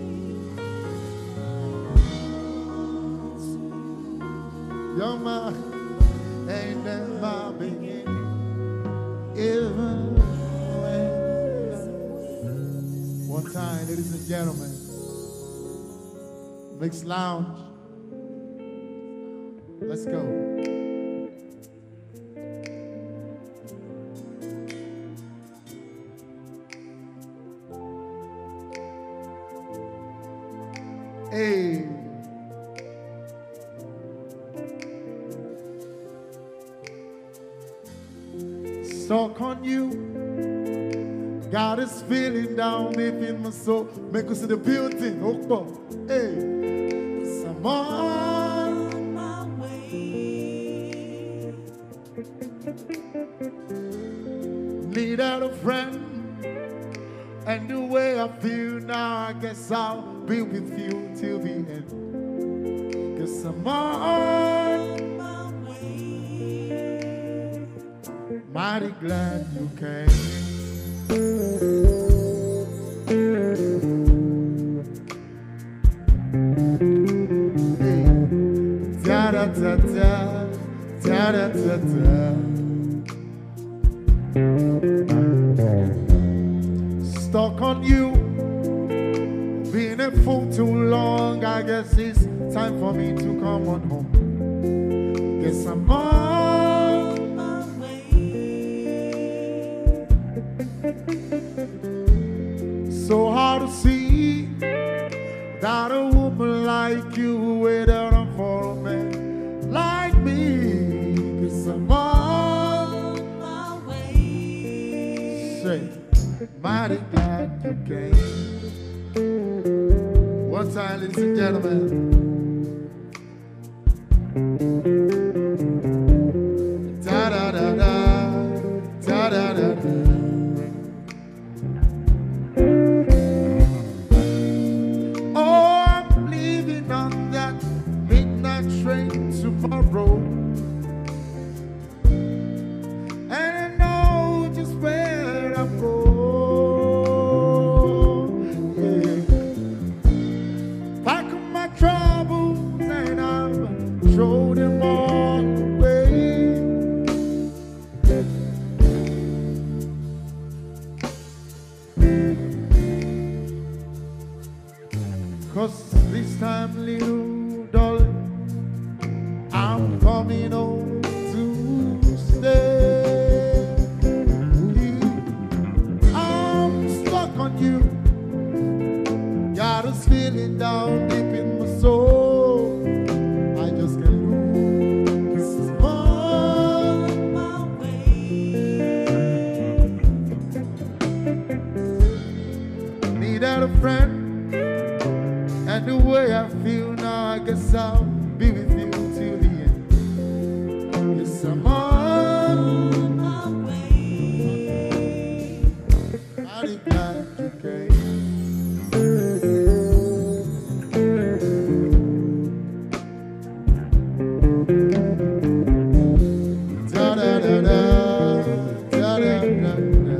You're my end and my beginning. Even when. One time, ladies and gentlemen. Mixed Lounge. Let's go. Hey. Stuck on you. God is feeling down deep in my soul. Make us see the building. Oh, hey. Someone. my way. Needed a friend. And the way I feel now, I guess I'll be with you till the end. 'Cause I'm on My way. mighty glad you came. Hey. Da-da-da-da, da-da-da-da. Stuck on you. Been a fool too long, I guess it's time for me to come on home. Guess I'm on My way. so hard to see that a woman like you waited on for a man like me. Guess I'm on My way. say, mighty glad you came. One time, ladies and gentlemen. Da da da da, da da da da. Oh, I'm leaving on that midnight train tomorrow, and I know just where I'm going. Yeah. Pack up my troubles and I'll throw them all away. 'Cause this time, little darling, I'm coming home to stay. I'm stuck on you. Got us feeling down deep in my soul. I just can't lose this one. My way. Needed a friend, like the way I feel now. I guess I'll be with you till the end. Yes, I'm on my way. mighty glad you came. Da da da da, da da da da,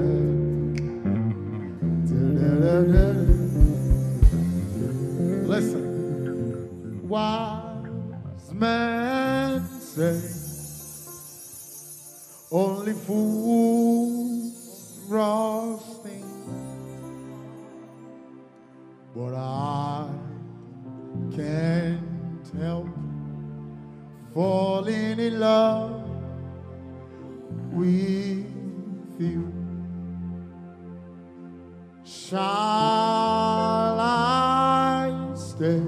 da da da. Listen, wise men say only fools rush things, but I can't help falling in love with you. Shall I stay?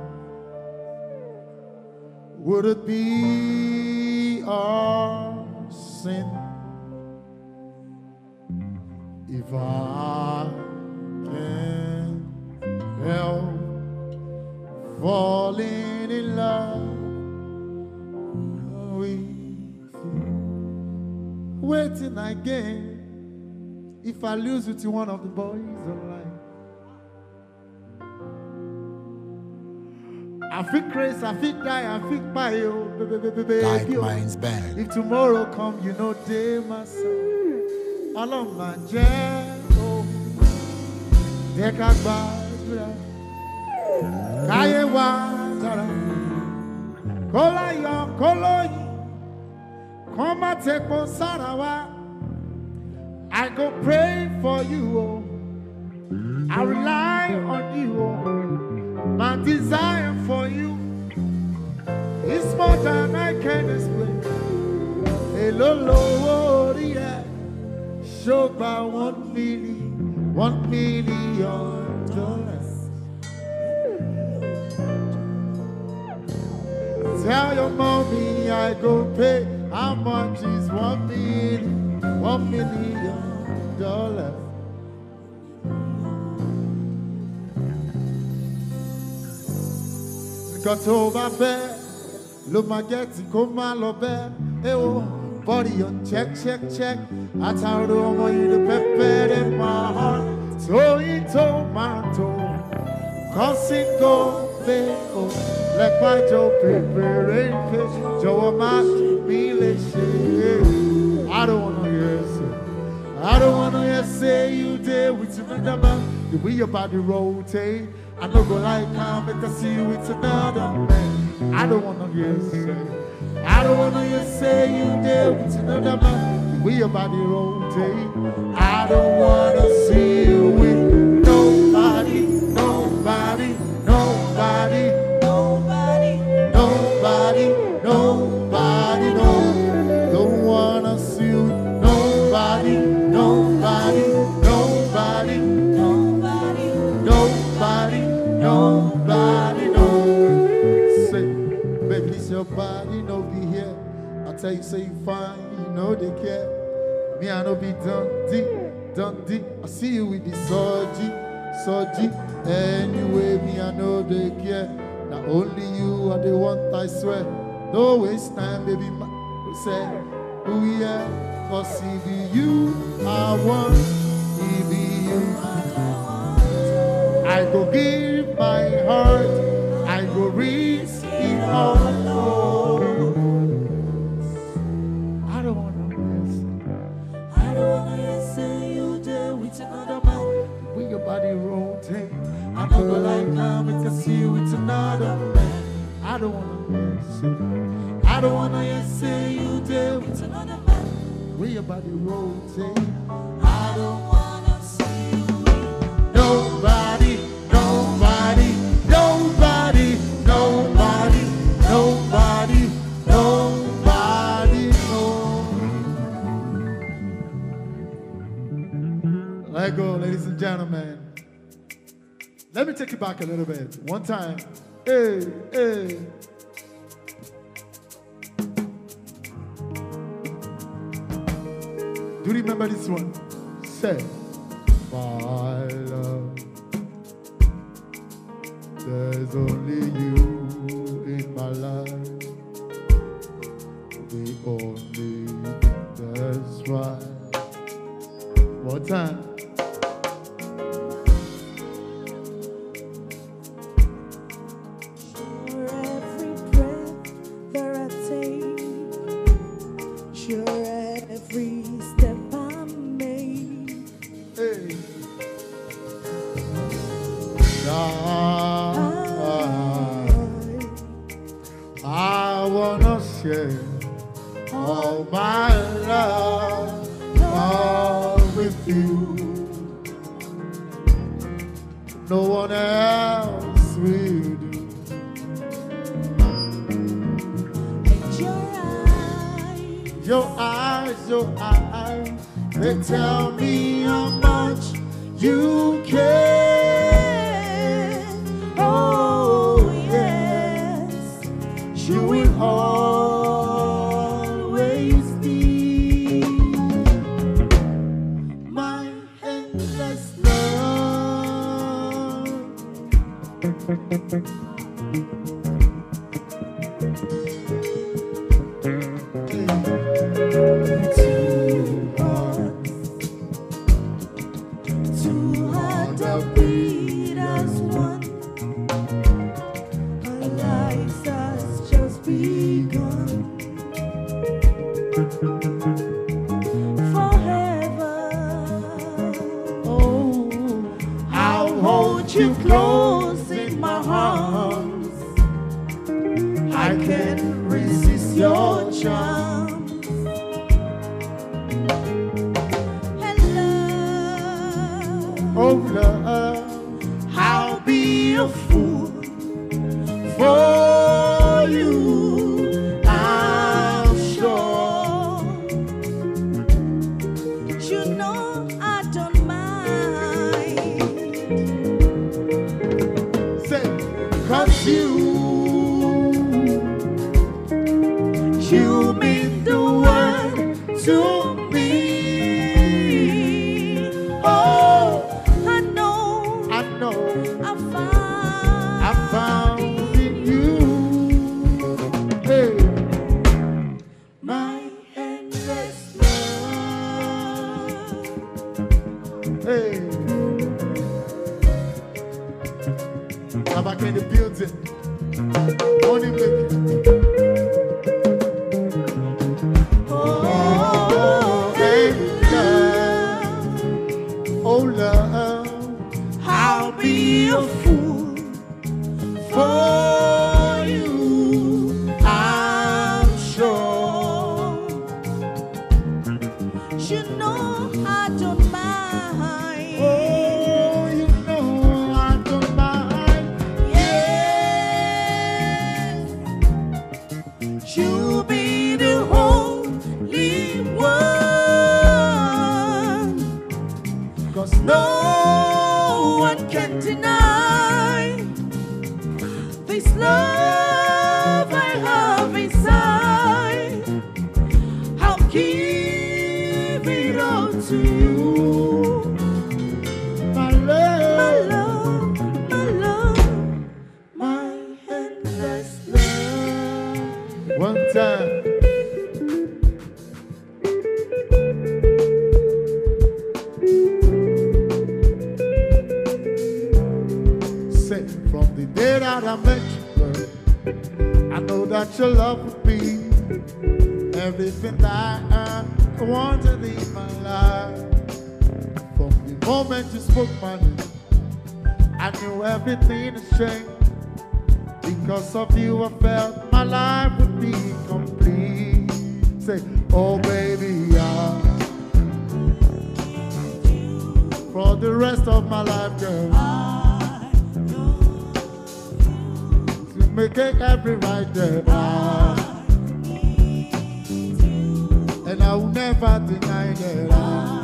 Would it be a sin if I can't help falling in love with you? Waiting again. If I lose you to one of the boys online, I feel crazy, I feel die, I feel buy you, Like Minds Band. If tomorrow come, you know day my son. All of my jail, they can buy. Kaye wa tara, kola yo, koloyi, koma teko sarawa. I go pray for you, oh. I rely on you, oh. My desire for you is more than I can explain. Hello, Lord, yeah. Show by $1 million. Tell your mommy I go pay. How much is $1 million? $1 million. Nǹkan tó bá fẹ́ ló máa jẹ́ tí kò máa lọ bẹ́ẹ̀. Hey, oh, body on check, check, check. Àtàrò ọmọ yìí ló pepper in my heart. Tóyìn tomato, kọ́sìn gòbè o. Lẹ́pàjọ pèpèrè pé jọ̀wọ́ má mi lè ṣe. I don't wanna hear say, I don't wanna hear say you there with another man. The way your body rotate, I no go like how make I see you with another man. I don't wanna hear say, I don't wanna hear say you there with another man. The way your body rotate, I don't wanna see you with nobody, nobody, nobody, nobody, nobody, nobody, no. Don't wanna see you with nobody, nobody, nobody, Nobody, nobody, nobody, no. Say, baby, this your body, no be here. I tell you, say you fine, you know they care. Me, I know be Dundee, Dundee. I see you with the Soji, Soji. Anyway, me, I know they care. Not only you are the one, I swear. No waste time, baby, say, oh yeah. Cause it be you I want, it be you. I go give my heart, I go risk it all. I don't wanna miss. I don't wanna hear say you there with another man. When your body rotate, I don't go like now, make I see you with another man. I don't wanna miss it. I don't wanna hear say you there with Another man. when your body rotate. I don't wanna see you with Nobody, nobody, nobody, nobody, nobody, nobody, no. Let go, ladies and gentlemen. Let me take you back a little bit. One time. Hey, hey. Do you remember this one? Say, my love There's only you in my life. The only thing that's right. One time. For every breath that I take, sure every step I make, Hey. I wanna share all my love all with you. No one else will do. and your eyes, Your eyes, they tell me how much you care. oh yes, You will always be my endless love. two hearts that beat as one. Our lives has just begun. Forever, Oh, I'll hold you close in my arms. I can't resist your charm. And love, Oh, love, I'll be a fool for you. I'm sure. You know I don't mind. say, 'cause you mean the world to me. Oh, I know I know I I found in you. Hey, my endless love. hey. Now back in the building. Only making. Oh, and love, Oh, love, I'll be a fool for you. I'm sure. You know I don't mind. oh, you know I don't mind. Yes, you'll be the only one. 'Cause No one can deny this love I have inside. I'll give it all to you. my My love, love, my love, my endless love. one time. Say, from the day that I met you, girl, I know that your love would be everything that I wanted in my life. From the moment you spoke my name, I knew everything has changed. Because of you, I felt my life would be complete. Say, oh baby, for the rest of my life, girl, to make it every right there. And I will never deny that.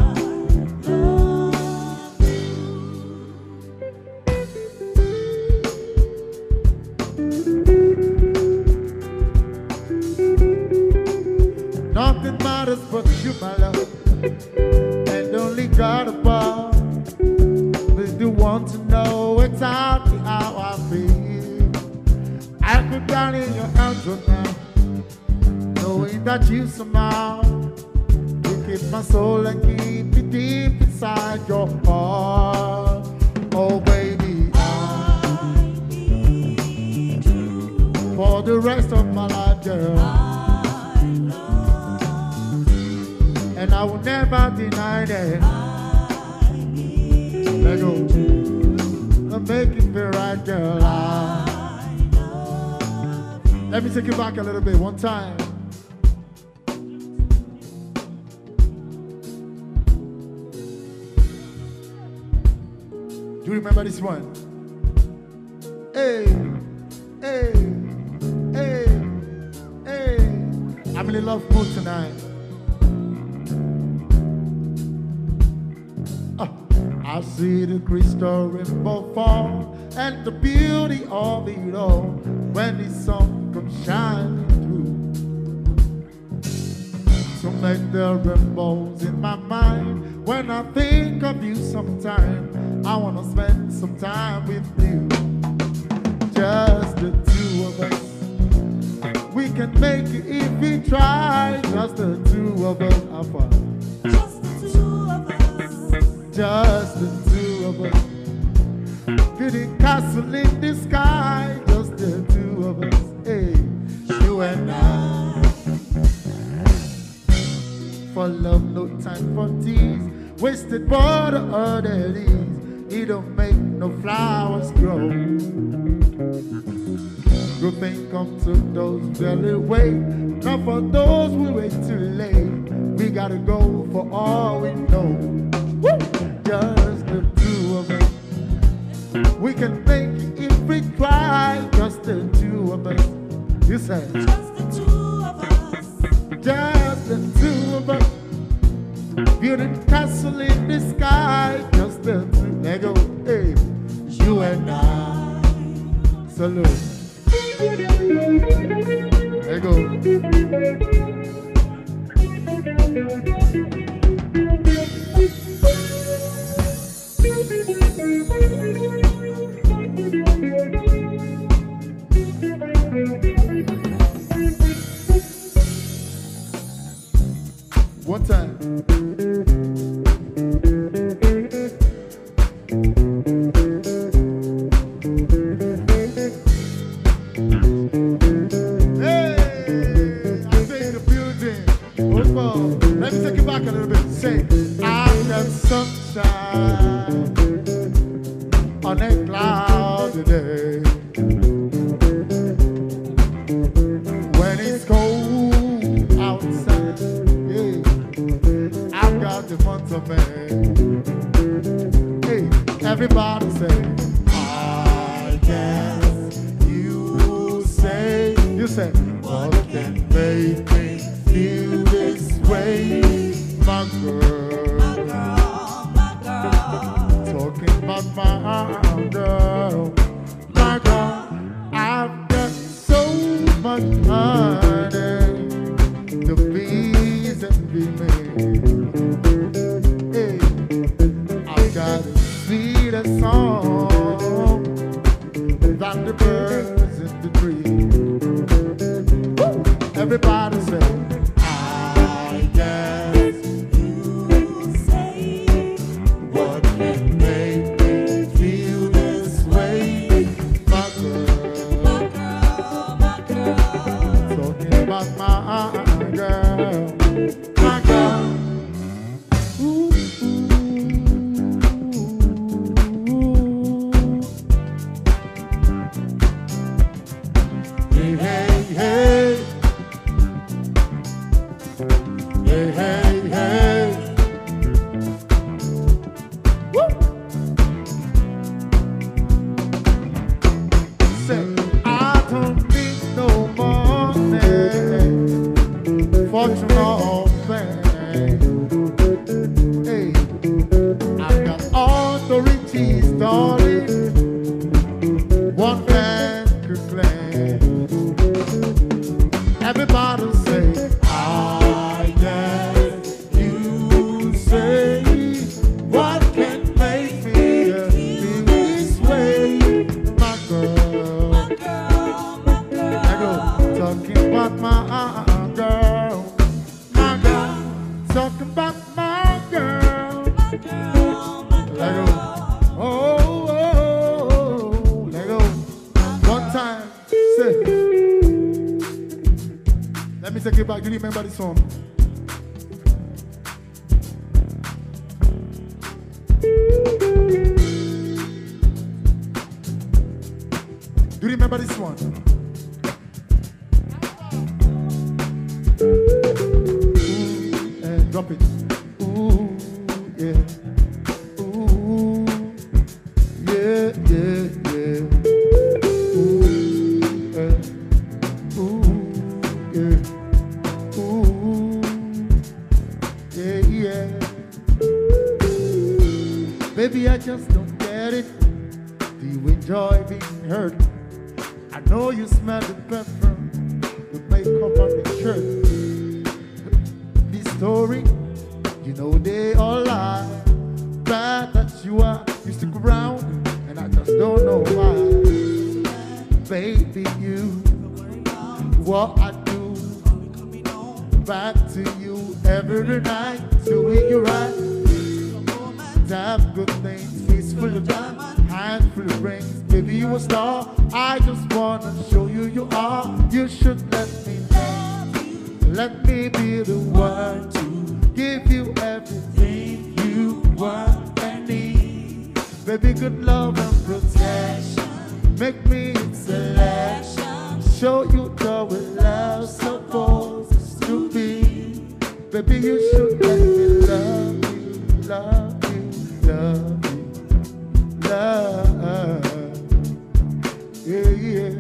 Nothing matters but you, my love, and only God above is the one to know exactly how I feel. put down in your hands right now, knowing that you somehow will keep my soul and keep it deep inside your heart. Oh baby, I need you. for the rest of my life, girl, I love you. and I will never deny that. I need you. Let go, and make it feel right, girl. I love you. Let me take you back a little bit, one time. Do you remember this one? Hey, hey, hey, hey. I'm in a love mood tonight. I see the crystal rainbow fall and the beauty of it all when the sun comes shining through. To make the rainbows in my mind when I think of you sometime, I wanna spend some time with you. Just the two of us. We can make it if we try. Just the two of us. Have fun. Just the two of us. Just the two of us. Building castle in the sky. Just the two of us. Hey, you and I. For love, no time for tease. Wasted water or the leaves. It don't make no flowers grow. Good thing come to those very wait. Not for those we wait too late. We gotta go for all we know. Woo! Just the two of us. We can make it if we try. Just the two of us. You say. Just the two of us. Just the two of us. Building castle in the sky. Just the two. Let go. Hey, you and I. Salute. There you go. One time. Let me take you back a little bit. Say, I'm the sunshine on a cloudy day. When it's cold outside, yeah, I've got the month of May. Hey, everybody say, I guess you say, what can make me feel this way, my girl, My girl. talking about my girl, I've got so much honey to please and be made. Hey, I've got a sweeter song than the birds in the trees. Everybody say, I guess You say what can make me feel this way, my girl, my girl. talking about my girl, my girl. Ooh, ooh, ooh. me take it back. Do you remember this song? Do you remember this one? Drop it. Ooh, yeah. Ooh, yeah, yeah, yeah. Ooh, yeah. Ooh, yeah, yeah. Baby, I just don't get it. Do you enjoy being hurt? I know you smell the perfume, the makeup on the shirt. This story, you know they all lie. Bad that you are, you stick around, and I just don't know why. Baby, you, what I do, back to you every night, doing you right. Have good things, face full of diamonds, hand full of rings. Baby, you a star. I just wanna show you you are. You should let me know. Let me be the one to give you everything you want and need. Baby, good love and protection. Make me a selection. Show you the way love's supposed to be. Baby, you should let me love you, love you, love you, love. Yeah, yeah.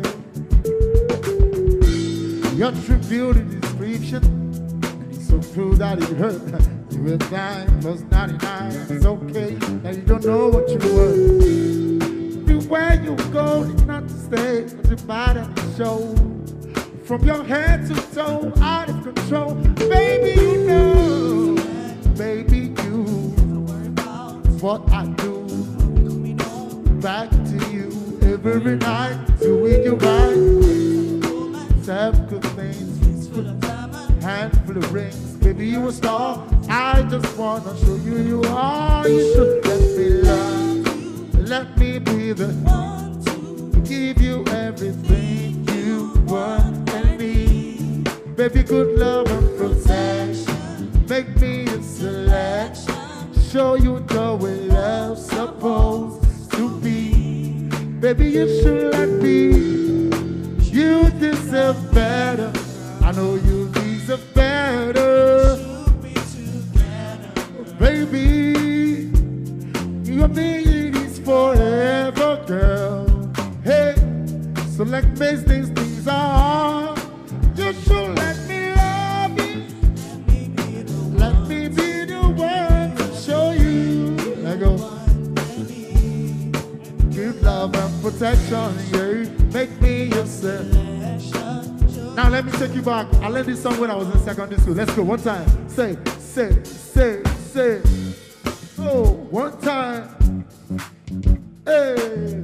Your true beauty description, and it's so true that it hurt. You were 9 plus 99. It's okay that you don't know what you were. Where you go, it's not to stay, but you might have to show. From your head to toe, out of control. Baby, you know, baby, you, what I do. Back to you every night, doing you right. Have good things, handful of rings. Baby, you a star. I just wanna show you you are. You should let me love. Let me be the one to give you everything you want and need. Baby, good love and protection. Make me a selection. Show you the way love's supposed to be. Baby, you should let me. You deserve better. I know you deserve better. Baby, you and me is forever, girl. Hey, so like base things are. You should let me love you. Let me be the one to show you. Let go. Give love and protection, yeah. Make me yourself. Now let me take you back. I learned this song when I was in secondary school. Let's go one time. Say. Oh, one time. Hey.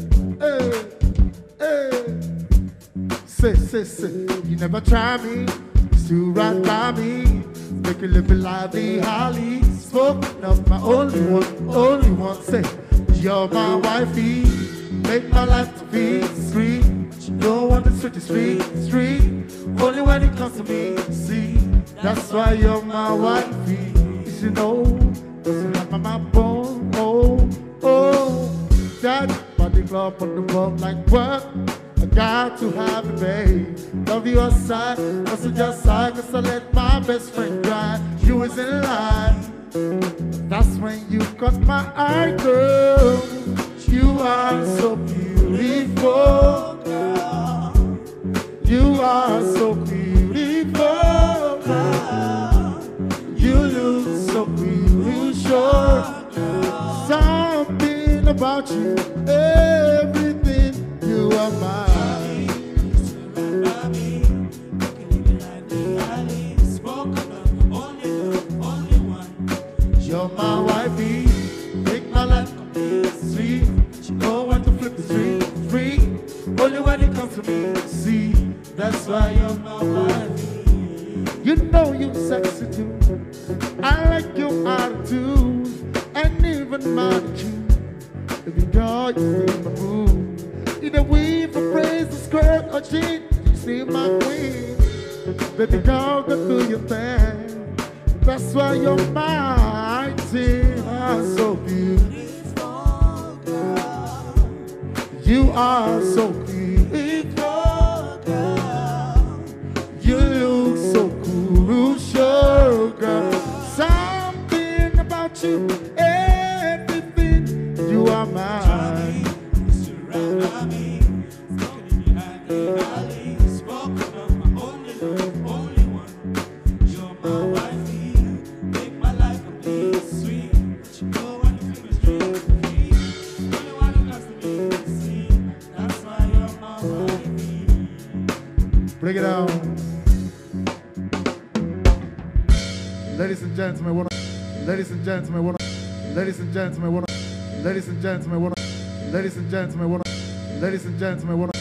Say. You never try me. Still right by me. Make you live a lively, highly spoken of my only one. Say, you're my wifey. Make my life to be sweet. Don't want the street. Only when it comes to me, see. That's why you're my wifey. You know, you have my bone. Oh. That body club on the bump like what? I got to have it, babe. Love you outside, also just side. Cause I let my best friend cry. You was in line. That's when you caught my eye, girl. You are so beautiful, girl. You are so beautiful, girl. You look so beautiful, girl. Something about you, everything, you are mine. You're my wifey, make my life sweet. Know when to flip the street, free. Only when it comes to me, see. That's why you're my wifey. You know you're sexy too. I like your attitude and even my attitude. Baby girl, you see my mood. Either weave or praise the skirt or jean, you see my queen. Baby girl, go do your thing. That's why you're mighty, so beautiful. You are so beautiful, girl. You look so crucial, girl. Something about you, everything. You are mine. Surround me, smoking in your alley, smoking on my only love, only one. You're my wifey, make my life complete, sweet. But you know when you feel me free, only one who comes to me to see. That's why you're my wifey. Break it down. Ladies and gentlemen, ladies and gentlemen, ladies and gentlemen, ladies and gentlemen, ladies and gentlemen, ladies and gentlemen,